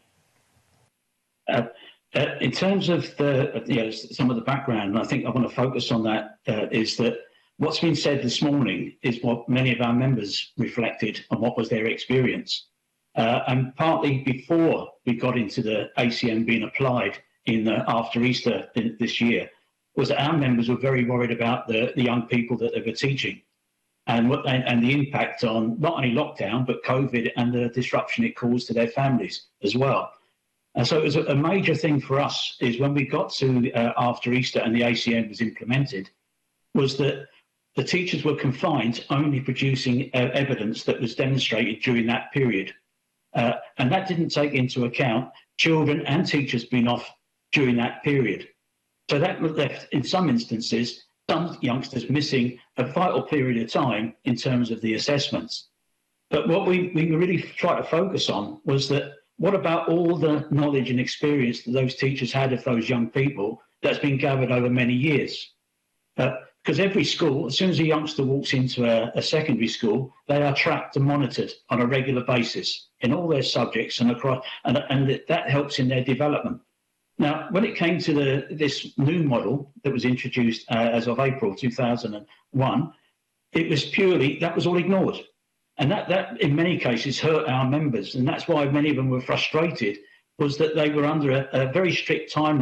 In terms of some of the background, I think I want to focus on that, is that what's been said this morning is what many of our members reflected on what was their experience. And partly before we got into the ACM being applied after Easter this year, was that our members were very worried about the young people that they were teaching and the impact on not only lockdown, but COVID and the disruption it caused to their families as well. And so it was a major thing for us is when we got to after Easter and the ACM was implemented, was that the teachers were confined to only producing evidence that was demonstrated during that period. And that didn't take into account children and teachers being off during that period. So that left, in some instances, some youngsters missing a vital period of time in terms of the assessments. But what we really tried to focus on was that what about all the knowledge and experience that those teachers had of those young people that's been gathered over many years? Because every school, as soon as a youngster walks into a secondary school, they are tracked and monitored on a regular basis in all their subjects and that helps in their development. Now, when it came to this new model that was introduced as of April 2001, that was all ignored. And that in many cases hurt our members. And that's why many of them were frustrated, was that they were under a very strict timeline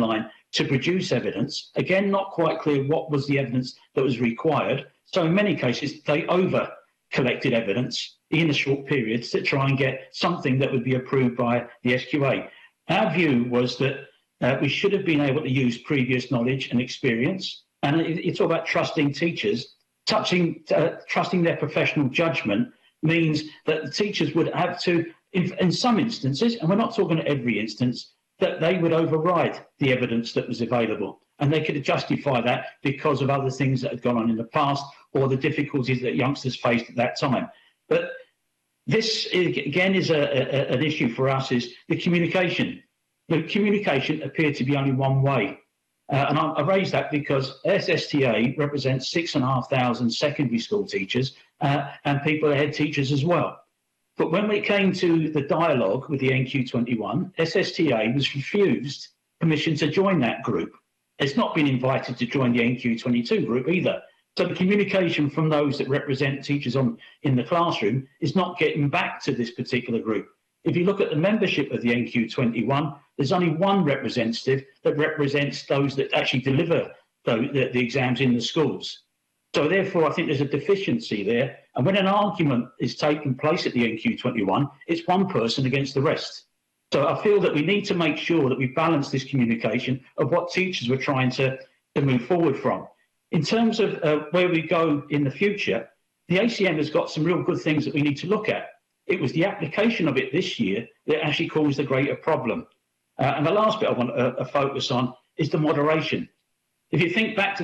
to produce evidence. Again, not quite clear what was the evidence that was required. So in many cases, they over-collected evidence in a short period to try and get something that would be approved by the SQA. Our view was that we should have been able to use previous knowledge and experience. And it's all about trusting teachers. Trusting their professional judgment means that the teachers would have to, in some instances, and we're not talking every instance, that they would override the evidence that was available. And they could justify that because of other things that had gone on in the past or the difficulties that youngsters faced at that time. But this, again, is an issue for us, is the communication. The communication appeared to be only one way. And I raise that because SSTA represents 6,500 secondary school teachers and people, head teachers as well. But when it came to the dialogue with the NQ21, SSTA was refused permission to join that group. It's not been invited to join the NQ22 group either. So the communication from those that represent teachers in the classroom is not getting back to this particular group. If you look at the membership of the NQ21, there's only one representative that represents those that actually deliver the exams in the schools. So therefore, I think there's a deficiency there. And when an argument is taking place at the NQ21, it's one person against the rest. So I feel that we need to make sure that we balance this communication of what teachers were trying to move forward from. In terms of where we go in the future, the ACM has got some real good things that we need to look at. It was the application of it this year that actually caused a greater problem. And the last bit I want to focus on is the moderation. If you think back to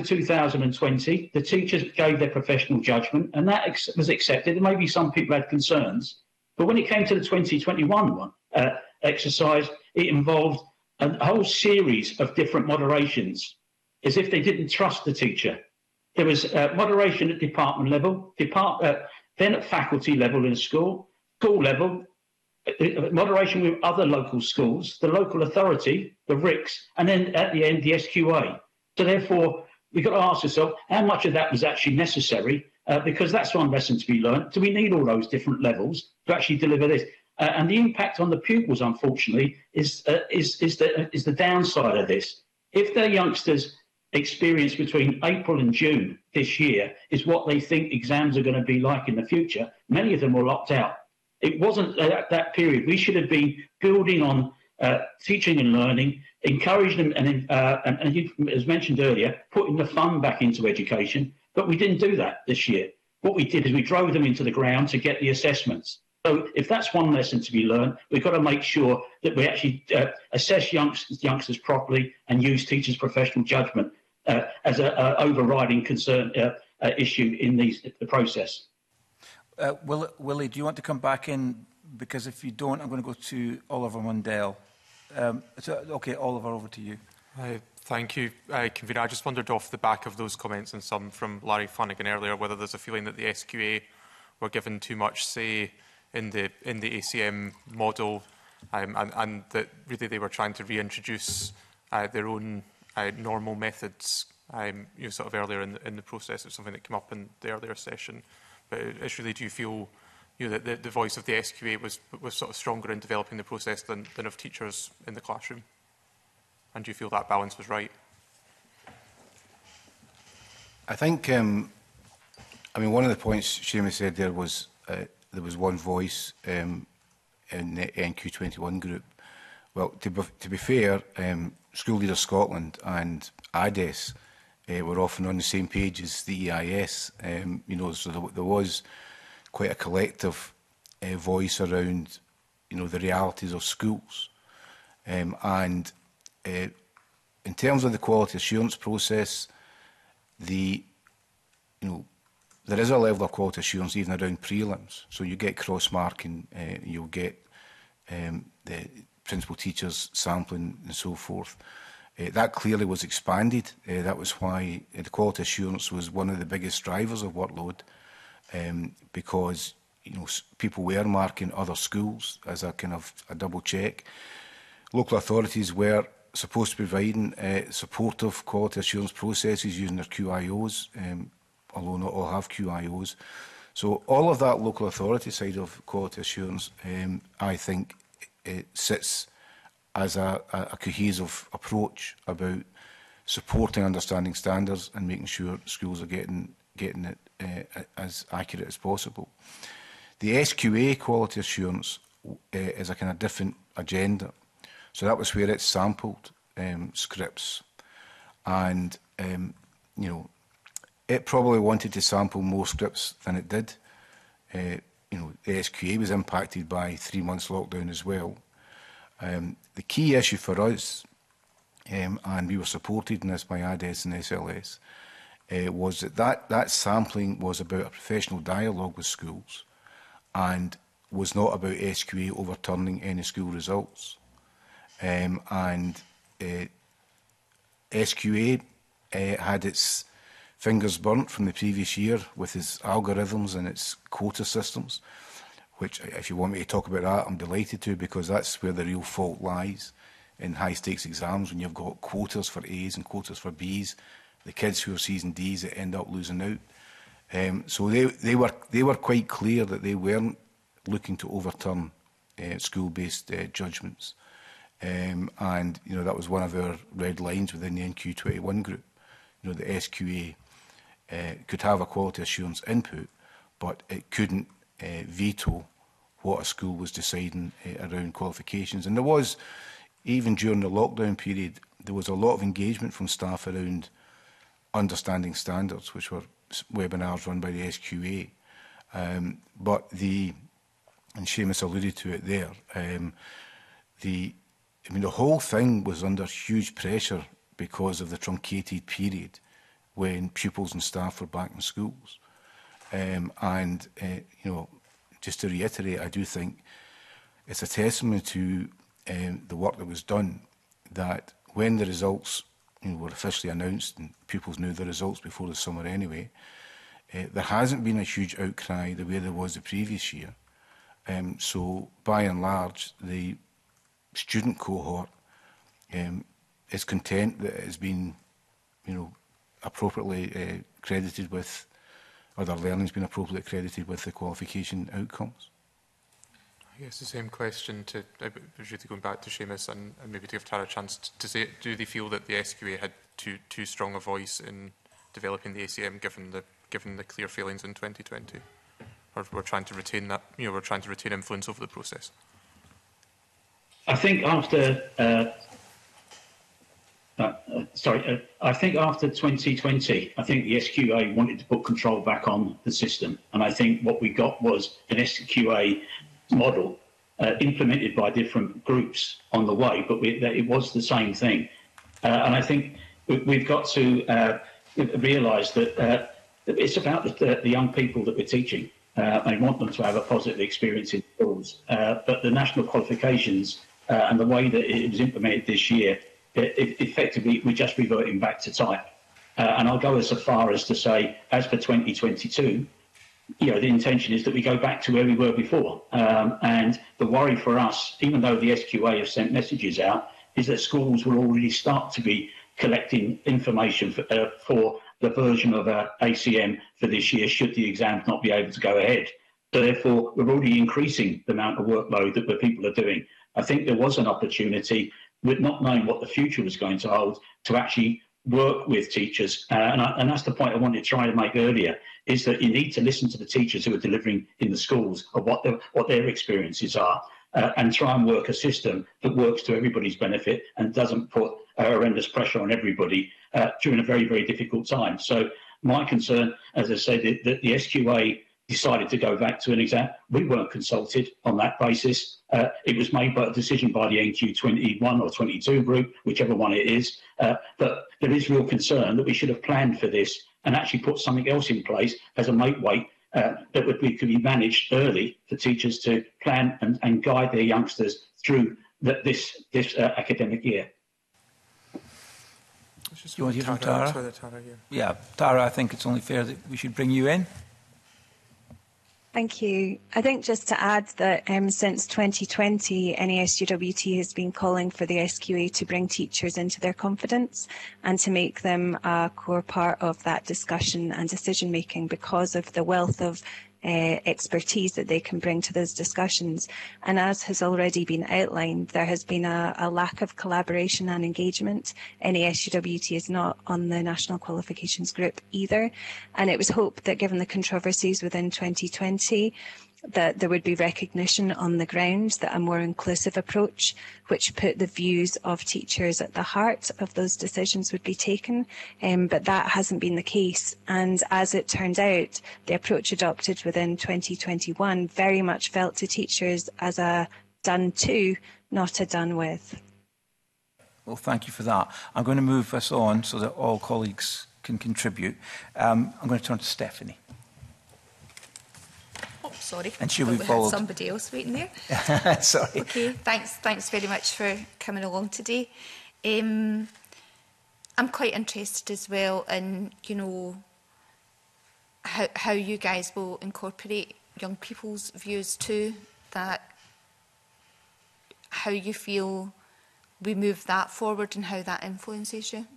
2020, the teachers gave their professional judgment and that was accepted. Maybe some people had concerns. But when it came to the 2021 exercise, it involved a whole series of different moderations, as if they didn't trust the teacher. There was moderation at department level, then at faculty level in school level, moderation with other local schools, the local authority, the RICS, and then at the end, the SQA. So therefore, we've got to ask ourselves how much of that was actually necessary, because that's one lesson to be learned. Do we need all those different levels to actually deliver this? And the impact on the pupils, unfortunately, is the downside of this. If their youngsters experience between April and June this year is what they think exams are going to be like in the future, many of them were locked out. It wasn't that period. We should have been building on teaching and learning, encouraging them, and you, as mentioned earlier, putting the fun back into education. But we didn't do that this year. What we did is we drove them into the ground to get the assessments. So if that's one lesson to be learned, we've got to make sure that we actually assess youngsters properly and use teachers' professional judgment as an overriding concern issue in the process. Willie, do you want to come back in? Because if you don't, I'm going to go to Oliver Mundell. Okay, Oliver, over to you. Thank you, Convener. I just wondered off the back of those comments and some from Larry Flanagan earlier whether there's a feeling that the SQA were given too much say in the ACM model and that really they were trying to reintroduce their own normal methods sort of earlier in the process. It's something that came up in the earlier session. But it's really, do you feel that the voice of the SQA was sort of stronger in developing the process than of teachers in the classroom? And do you feel that balance was right? I think, I mean, one of the points Seamus said there was one voice in the NQ21 group. Well, to be fair, School Leaders Scotland and ADES were often on the same page as the EIS, so there was quite a collective voice around, the realities of schools. And in terms of the quality assurance process, there is a level of quality assurance even around prelims. So you get cross-marking, you'll get the principal teachers sampling and so forth. That clearly was expanded. That was why the quality assurance was one of the biggest drivers of workload, because people were marking other schools as a kind of a double check. Local authorities were supposed to be providing supportive quality assurance processes using their QIOs, although not all have QIOs. So all of that local authority side of quality assurance, I think, sits as a cohesive approach about supporting understanding standards and making sure schools are getting it as accurate as possible. The SQA quality assurance is a kind of different agenda. So that was where it sampled scripts, and you know, it probably wanted to sample more scripts than it did. You know, the SQA was impacted by 3 months lockdown as well. The key issue for us, and we were supported in this by ADES and SLS, was that sampling was about a professional dialogue with schools and was not about SQA overturning any school results. SQA had its fingers burnt from the previous year with its algorithms and its quota systems, which, if you want me to talk about that, I'm delighted to, because that's where the real fault lies in high-stakes exams, when you've got quotas for A's and quotas for B's. The kids who are C's and D's that end up losing out. So they were quite clear that they weren't looking to overturn school-based judgments. And you know, that was one of our red lines within the NQ21 group. You know, the SQA could have a quality assurance input, but it couldn't veto what a school was deciding around qualifications. And there was, even during the lockdown period, there was a lot of engagement from staff around understanding standards, which were webinars run by the SQA. But and Seamus alluded to it there, the whole thing was under huge pressure because of the truncated period when pupils and staff were back in schools. You know, just to reiterate, I do think it's a testament to the work that was done that when the results were officially announced, and pupils knew the results before the summer anyway, there hasn't been a huge outcry the way there was the previous year. So by and large, the student cohort is content that it has been, you know, appropriately credited with, or their learning's been appropriately credited with the qualification outcomes. I guess the same question to, going back to Seamus and maybe to give Tara a chance to say, do they feel that the SQA had too strong a voice in developing the ACM given the clear failings in 2020? Or we're trying to retain that, you know, we're trying to retain influence over the process? I think after I think after 2020, I think the SQA wanted to put control back on the system, and I think what we got was an SQA model implemented by different groups on the way, but it was the same thing. And I think we've got to realise that it's about the young people that we're teaching. I want them to have a positive experience in schools, but the national qualifications and the way that it was implemented this year, effectively we're just reverting back to type. And I'll go as far as to say, as for 2022, you know, the intention is that we go back to where we were before. And the worry for us, even though the SQA have sent messages out, is that schools will already start to be collecting information for the version of ACM for this year, should the exams not be able to go ahead. So therefore, we're already increasing the amount of workload that people are doing. I think there was an opportunity, with not knowing what the future was going to hold, to actually work with teachers. And that's the point I wanted to try to make earlier, is that you need to listen to the teachers who are delivering in the schools of what their experiences are, and try and work a system that works to everybody's benefit and doesn't put horrendous pressure on everybody during a very, very difficult time. So my concern, as I said, that the SQA decided to go back to an exam. We weren't consulted on that basis. It was made by a decision by the NQ21 or 22 group, whichever one it is. But there is real concern that we should have planned for this and actually put something else in place as a make weight that could be managed early for teachers to plan and guide their youngsters through this academic year. You want to hear from Tara? Yeah, Tara, I think it's only fair that we should bring you in. Thank you. I think just to add that since 2020, NASUWT has been calling for the SQA to bring teachers into their confidence and to make them a core part of that discussion and decision making, because of the wealth of expertise that they can bring to those discussions. And as has already been outlined, there has been a lack of collaboration and engagement. NASUWT is not on the National Qualifications Group either. And it was hoped that given the controversies within 2020, that there would be recognition on the ground that a more inclusive approach, which put the views of teachers at the heart of those decisions, would be taken. But that hasn't been the case. And as it turned out, the approach adopted within 2021 very much felt to teachers as a done to, not a done with. Well, thank you for that. I'm going to move us on so that all colleagues can contribute. I'm going to turn to Stephanie. Sorry, and should we follow somebody else waiting there? Sorry. Okay, thanks very much for coming along today. I'm quite interested as well in, you know, how you guys will incorporate young people's views too, that how you feel we move that forward and how that influences you.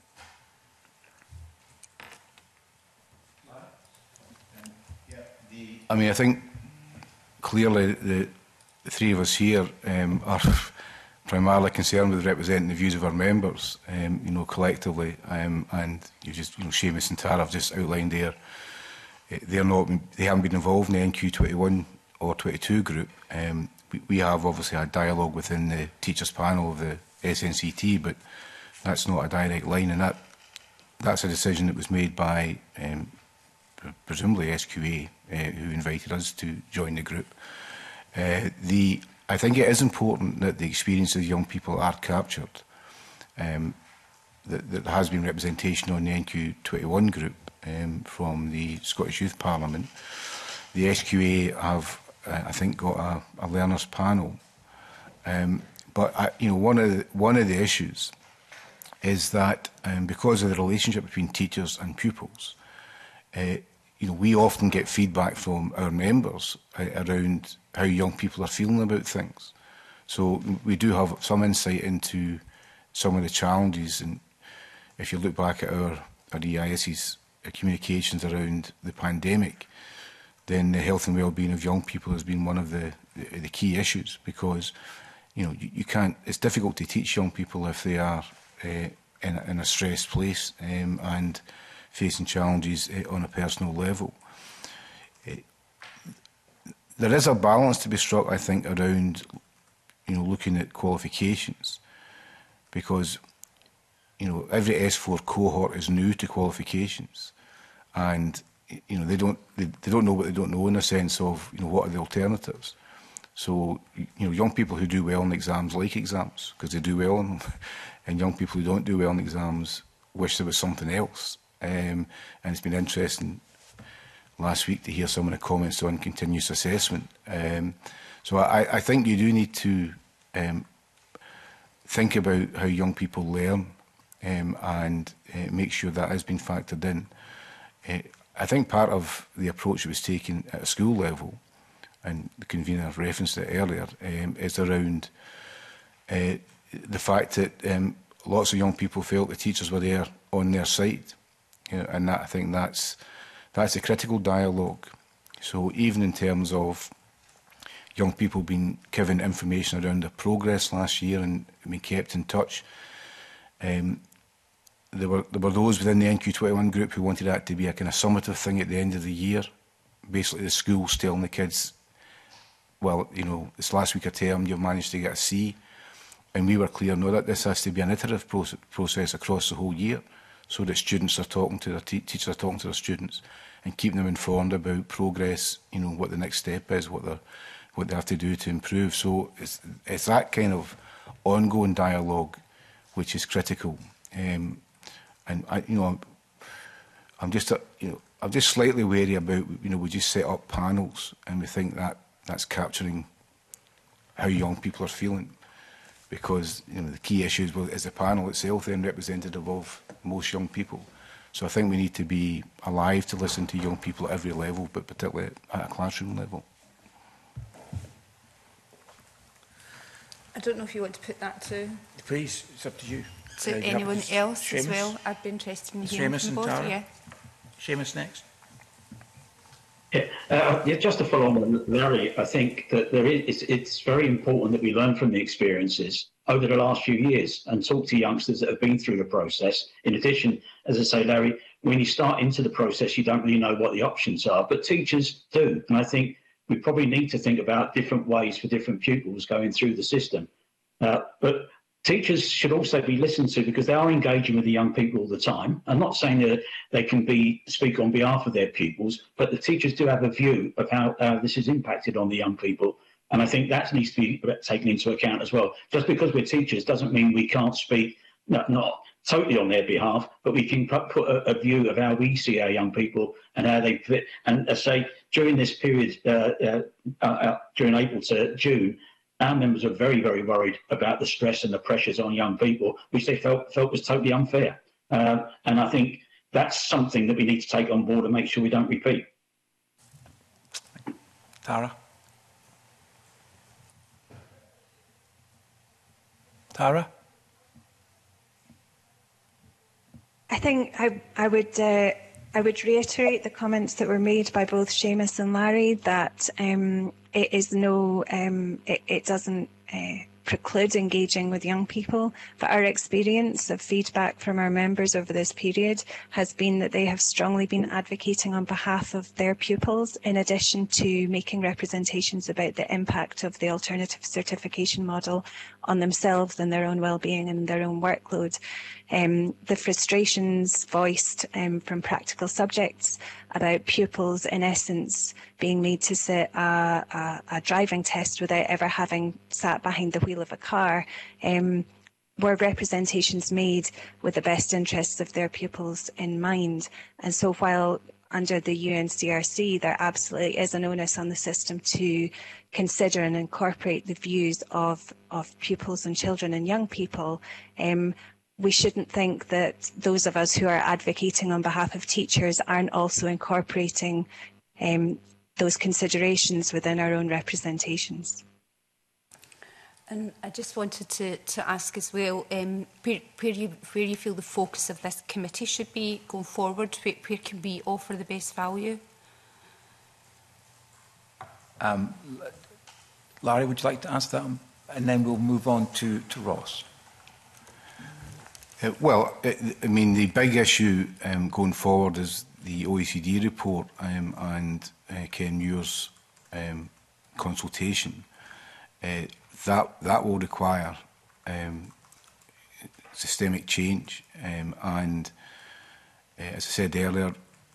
I mean, I think clearly the three of us here are primarily concerned with representing the views of our members, you know, collectively, and you just, you know, Seamus and Tara have just outlined there. They haven't been involved in the NQ21 or 22 group. We have obviously had dialogue within the teachers panel of the SNCT, but that's not a direct line, and that's a decision that was made by presumably SQA, who invited us to join the group. I think it is important that the experiences of young people are captured. That there has been representation on the NQ21 group from the Scottish Youth Parliament. The SQA have, I think, got a learners panel. But you know, one of the issues is that because of the relationship between teachers and pupils, you know, we often get feedback from our members around how young people are feeling about things. So we do have some insight into some of the challenges. And if you look back at our EIS's communications around the pandemic, then the health and well-being of young people has been one of the key issues, because you know, you can't. It's difficult to teach young people if they are in a stressed place and facing challenges on a personal level. There is a balance to be struck, I think, around, you know, looking at qualifications, because, you know, every S4 cohort is new to qualifications, and you know, they don't know what they don't know, in the sense of, you know, what are the alternatives. So, you know, young people who do well in exams like exams because they do well in them, and young people who don't do well in exams wish there was something else. And it's been interesting last week to hear some of the comments on continuous assessment. So I think you do need to think about how young people learn and make sure that has been factored in. I think part of the approach that was taken at a school level, and the convener referenced it earlier, is around the fact that lots of young people felt the teachers were there on their side. You know, and that, I think that's a critical dialogue. So even in terms of young people being given information around their progress last year and being kept in touch, there were those within the NQ21 group who wanted that to be a kind of summative thing at the end of the year. Basically, the school's telling the kids, well, you know, this last week of term you've managed to get a C, and we were clear, no, that this has to be an iterative process across the whole year, so that students are talking to their teachers are talking to their students and keeping them informed about progress, you know, what the next step is, what they have to do to improve. So it's that kind of ongoing dialogue which is critical. And I'm just slightly wary about, you know, we just set up panels and we think that that's capturing how young people are feeling, because, you know, the key issue is the panel itself then representative of most young people. So I think we need to be alive to listen to young people at every level, but particularly at a classroom level. I don't know if you want to put that to... Please, it's up to you. To anyone else Seamus as well. I'd be interested in hearing from both. Yeah. Seamus next. Just to follow on, Larry, I think that it's very important that we learn from the experiences over the last few years and talk to youngsters that have been through the process. In addition, as I say, Larry, when you start into the process, you don't really know what the options are, but teachers do. And I think we probably need to think about different ways for different pupils going through the system. But teachers should also be listened to because they are engaging with the young people all the time. I'm not saying that they can speak on behalf of their pupils, but the teachers do have a view of how this has impacted on the young people. And I think that needs to be taken into account as well. Just because we're teachers doesn't mean we can't speak, not totally on their behalf, but we can put a view of how we see our young people and how they fit. And as I say, during this period, during April to June, our members are very, very worried about the stress and the pressures on young people, which they felt was totally unfair. And I think that's something that we need to take on board and make sure we don't repeat. Tara? Tara? I think I would reiterate the comments that were made by both Seamus and Larry that it is it doesn't preclude engaging with young people, but our experience of feedback from our members over this period has been that they have strongly been advocating on behalf of their pupils, in addition to making representations about the impact of the alternative certification model on themselves and their own well-being and their own workload. The frustrations voiced from practical subjects about pupils, in essence, being made to sit a driving test without ever having sat behind the wheel of a car, were representations made with the best interests of their pupils in mind. And so while under the UNCRC there absolutely is an onus on the system to consider and incorporate the views of pupils and children and young people, we shouldn't think that those of us who are advocating on behalf of teachers aren't also incorporating those considerations within our own representations. And I just wanted to ask as well, where you feel the focus of this committee should be going forward, where can we offer the best value? Larry, would you like to answer that? And then we'll move on to Ross. I mean, the big issue going forward is the OECD report and Ken Muir's consultation. That will require systemic change, and as I said earlier,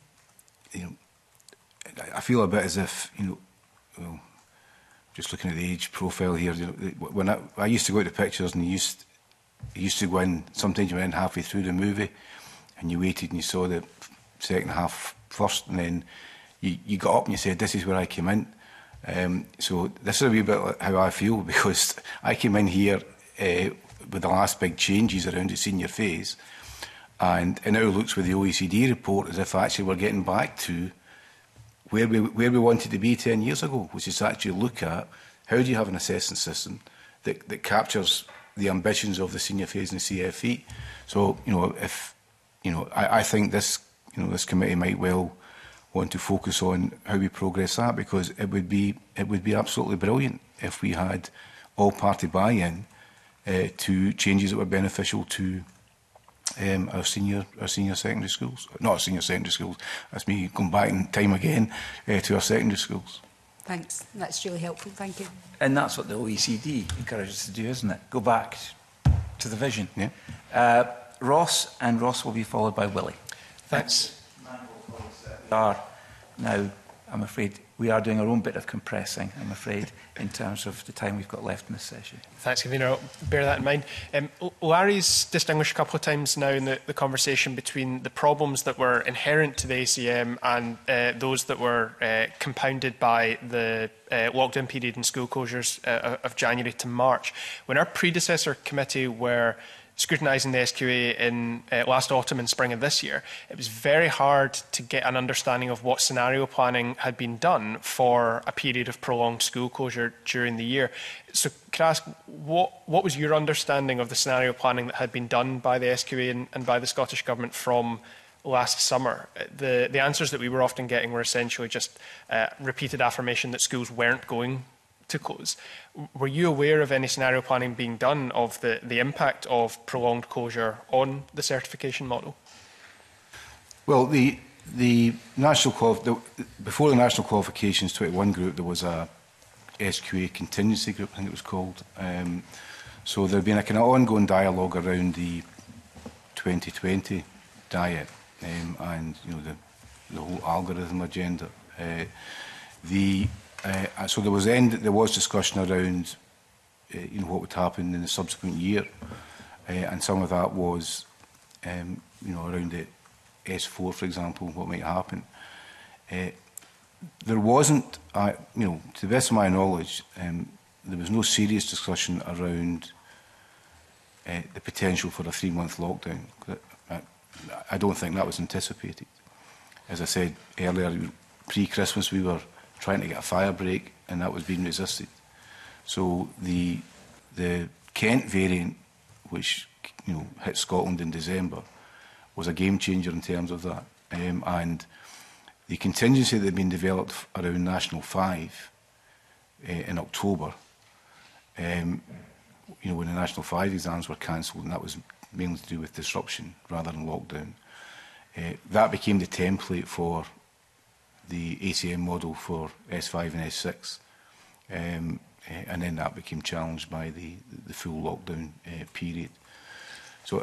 I feel a bit as if well, just looking at the age profile here. When I used to go to pictures and you used to go in, sometimes you went in halfway through the movie and you waited and you saw the second half first, and then you got up and you said, this is where I came in. So this is a wee bit like how I feel, because I came in here with the last big changes around the senior phase, and it now looks with the OECD report as if actually we're getting back to where we wanted to be 10 years ago, which is to actually look at how do you have an assessment system that captures the ambitions of the senior phase and CFE. So, I think this committee might well want to focus on how we progress that, because it would be absolutely brilliant if we had all party buy-in to changes that were beneficial to our senior secondary schools. Not our senior secondary schools, that's me going back in time again, to our secondary schools. Thanks, that's really helpful, thank you. And that's what the OECD encourages us to do, isn't it? Go back to the vision. Yeah. Ross, and Ross will be followed by Willie. Thanks. Now, I'm afraid we are doing our own bit of compressing, I'm afraid, in terms of the time we've got left in this session. Thanks, Convener. I'll bear that in mind. Larry's distinguished a couple of times now in the conversation between the problems that were inherent to the ACM and those that were compounded by the lockdown period and school closures of January to March. When our predecessor committee were scrutinising the SQA in last autumn and spring of this year, it was very hard to get an understanding of what scenario planning had been done for a period of prolonged school closure during the year. So can I ask, what was your understanding of the scenario planning that had been done by the SQA and by the Scottish Government from last summer, the answers that we were often getting were essentially just repeated affirmation that schools weren't going to close. Were you aware of any scenario planning being done of the impact of prolonged closure on the certification model? Well, the national before the National Qualifications 21 group, there was a SQA contingency group, I think it was called. So there had been a kind of ongoing dialogue around the 2020 diet and the whole algorithm agenda. So there was discussion around what would happen in the subsequent year, and some of that was around the S4, for example, what might happen. There wasn't, to the best of my knowledge, there was no serious discussion around the potential for a 3-month lockdown. I don't think that was anticipated. As I said earlier, pre-Christmas we were trying to get a fire break, and that was being resisted. So the Kent variant, which hit Scotland in December, was a game changer in terms of that. And the contingency that had been developed around National 5 in October, when the National 5 exams were cancelled, and that was mainly to do with disruption rather than lockdown, that became the template for the ACM model for S5 and S6. And then that became challenged by the full lockdown period. So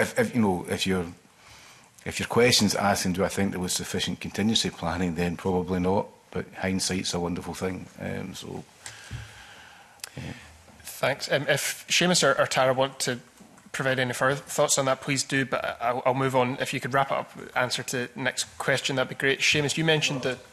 if your question's asking, do I think there was sufficient contingency planning, then probably not. But hindsight's a wonderful thing. Thanks. If Seamus or Tara want to provide any further thoughts on that, please do. But I'll move on. If you could wrap up answer to the next question, that'd be great. Seamus, you mentioned that.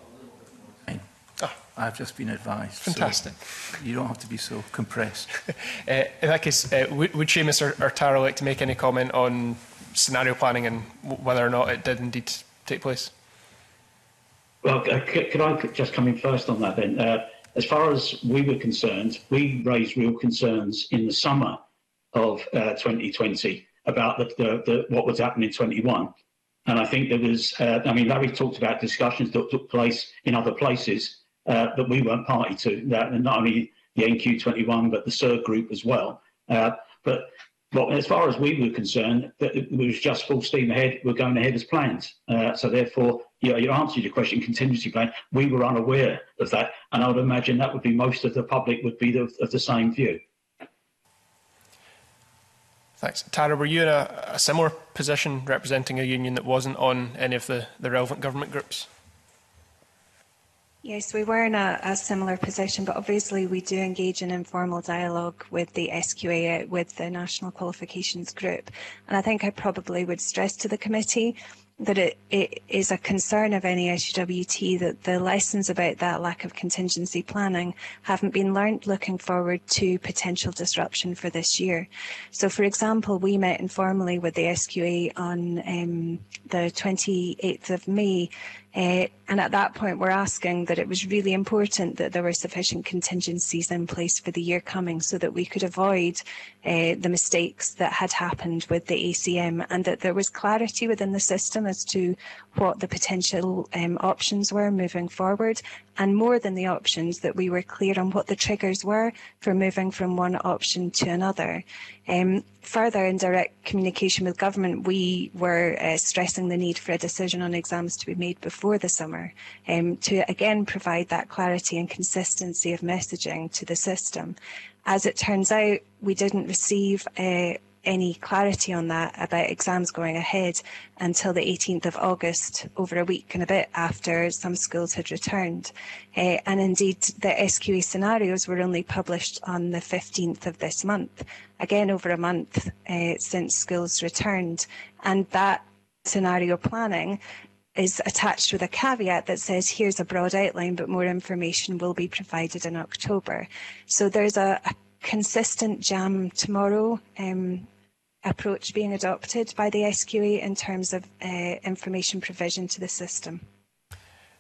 I've just been advised. Fantastic. So you don't have to be so compressed. In that case, would Seamus or Tara like to make any comment on scenario planning and whether or not it did indeed take place? Well, could I just come in first on that then? As far as we were concerned, we raised real concerns in the summer of 2020 about what was happening in 21. And I think there was, Larry talked about discussions that took place in other places that we weren't party to, not only the NQ21, but the CERG group as well. But as far as we were concerned, that it was just full steam ahead. We're going ahead as planned. So therefore, your answer to your question, contingency plan, we were unaware of that. And I would imagine that would be most of the public would be of the same view. Thanks. Tara, were you in a similar position representing a union that wasn't on any of the relevant government groups? Yes, we were in a similar position, but obviously we do engage in informal dialogue with the SQA, with the National Qualifications Group. And I think I probably would stress to the committee that it is a concern of any SUWT that the lessons about that lack of contingency planning haven't been learnt looking forward to potential disruption for this year. So, for example, we met informally with the SQA on the 28th of May, and at that point we're asking that it was really important that there were sufficient contingencies in place for the year coming so that we could avoid the mistakes that had happened with the ACM, and that there was clarity within the system as to what the potential options were moving forward, and more than the options, that we were clear on what the triggers were for moving from one option to another. Further, in direct communication with government, we were stressing the need for a decision on exams to be made before the summer, to again provide that clarity and consistency of messaging to the system. As it turns out, we didn't receive any clarity on that about exams going ahead until the 18th of August, over a week and a bit after some schools had returned. And indeed, the SQA scenarios were only published on the 15th of this month, again over a month since schools returned. And that scenario planning is attached with a caveat that says, here's a broad outline, but more information will be provided in October. So there's a consistent jam tomorrow approach being adopted by the SQA in terms of information provision to the system.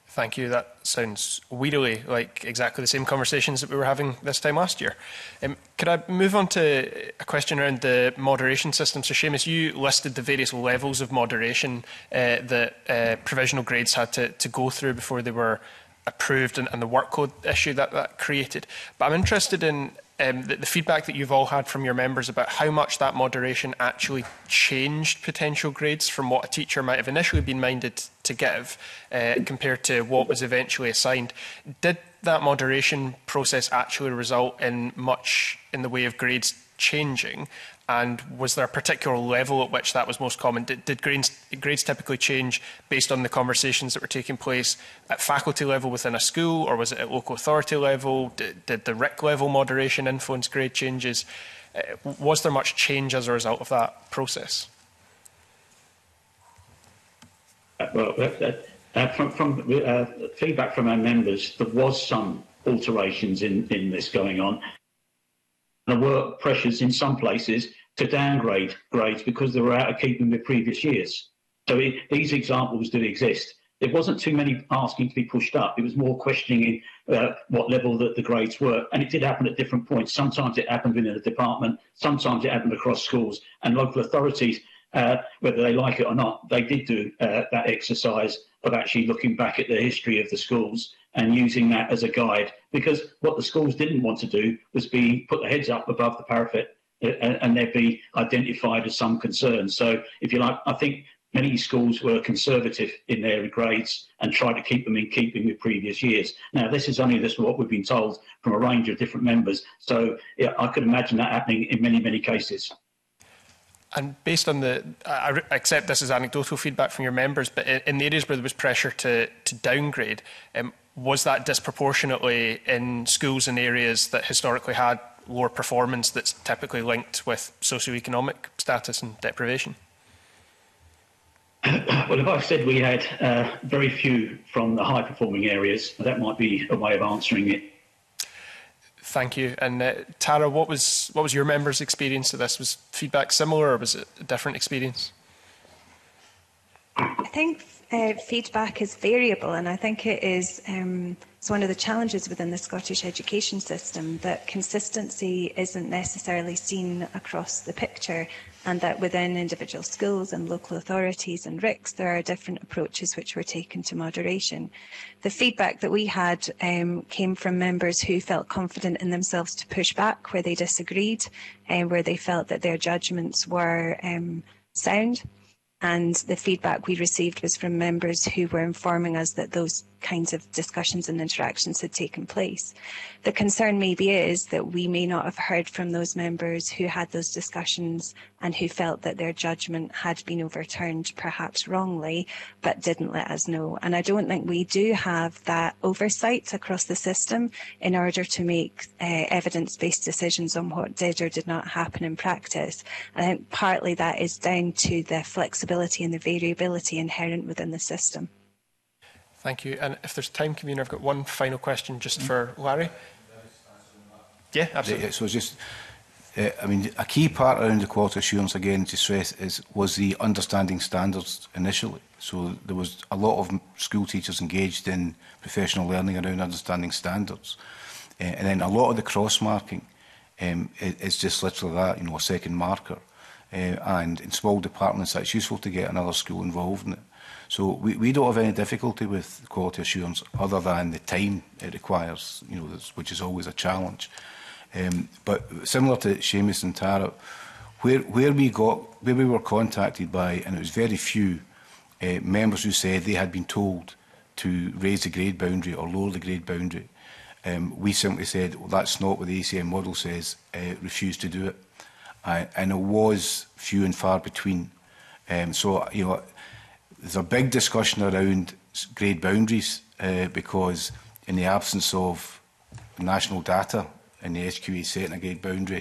Thank you. That sounds weedily like exactly the same conversations that we were having this time last year. Could I move on to a question around the moderation system? So, Seamus, you listed the various levels of moderation that provisional grades had to go through before they were approved, and the workload issue that created. But I'm interested in the feedback that you've all had from your members about how much that moderation actually changed potential grades from what a teacher might have initially been minded to give compared to what was eventually assigned. Did that moderation process actually result in much in the way of grades changing? And was there a particular level at which that was most common? Did grades typically change based on the conversations that were taking place at faculty level within a school, or was it at local authority level? Did the RIC level moderation influence grade changes? Was there much change as a result of that process? Well, from feedback from our members, there was some alterations in this going on. There were pressures in some places to downgrade grades because they were out of keeping with previous years. So these examples do exist. There wasn't too many asking to be pushed up. It was more questioning what level that the grades were. And it did happen at different points. Sometimes it happened within a department. Sometimes it happened across schools. And local authorities, whether they like it or not, they did do that exercise of actually looking back at the history of the schools and using that as a guide, because what the schools didn't want to do was put their heads up above the parapet and they'd be identified as some concern. So, if you like, I think many schools were conservative in their grades and tried to keep them in keeping with previous years. Now, this is what we've been told from a range of different members. So, yeah, I could imagine that happening in many, many cases. And based on I accept this as anecdotal feedback from your members, but in the areas where there was pressure to downgrade, was that disproportionately in schools and areas that historically had lower performance that's typically linked with socioeconomic status and deprivation? Well, if I said we had very few from the high-performing areas, that might be a way of answering it. Thank you. And Tara, what was your members' experience of this? Was feedback similar, or was it a different experience? I think feedback is variable, and I think it is it's one of the challenges within the Scottish education system that consistency isn't necessarily seen across the picture, and that within individual schools and local authorities and RICs there are different approaches which were taken to moderation. The feedback that we had came from members who felt confident in themselves to push back where they disagreed, and where they felt that their judgments were sound. And the feedback we received was from members who were informing us that those kinds of discussions and interactions had taken place. The concern maybe is that we may not have heard from those members who had those discussions and who felt that their judgment had been overturned, perhaps wrongly, but didn't let us know. And I don't think we do have that oversight across the system in order to make evidence-based decisions on what did or did not happen in practice. I think partly that is down to the flexibility and the variability inherent within the system. Thank you. And if there's time, Convener, I've got one final question just for Larry. Yeah, absolutely. So just, I mean, a key part around the quality assurance, again, to stress, was the understanding standards initially. So there was a lot of school teachers engaged in professional learning around understanding standards. And then a lot of the cross-marking is just literally that, a second marker. And in small departments, it's useful to get another school involved in it. So we don't have any difficulty with quality assurance other than the time it requires, which is always a challenge. But similar to Seamus and Tara, where we were contacted by, and it was very few members who said they had been told to raise the grade boundary or lower the grade boundary, we simply said, well, that's not what the ACM model says, refuse to do it. And it was few and far between. So, there's a big discussion around grade boundaries because in the absence of national data in the SQA setting a grade boundary,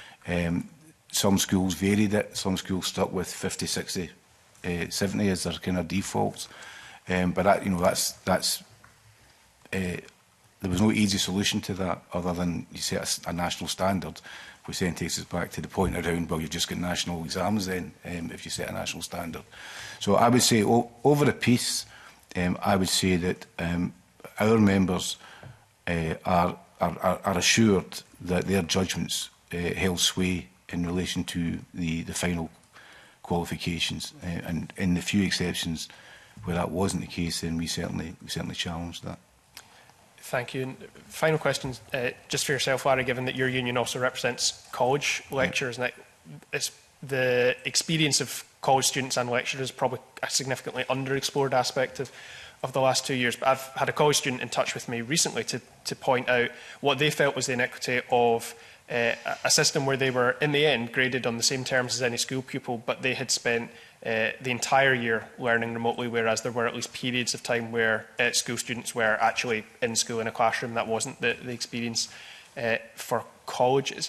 some schools varied it, some schools stuck with 50, 60, 70 as their kind of defaults. But that, there was no easy solution to that other than you set a national standard, which then takes us back to the point around, well, you've just got national exams then if you set a national standard. So I would say over the piece, I would say that our members are assured that their judgments held sway in relation to the final qualifications, and in the few exceptions where that wasn't the case, then we certainly challenged that. Thank you. And final question, just for yourself, Larry, given that your union also represents college lecturers, and it's the experience of college students and lecturers is probably a significantly underexplored aspect of the last 2 years. But I've had a college student in touch with me recently to point out what they felt was the inequity of a system where they were, in the end, graded on the same terms as any school pupil, but they had spent the entire year learning remotely, whereas there were at least periods of time where school students were actually in school in a classroom. That wasn't the experience for colleges.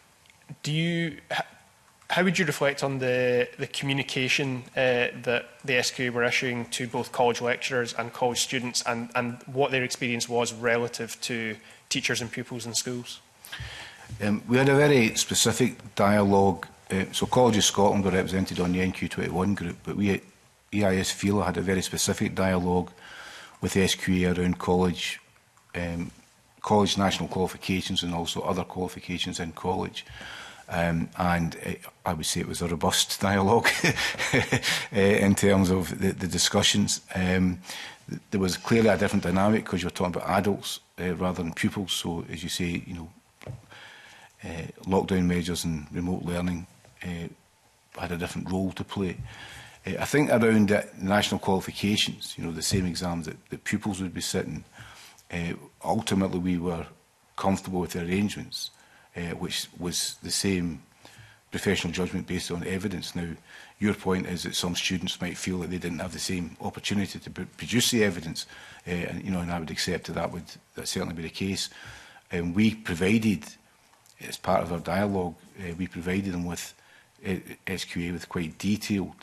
How would you reflect on the communication that the SQA were issuing to both college lecturers and college students, and what their experience was relative to teachers and pupils in schools? We had a very specific dialogue. So Colleges Scotland were represented on the NQ21 group, but we at EIS FILA had a very specific dialogue with the SQA around college national qualifications and also other qualifications in college. I would say it was a robust dialogue in terms of the discussions. There was clearly a different dynamic because you were talking about adults rather than pupils. So, as you say, lockdown measures and remote learning had a different role to play. I think around the national qualifications, the same exams that pupils would be sitting, ultimately we were comfortable with the arrangements, which was the same professional judgment based on evidence. Now, your point is that some students might feel that they didn't have the same opportunity to produce the evidence, and I would accept that would certainly be the case. We provided, as part of our dialogue, we provided them with SQA with quite detailed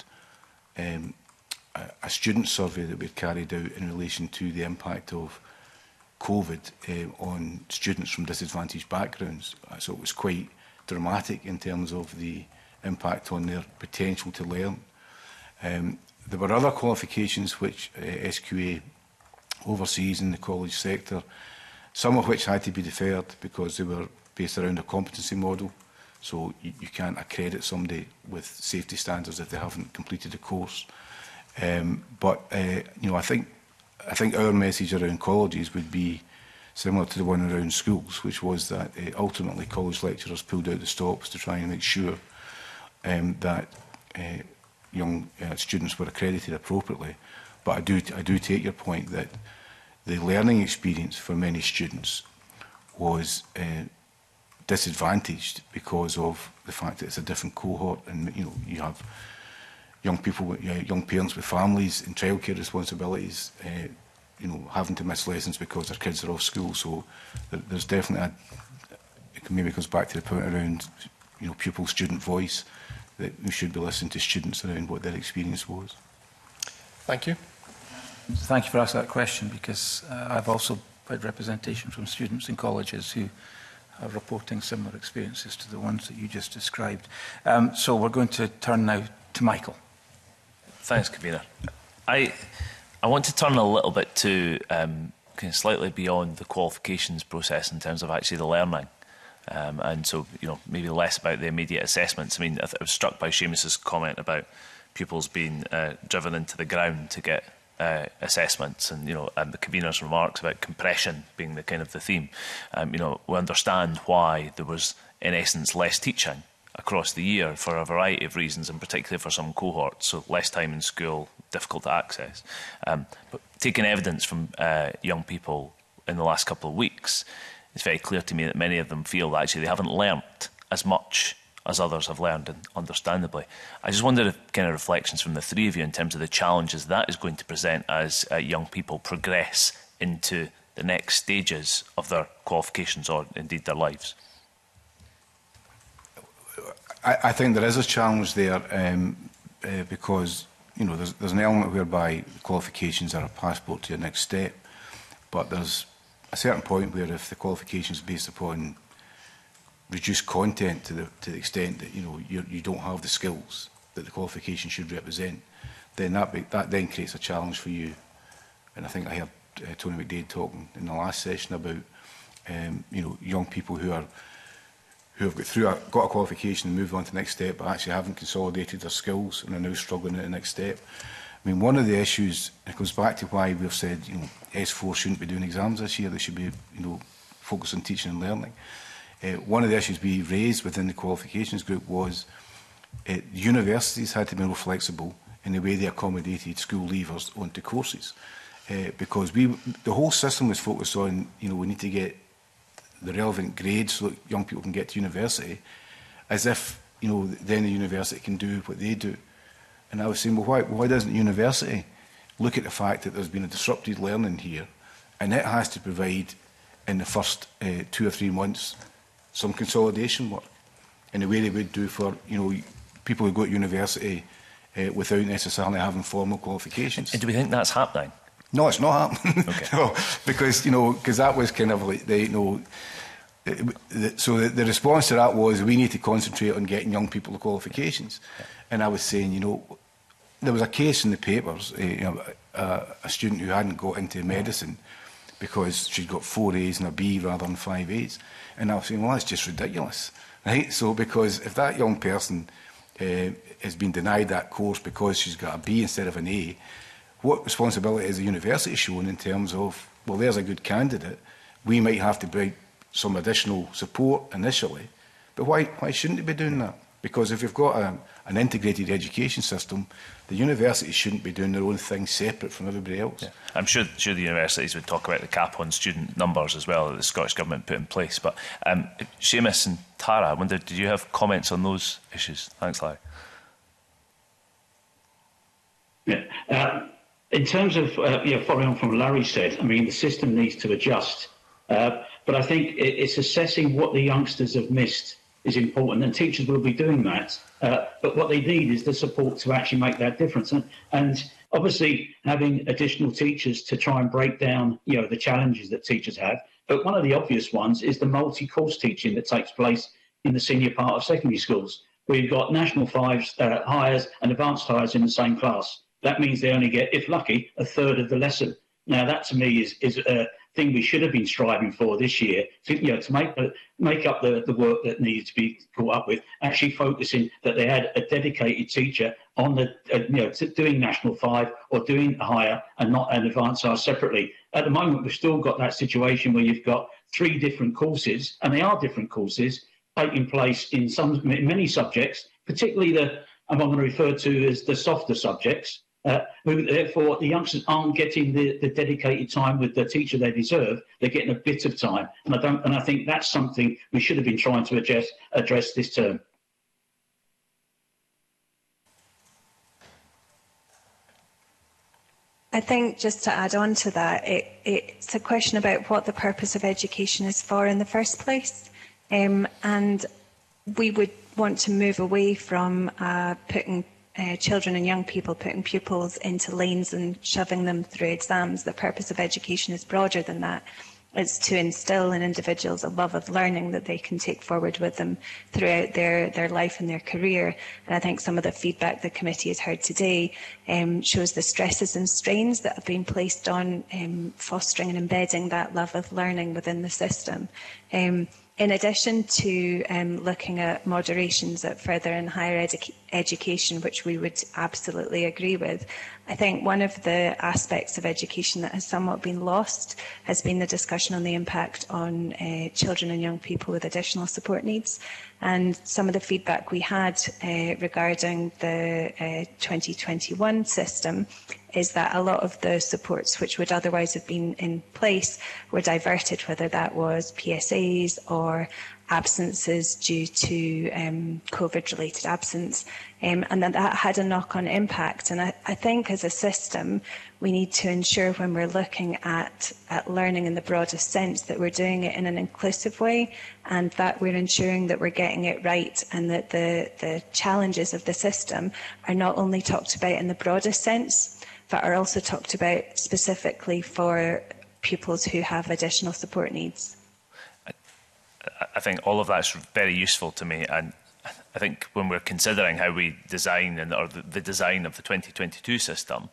a student survey that we carried out in relation to the impact of COVID on students from disadvantaged backgrounds. So it was quite dramatic in terms of the impact on their potential to learn. There were other qualifications which SQA oversees in the college sector, some of which had to be deferred because they were based around a competency model. So you can't accredit somebody with safety standards if they haven't completed a course. I think our message around colleges would be similar to the one around schools, which was that ultimately college lecturers pulled out the stops to try and make sure that young students were accredited appropriately. But I do take your point that the learning experience for many students was disadvantaged because of the fact that it's a different cohort, and you have young people, young parents with families and childcare responsibilities, having to miss lessons because their kids are off school. So there's definitely it maybe goes back to the point around pupil-student voice, that we should be listening to students around what their experience was. Thank you. Thank you for asking that question, because I've also had representation from students in colleges who are reporting similar experiences to the ones that you just described. So we're going to turn now to Michael. Thanks, Convener. I want to turn a little bit to kind of slightly beyond the qualifications process in terms of actually the learning. And so, maybe less about the immediate assessments. I mean, I was struck by Seamus's comment about pupils being driven into the ground to get assessments, and and the convener's remarks about compression being the kind of the theme. We understand why there was, in essence, less teaching across the year for a variety of reasons, and particularly for some cohorts, so less time in school, difficult to access. But taking evidence from young people in the last couple of weeks, it's very clear to me that many of them feel that actually they haven't learnt as much as others have learned, and understandably. I just wondered if kind of reflections from the three of you in terms of the challenges that is going to present as young people progress into the next stages of their qualifications or indeed their lives. I think there is a challenge there because there's an element whereby qualifications are a passport to your next step, but there's a certain point where if the qualification is based upon reduced content to the extent that you don't have the skills that the qualification should represent, then that then creates a challenge for you and I think I heard Tony McDade talking in the last session about young people who have got a qualification and moved on to the next step, but actually haven't consolidated their skills and are now struggling at the next step. I mean, one of the issues, it goes back to why we've said, S4 shouldn't be doing exams this year. They should be, focused on teaching and learning. One of the issues we raised within the qualifications group was universities had to be more flexible in the way they accommodated school leavers onto courses. Because the whole system was focused on, we need to get the relevant grades so that young people can get to university, as if, then the university can do what they do. And I was saying, well, why doesn't the university look at the fact that there's been a disrupted learning here, and it has to provide, in the first 2 or 3 months, some consolidation work, in the way they would do for, people who go to university without necessarily having formal qualifications. And do we think that's happening? No, it's not happening. Okay. No, because that was kind of like so the response to that was we need to concentrate on getting young people the qualifications. Yeah. And I was saying, there was a case in the papers, a student who hadn't got into medicine because she'd got 4 A's and a B rather than 5 A's. And I was saying, well, that's just ridiculous, right? So because if that young person has been denied that course because she's got a B instead of an A, what responsibility is the university showing in terms of, well, there's a good candidate, we might have to bring some additional support initially, but why shouldn't they be doing that? Because if you've got an integrated education system, the universities shouldn't be doing their own thing separate from everybody else. Yeah. I'm sure the universities would talk about the cap on student numbers as well that the Scottish Government put in place. But Seamus and Tara, I wonder, did you have comments on those issues? Thanks, Larry. Yeah. In terms of following on from what Larry said, I mean, the system needs to adjust. But I think it's assessing what the youngsters have missed is important, and teachers will be doing that. But what they need is the support to actually make that difference. And obviously, having additional teachers to try and break down, the challenges that teachers have. But one of the obvious ones is the multi-course teaching that takes place in the senior part of secondary schools, where you've got national fives, hires and advanced hires in the same class. That means they only get, if lucky, a third of the lesson. Now, that to me is a thing we should have been striving for this year, to make up the work that needs to be caught up with, actually focusing that they had a dedicated teacher on doing National 5 or doing a higher and not an advanced hire separately. At the moment, we've still got that situation where you've got 3 different courses, and they are different courses, taking place in many subjects, particularly I'm going to refer to as the softer subjects, who therefore the youngsters aren't getting the dedicated time with the teacher they deserve. They're getting a bit of time, and I think that's something we should have been trying to address this term. I think just to add on to that, it's a question about what the purpose of education is for in the first place, and we would want to move away from putting children and young people, putting pupils into lanes and shoving them through exams. The purpose of education is broader than that. It's to instil in individuals a love of learning that they can take forward with them throughout their life and their career. And I think some of the feedback the committee has heard today shows the stresses and strains that have been placed on fostering and embedding that love of learning within the system. In addition to looking at moderations at further and higher education, which we would absolutely agree with, I think one of the aspects of education that has somewhat been lost has been the discussion on the impact on children and young people with additional support needs. And some of the feedback we had regarding the 2021 system is that a lot of the supports which would otherwise have been in place were diverted, whether that was PSAs or absences due to COVID-related absence, and that had a knock-on impact. And I think as a system, we need to ensure when we're looking at learning in the broadest sense that we're doing it in an inclusive way, and that we're ensuring that we're getting it right, and that the challenges of the system are not only talked about in the broadest sense, but are also talked about specifically for pupils who have additional support needs. I think all of that's very useful to me, and I think when we're considering how we design or the design of the 2022 system,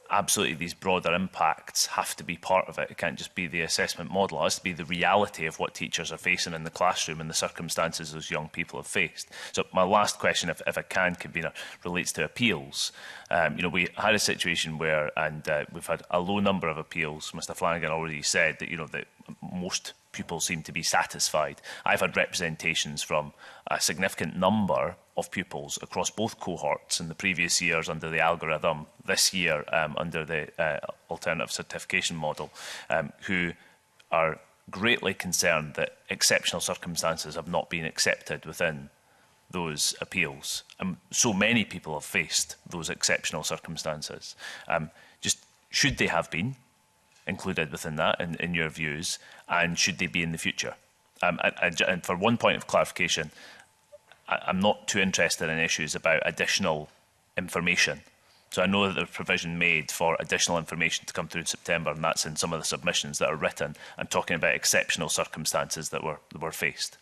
absolutely these broader impacts have to be part of it. It can't just be the assessment model. It has to be the reality of what teachers are facing in the classroom and the circumstances those young people have faced. So my last question, if I can, Convener, relates to appeals. We had a situation where, and we've had a low number of appeals. Mr Flanagan already said that, that most pupils seem to be satisfied. I've had representations from a significant number of pupils across both cohorts in the previous years under the algorithm, this year under the alternative certification model, who are greatly concerned that exceptional circumstances have not been accepted within those appeals. So many people have faced those exceptional circumstances. Just should they have been included within that, in your views, and should they be in the future? And for one point of clarification, I'm not too interested in issues about additional information. So I know that there's provision made for additional information to come through in September, and that's in some of the submissions that are written. I'm talking about exceptional circumstances that were faced.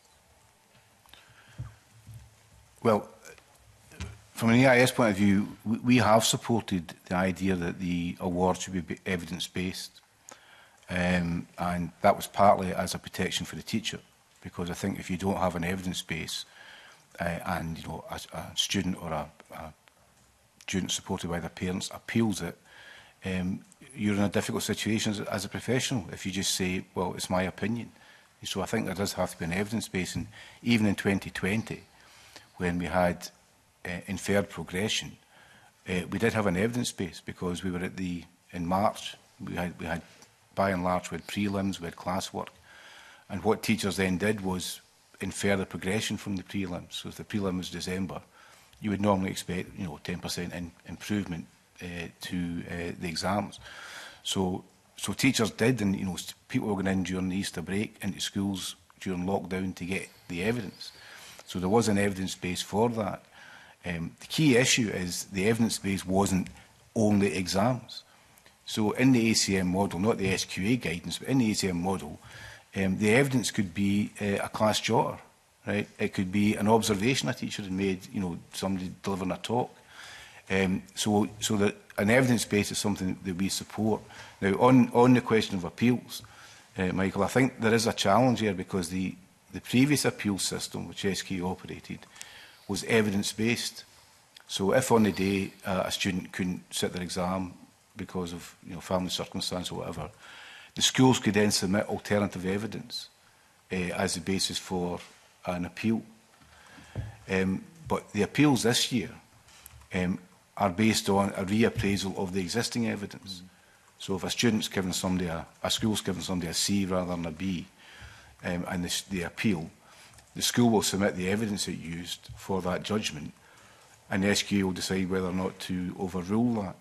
Well, from an EIS point of view, we have supported the idea that the award should be evidence-based, and that was partly as a protection for the teacher, because I think if you don't have an evidence base and a student or a student supported by their parents appeals it, you're in a difficult situation as a professional if you just say, well, it's my opinion. So I think there does have to be an evidence base, and even in 2020, when we had inferred progression, we did have an evidence base, because we were in March, we had by and large, we had prelims, we had classwork, and what teachers then did was infer the progression from the prelims. So if the prelim was December, you would normally expect 10% improvement to the exams. So teachers did, and people were going in during the Easter break into schools during lockdown to get the evidence. So there was an evidence base for that. The key issue is the evidence base wasn't only exams. So in the ACM model, not the SQA guidance, but in the ACM model, the evidence could be a class jotter, right? It could be an observation a teacher had made, somebody delivering a talk. So that an evidence base is something that we support. Now, on the question of appeals, Michael, I think there is a challenge here, because the previous appeal system, which SQ operated, was evidence-based. So if on the day a student couldn't sit their exam because of family circumstance or whatever, the schools could then submit alternative evidence as the basis for an appeal. But the appeals this year are based on a reappraisal of the existing evidence. So if a student's given somebody a school's given somebody a C rather than a B, and the appeal, the school will submit the evidence it used for that judgment, and the SQA will decide whether or not to overrule that.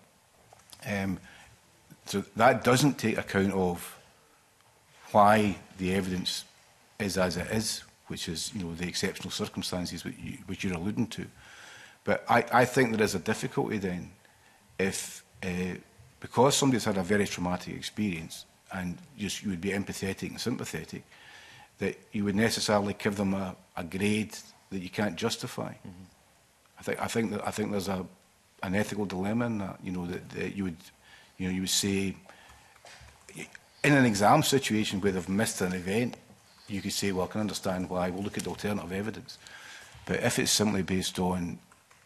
So that doesn't take account of why the evidence is as it is, which is the exceptional circumstances which you're alluding to. But I think there is a difficulty then if, because somebody's had a very traumatic experience, and you would be empathetic and sympathetic, that you would necessarily give them a grade that you can't justify. Mm-hmm. I think there's an ethical dilemma in that. That you would say, in an exam situation where they've missed an event, you could say, well, I can understand why. We'll look at the alternative evidence. But if it's simply based on,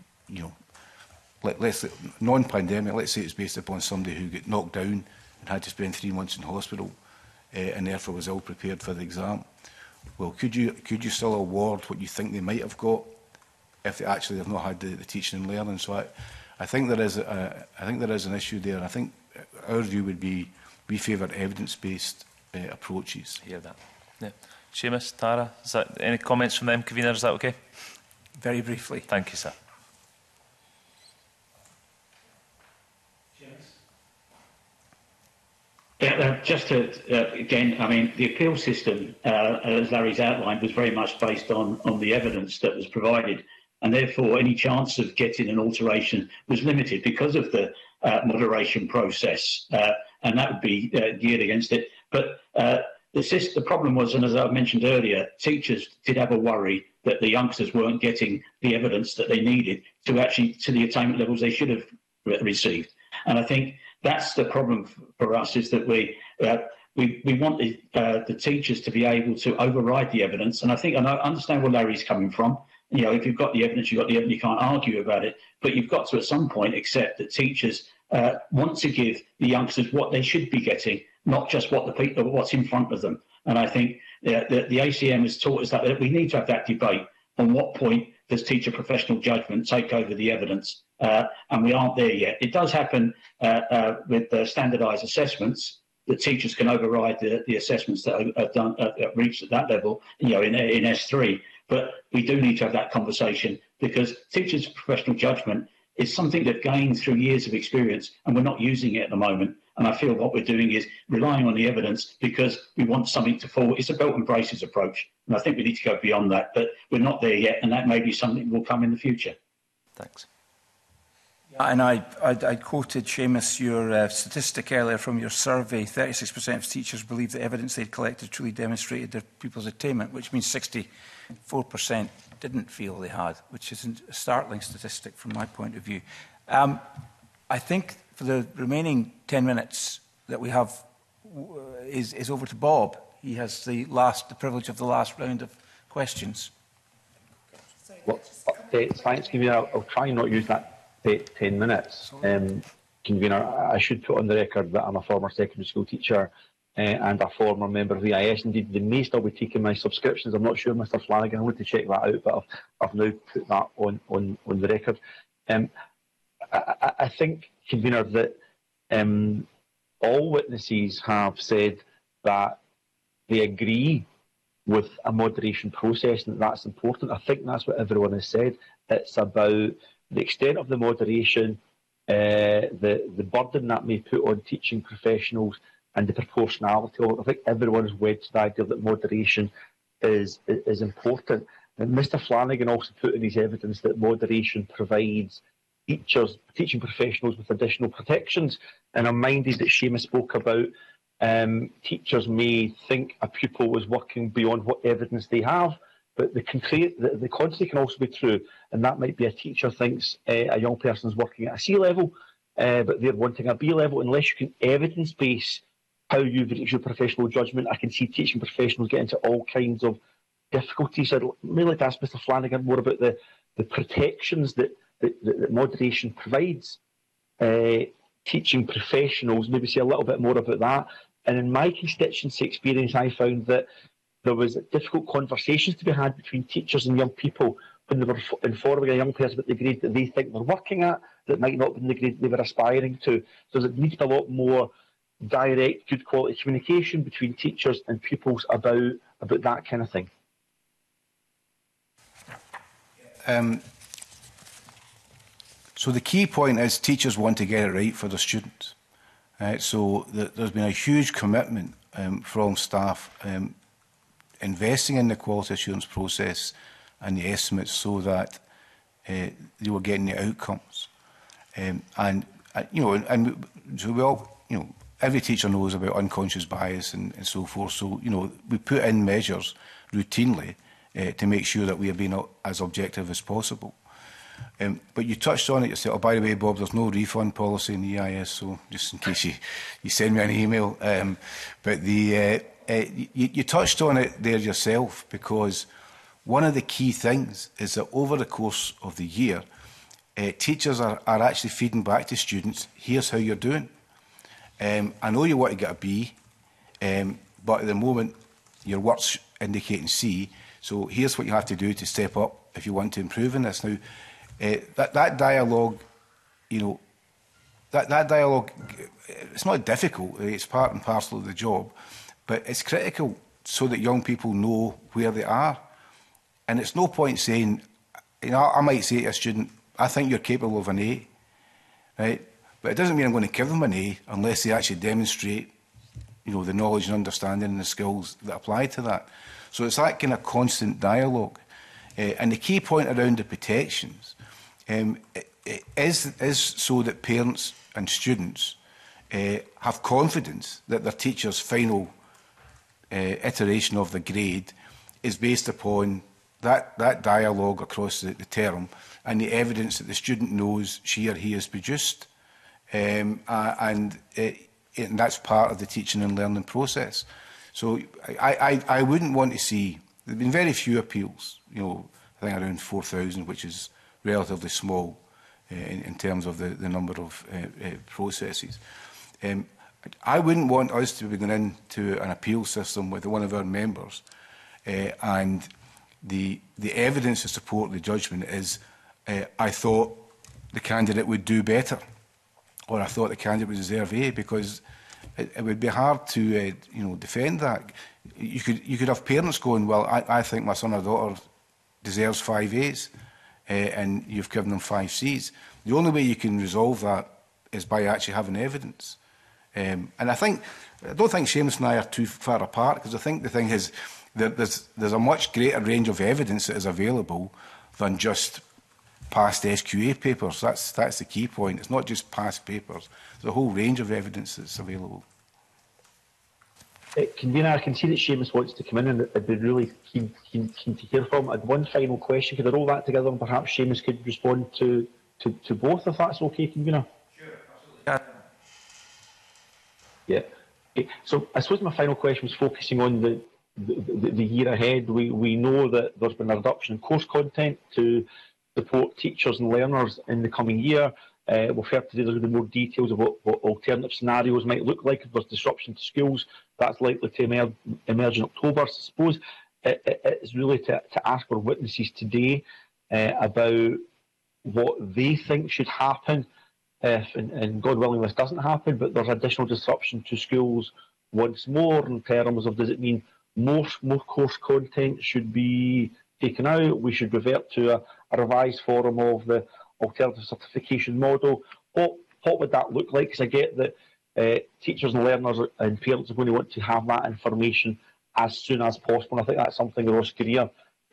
let's non-pandemic, let's say it's based upon somebody who got knocked down and had to spend 3 months in hospital, and therefore was ill prepared for the exam. Well, could you still award what you think they might have got if they actually have not had the teaching and learning? So I think there is an issue there. And I think our view would be we favour evidence-based approaches. I hear that. Yeah. Seamus, Tara, any comments from them, Convener? Is that okay? Very briefly. Thank you, sir. Yeah, just to, again, I mean, the appeal system, as Larry's outlined, was very much based on the evidence that was provided, and therefore any chance of getting an alteration was limited because of the moderation process, and that would be geared against it. But the problem was, and as I mentioned earlier, teachers did have a worry that the youngsters weren't getting the evidence that they needed to the attainment levels they should have received. And I think that's the problem for us, is that we want the teachers to be able to override the evidence. And I understand where Larry's coming from. You know, if you've got the evidence, you've got the evidence, you can't argue about it. But you've got to, at some point, accept that teachers want to give the youngsters what they should be getting, not just what's in front of them. And I think the ACM has taught us that we need to have that debate. On what point does teacher professional judgment take over the evidence? And we aren't there yet. It does happen with standardised assessments, that teachers can override the assessments that are done reached at that level, you know, in S3. But we do need to have that conversation, because teachers' professional judgment is something they've gained through years of experience, and we're not using it at the moment. And I feel what we're doing is relying on the evidence because we want something to fall. It's a belt and braces approach, and I think we need to go beyond that. But we're not there yet, and that may be something that will come in the future. Thanks. And I quoted, Seamus, your statistic earlier from your survey. 36% of teachers believe the evidence they'd collected truly demonstrated their pupils' attainment, which means 64% didn't feel they had, which is a startling statistic from my point of view. I think for the remaining 10 minutes that we have is over to Bob. He has the privilege of the last round of questions. Well, thanks, Convener. I'll try and not use that 10 minutes. Convener, I should put on the record that I'm a former secondary school teacher and a former member of the EIS. Indeed, they may still be taking my subscriptions. I'm not sure, Mr Flanagan. I want to check that out, but I've now put that on the record. I think, Convener, that all witnesses have said that they agree with a moderation process and that's important. I think that's what everyone has said. It's about the extent of the moderation, the burden that may put on teaching professionals, and the proportionality of it. I think everyone is wed to the idea that moderation is important. And Mr Flanagan also put in his evidence that moderation provides teaching professionals with additional protections. And I'm minded that Seamus spoke about teachers may think a pupil is working beyond what evidence they have, but the contrary can also be true, and that might be a teacher thinks a young person is working at a C level, but they're wanting a B level. Unless you can evidence base how you've reached your professional judgment, I can see teaching professionals get into all kinds of difficulties. I'd really like to ask Mr Flanagan more about the protections that moderation provides teaching professionals, maybe say a little bit more about that. And in my constituency experience, I found that there was difficult conversations to be had between teachers and young people when they were informing a young person about the grade that they think they're working at, that might not be the grade they were aspiring to. So there needs a lot more direct, good quality communication between teachers and pupils about that kind of thing. So the key point is teachers want to get it right for their students. So there's been a huge commitment from staff investing in the quality assurance process and the estimates so that they were getting the outcomes. And so we all, every teacher knows about unconscious bias and so forth. So, we put in measures routinely to make sure that we are being as objective as possible. But you touched on it yourself. Oh, by the way, Bob, there's no refund policy in the EIS, so just in case you send me an email. But you touched on it there yourself, because one of the key things is that over the course of the year, teachers are actually feeding back to students, here's how you're doing. I know you want to get a B, but at the moment your work's indicating C, so here's what you have to do to step up if you want to improve in this. Now, that dialogue, that dialogue, it's not difficult, it's part and parcel of the job, but it's critical so that young people know where they are. And it's no point saying, I might say to a student, I think you're capable of an A, right? But it doesn't mean I'm going to give them an A unless they actually demonstrate, the knowledge and understanding and the skills that apply to that. So it's that kind of constant dialogue. And the key point around the protections is so that parents and students have confidence that their teacher's final iteration of the grade is based upon that dialogue across the term and the evidence that the student knows she or he has produced. and that's part of the teaching and learning process. So I wouldn't want to see. There have been very few appeals. You know, I think around 4,000, which is relatively small in terms of the number of processes. I wouldn't want us to be going into an appeal system with one of our members and the evidence to support the judgment is I thought the candidate would do better, or I thought the candidate would deserve A, because it would be hard to defend that. You could have parents going, well, I think my son or daughter deserves 5 A's, and you've given them 5 C's. The only way you can resolve that is by actually having evidence. And I don't think Seamus and I are too far apart, because I think the thing is that there's a much greater range of evidence that is available than just past SQA papers. That's the key point. It's not just past papers. There's a whole range of evidence that's available. Convener, I can see that Seamus wants to come in, and I'd be really keen to hear from him. I had one final question. Could I roll that together, and perhaps Seamus could respond to both, if that's okay, Convener? Sure, absolutely. Yeah. So I suppose my final question was focusing on the year ahead. We know that there's been a reduction in course content to support teachers and learners in the coming year. We've heard today there's going to be more details of what alternative scenarios might look like if there's disruption to schools. That's likely to emerge in October. So I suppose it's really to ask our witnesses today about what they think should happen if, and God willing this doesn't happen, but there's additional disruption to schools once more, in terms of, does it mean more course content should be taken out? We should revert to a revised form of the alternative certification model. What would that look like? Because I get that teachers and learners and parents are going to want to have that information as soon as possible. And I think that's something Ross Greer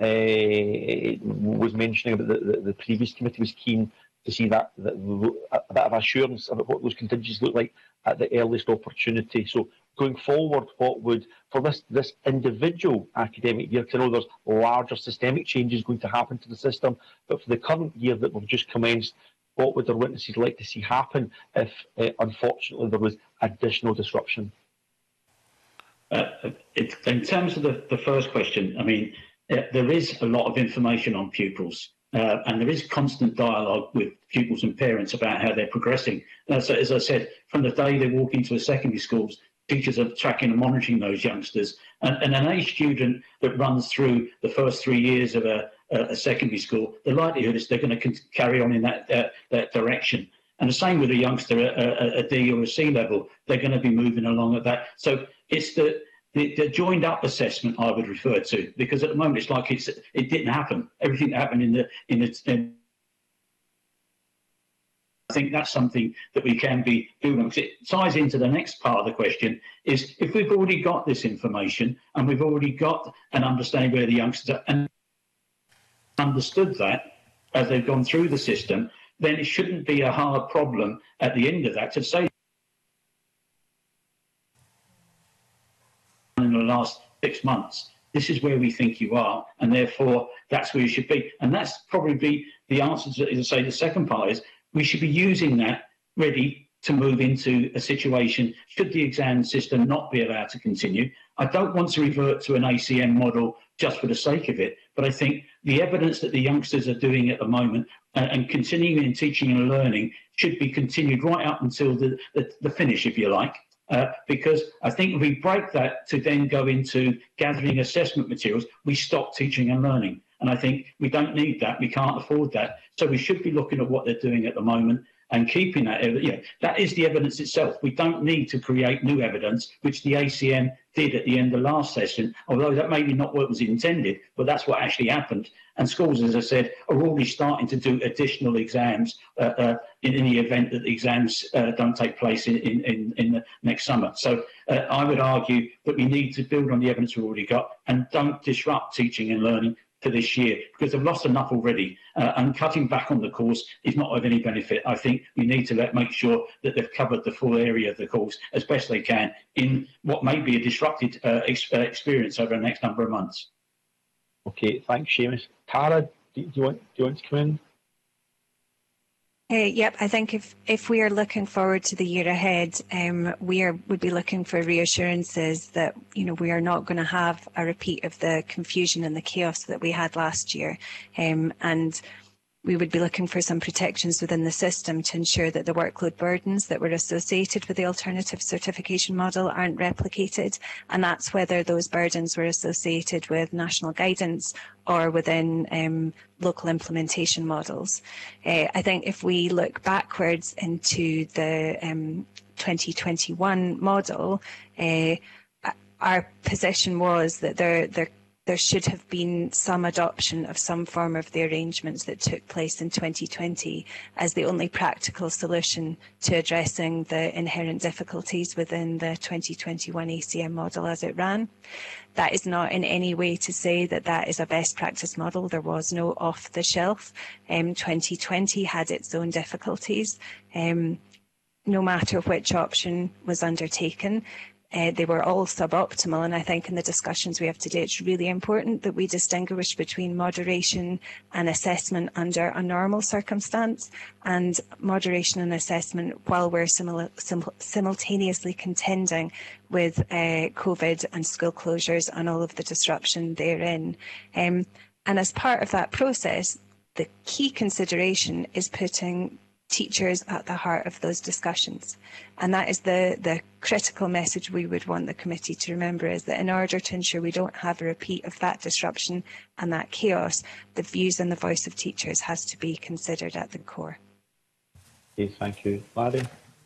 was mentioning, about the previous committee was keen to see that a bit of assurance about what those contingencies look like at the earliest opportunity. So going forward, what would, for this individual academic year, because I know there's larger systemic changes going to happen to the system, but for the current year that we've just commenced, what would our witnesses like to see happen if, unfortunately, there was additional disruption? In terms of the first question, I mean, there is a lot of information on pupils. And there is constant dialogue with pupils and parents about how they're progressing. So, as I said, from the day they walk into a secondary schools, teachers are tracking and monitoring those youngsters. And an A student that runs through the first 3 years of a secondary school, the likelihood is they're going to carry on in that direction. And the same with a youngster at a D or a C level, they're going to be moving along at that. So it's the joined up assessment I would refer to, because at the moment it's like it didn't happen. Everything that happened in I think that's something that we can be doing. Because it ties into the next part of the question, is if we've already got this information and we've already got an understanding where the youngsters are and understood that as they've gone through the system, then it shouldn't be a hard problem at the end of that to say, in the last 6 months, this is where we think you are, and therefore that's where you should be. And that's probably the answer to, as I say, the second part is we should be using that ready to move into a situation should the exam system not be allowed to continue. I don't want to revert to an ACM model just for the sake of it, but I think the evidence that the youngsters are doing at the moment and continuing in teaching and learning should be continued right up until the finish, if you like. Because I think if we break that to then go into gathering assessment materials, we stop teaching and learning. And I think we don't need that. We can't afford that. So we should be looking at what they're doing at the moment and keeping that. That is the evidence itself. We don't need to create new evidence, which the ACM did at the end of last session, although that maybe not what was intended, but that's what actually happened. And schools, as I said, are already starting to do additional exams in the event that the exams don't take place in the next summer. So I would argue that we need to build on the evidence we've already got and don't disrupt teaching and learning for this year, because they've lost enough already, and cutting back on the course is not of any benefit. I think we need to make sure that they've covered the full area of the course as best they can in what may be a disrupted experience over the next number of months. Okay, thanks, Seamus. Tara, do you want to come in? Yep, I think if we are looking forward to the year ahead, would be looking for reassurances that we are not going to have a repeat of the confusion and the chaos that we had last year, and we would be looking for some protections within the system to ensure that the workload burdens that were associated with the alternative certification model aren't replicated, and that's whether those burdens were associated with national guidance or within local implementation models. I think if we look backwards into the 2021 model, our position was that there should have been some adoption of some form of the arrangements that took place in 2020 as the only practical solution to addressing the inherent difficulties within the 2021 ACM model as it ran. That is not in any way to say that that is a best practice model. There was no off the shelf. 2020 had its own difficulties. No matter which option was undertaken, they were all suboptimal, and I think in the discussions we have today it's really important that we distinguish between moderation and assessment under a normal circumstance and moderation and assessment while we're simultaneously contending with COVID and school closures and all of the disruption therein. And as part of that process, the key consideration is putting teachers at the heart of those discussions. And that is the critical message we would want the committee to remember, is that in order to ensure we don't have a repeat of that disruption and that chaos, the views and the voice of teachers has to be considered at the core. Okay, thank you. Larry?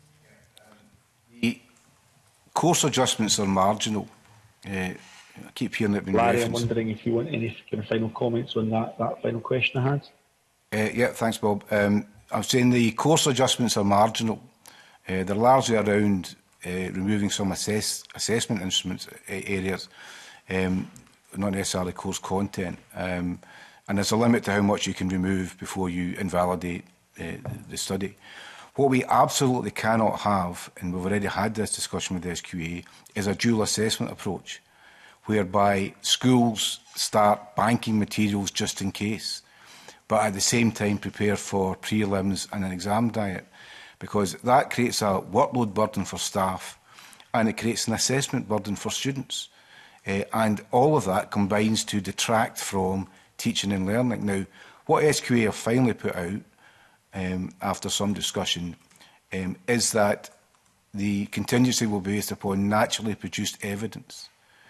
The course adjustments are marginal. I keep hearing it being Larry, referenced. I'm wondering if you want any kind of final comments on that final question I had. Yeah, thanks, Bob. I'm saying the course adjustments are marginal. They're largely around removing some assessment instruments areas, not necessarily course content. And there's a limit to how much you can remove before you invalidate the study. What we absolutely cannot have, and we've already had this discussion with the SQA, is a dual assessment approach, whereby schools start banking materials just in case, but at the same time prepare for prelims and an exam diet, because that creates a workload burden for staff and it creates an assessment burden for students. And all of that combines to detract from teaching and learning. Now, what SQA have finally put out, after some discussion, is that the contingency will be based upon naturally produced evidence.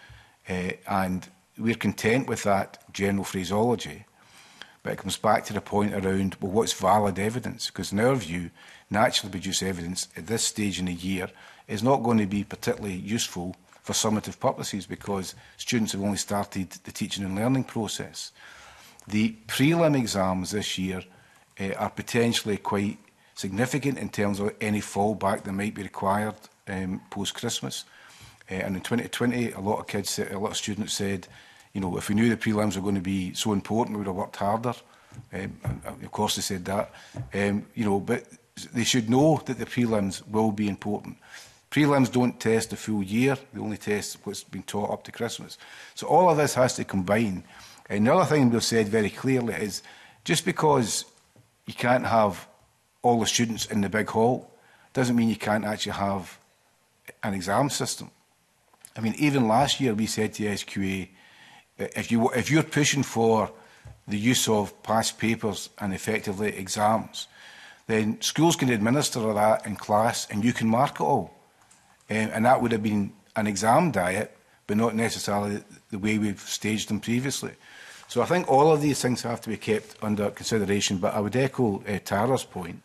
And we're content with that general phraseology. But it comes back to the point around, well, what's valid evidence? Because in our view, naturally produced evidence at this stage in the year is not going to be particularly useful for summative purposes, because students have only started the teaching and learning process. The prelim exams this year are potentially quite significant in terms of any fallback that might be required post-Christmas. And in 2020, a lot of students said, if we knew the prelims were going to be so important, we would have worked harder. Of course, they said that. But they should know that the prelims will be important. Prelims don't test the full year. They only test what's been taught up to Christmas. So all of this has to combine. And the other thing we've said very clearly is, just because you can't have all the students in the big hall doesn't mean you can't actually have an exam system. I mean, even last year we said to the SQA, if you're pushing for the use of past papers and effectively exams, then schools can administer that in class and you can mark it all. And that would have been an exam diet, but not necessarily the way we've staged them previously. So I think all of these things have to be kept under consideration. But I would echo Tara's point.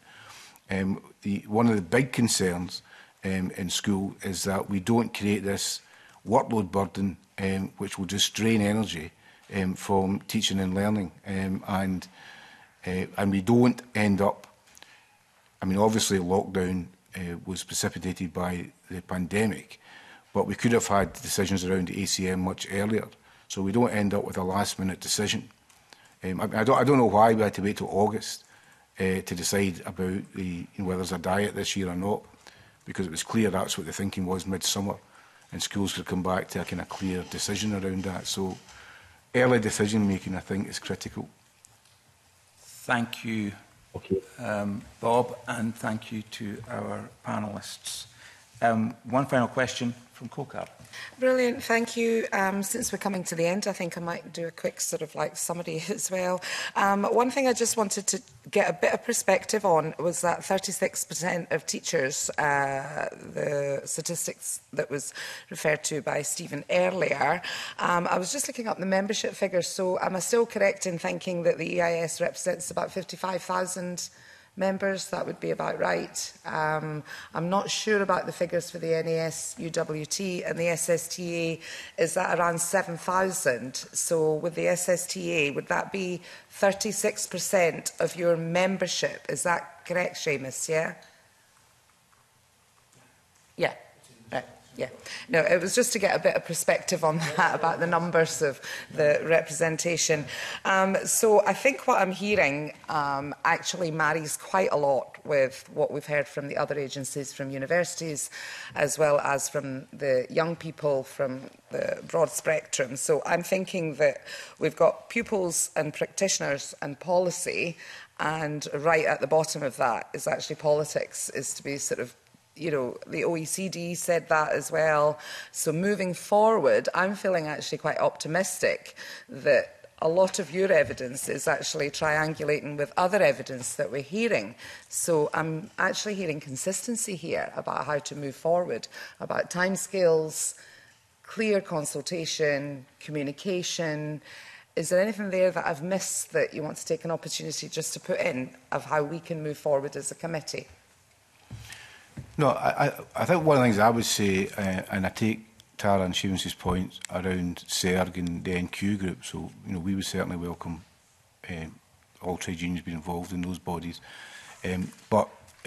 One of the big concerns in school is that we don't create this workload burden which will just drain energy from teaching and learning, and we don't end up. I mean, obviously, lockdown was precipitated by the pandemic, but we could have had decisions around the ACM much earlier, so we don't end up with a last-minute decision. I don't know why we had to wait till August to decide about whether there's a diet this year or not, because it was clear that's what the thinking was midsummer. And schools could come back to a kind of clear decision around that. So early decision making, I think, is critical. Thank you, Okay. Bob, and thank you to our panellists. One final question from COCAB. Brilliant, thank you. Since we're coming to the end, I think I might do a quick sort of like summary as well. One thing I just wanted to get a bit of perspective on was that 36% of teachers, the statistics that was referred to by Stephen earlier. I was just looking up the membership figures, so am I still correct in thinking that the EIS represents about 55,000 members? That would be about right. I'm not sure about the figures for the NAS UWT and the SSTA. Is that around 7,000? So with the SSTA, would that be 36% of your membership? Is that correct, Seamus? Yeah? Yeah. Right. Yeah. No, it was just to get a bit of perspective on that, about the numbers of the representation. So I think what I'm hearing actually marries quite a lot with what we've heard from the other agencies, from universities, as well as from the young people from the broad spectrum. So I'm thinking that we've got pupils and practitioners and policy, and right at the bottom of that is actually politics, is to be sort of, you know, the OECD said that as well. So moving forward, I'm feeling actually quite optimistic that a lot of your evidence is actually triangulating with other evidence that we're hearing. So I'm actually hearing consistency here about how to move forward, about timescales, clear consultation, communication. Is there anything there that I've missed that you want to take an opportunity just to put in of how we can move forward as a committee? No, I think one of the things I would say, and I take Tara and Seamus's points around SERG and the NQ group, so you know, we would certainly welcome all trade unions being involved in those bodies. But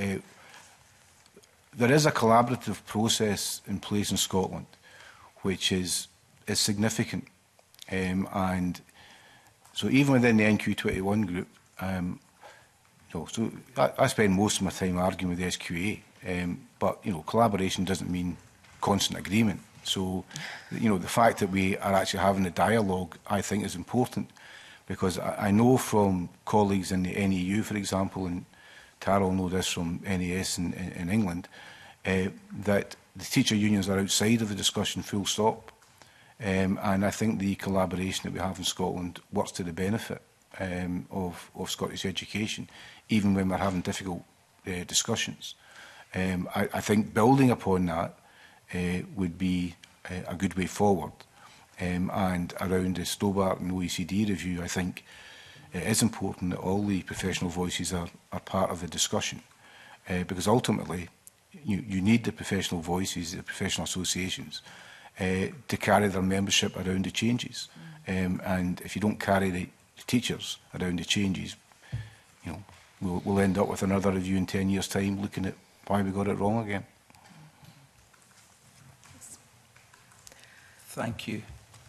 there is a collaborative process in place in Scotland which is significant. And so even within the NQ21 group, you know, so I spend most of my time arguing with the SQA. But, you know, collaboration doesn't mean constant agreement. So, you know, the fact that we are actually having a dialogue, I think, is important, because I know from colleagues in the NEU, for example, and Tara will know this from NAS in England, that the teacher unions are outside of the discussion, full stop. And I think the collaboration that we have in Scotland works to the benefit of Scottish education, even when we're having difficult discussions. I think building upon that would be a good way forward. And around the Stobart and OECD review, I think it is important that all the professional voices are part of the discussion. Because ultimately, you need the professional voices, the professional associations, to carry their membership around the changes. And if you don't carry the teachers around the changes, you know, we'll end up with another review in 10 years' time looking at why we got it wrong again. Thank you.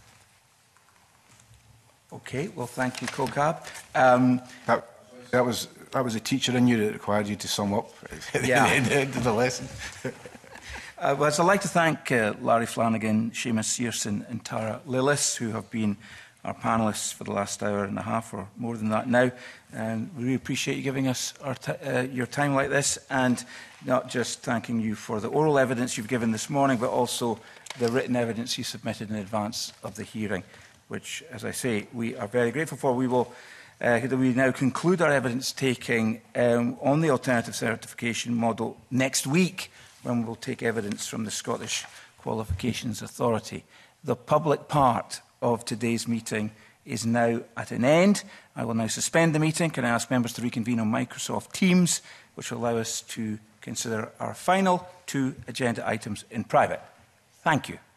Okay, well, thank you, COCAB. That was a teacher in you that required you to sum up at the end of the lesson. Well, I'd like to thank Larry Flanagan, Seamus Searson and Tara Lillis, who have been our panellists for the last hour and a half or more than that now. And we really appreciate you giving us your time like this, and not just thanking you for the oral evidence you've given this morning, but also the written evidence you submitted in advance of the hearing, which, as I say, we are very grateful for. We will we now conclude our evidence taking on the alternative certification model next week, when we will take evidence from the Scottish Qualifications Authority. The public part of today's meeting is now at an end. I will now suspend the meeting. Can I ask members to reconvene on Microsoft Teams, which will allow us to consider our final 2 agenda items in private. Thank you.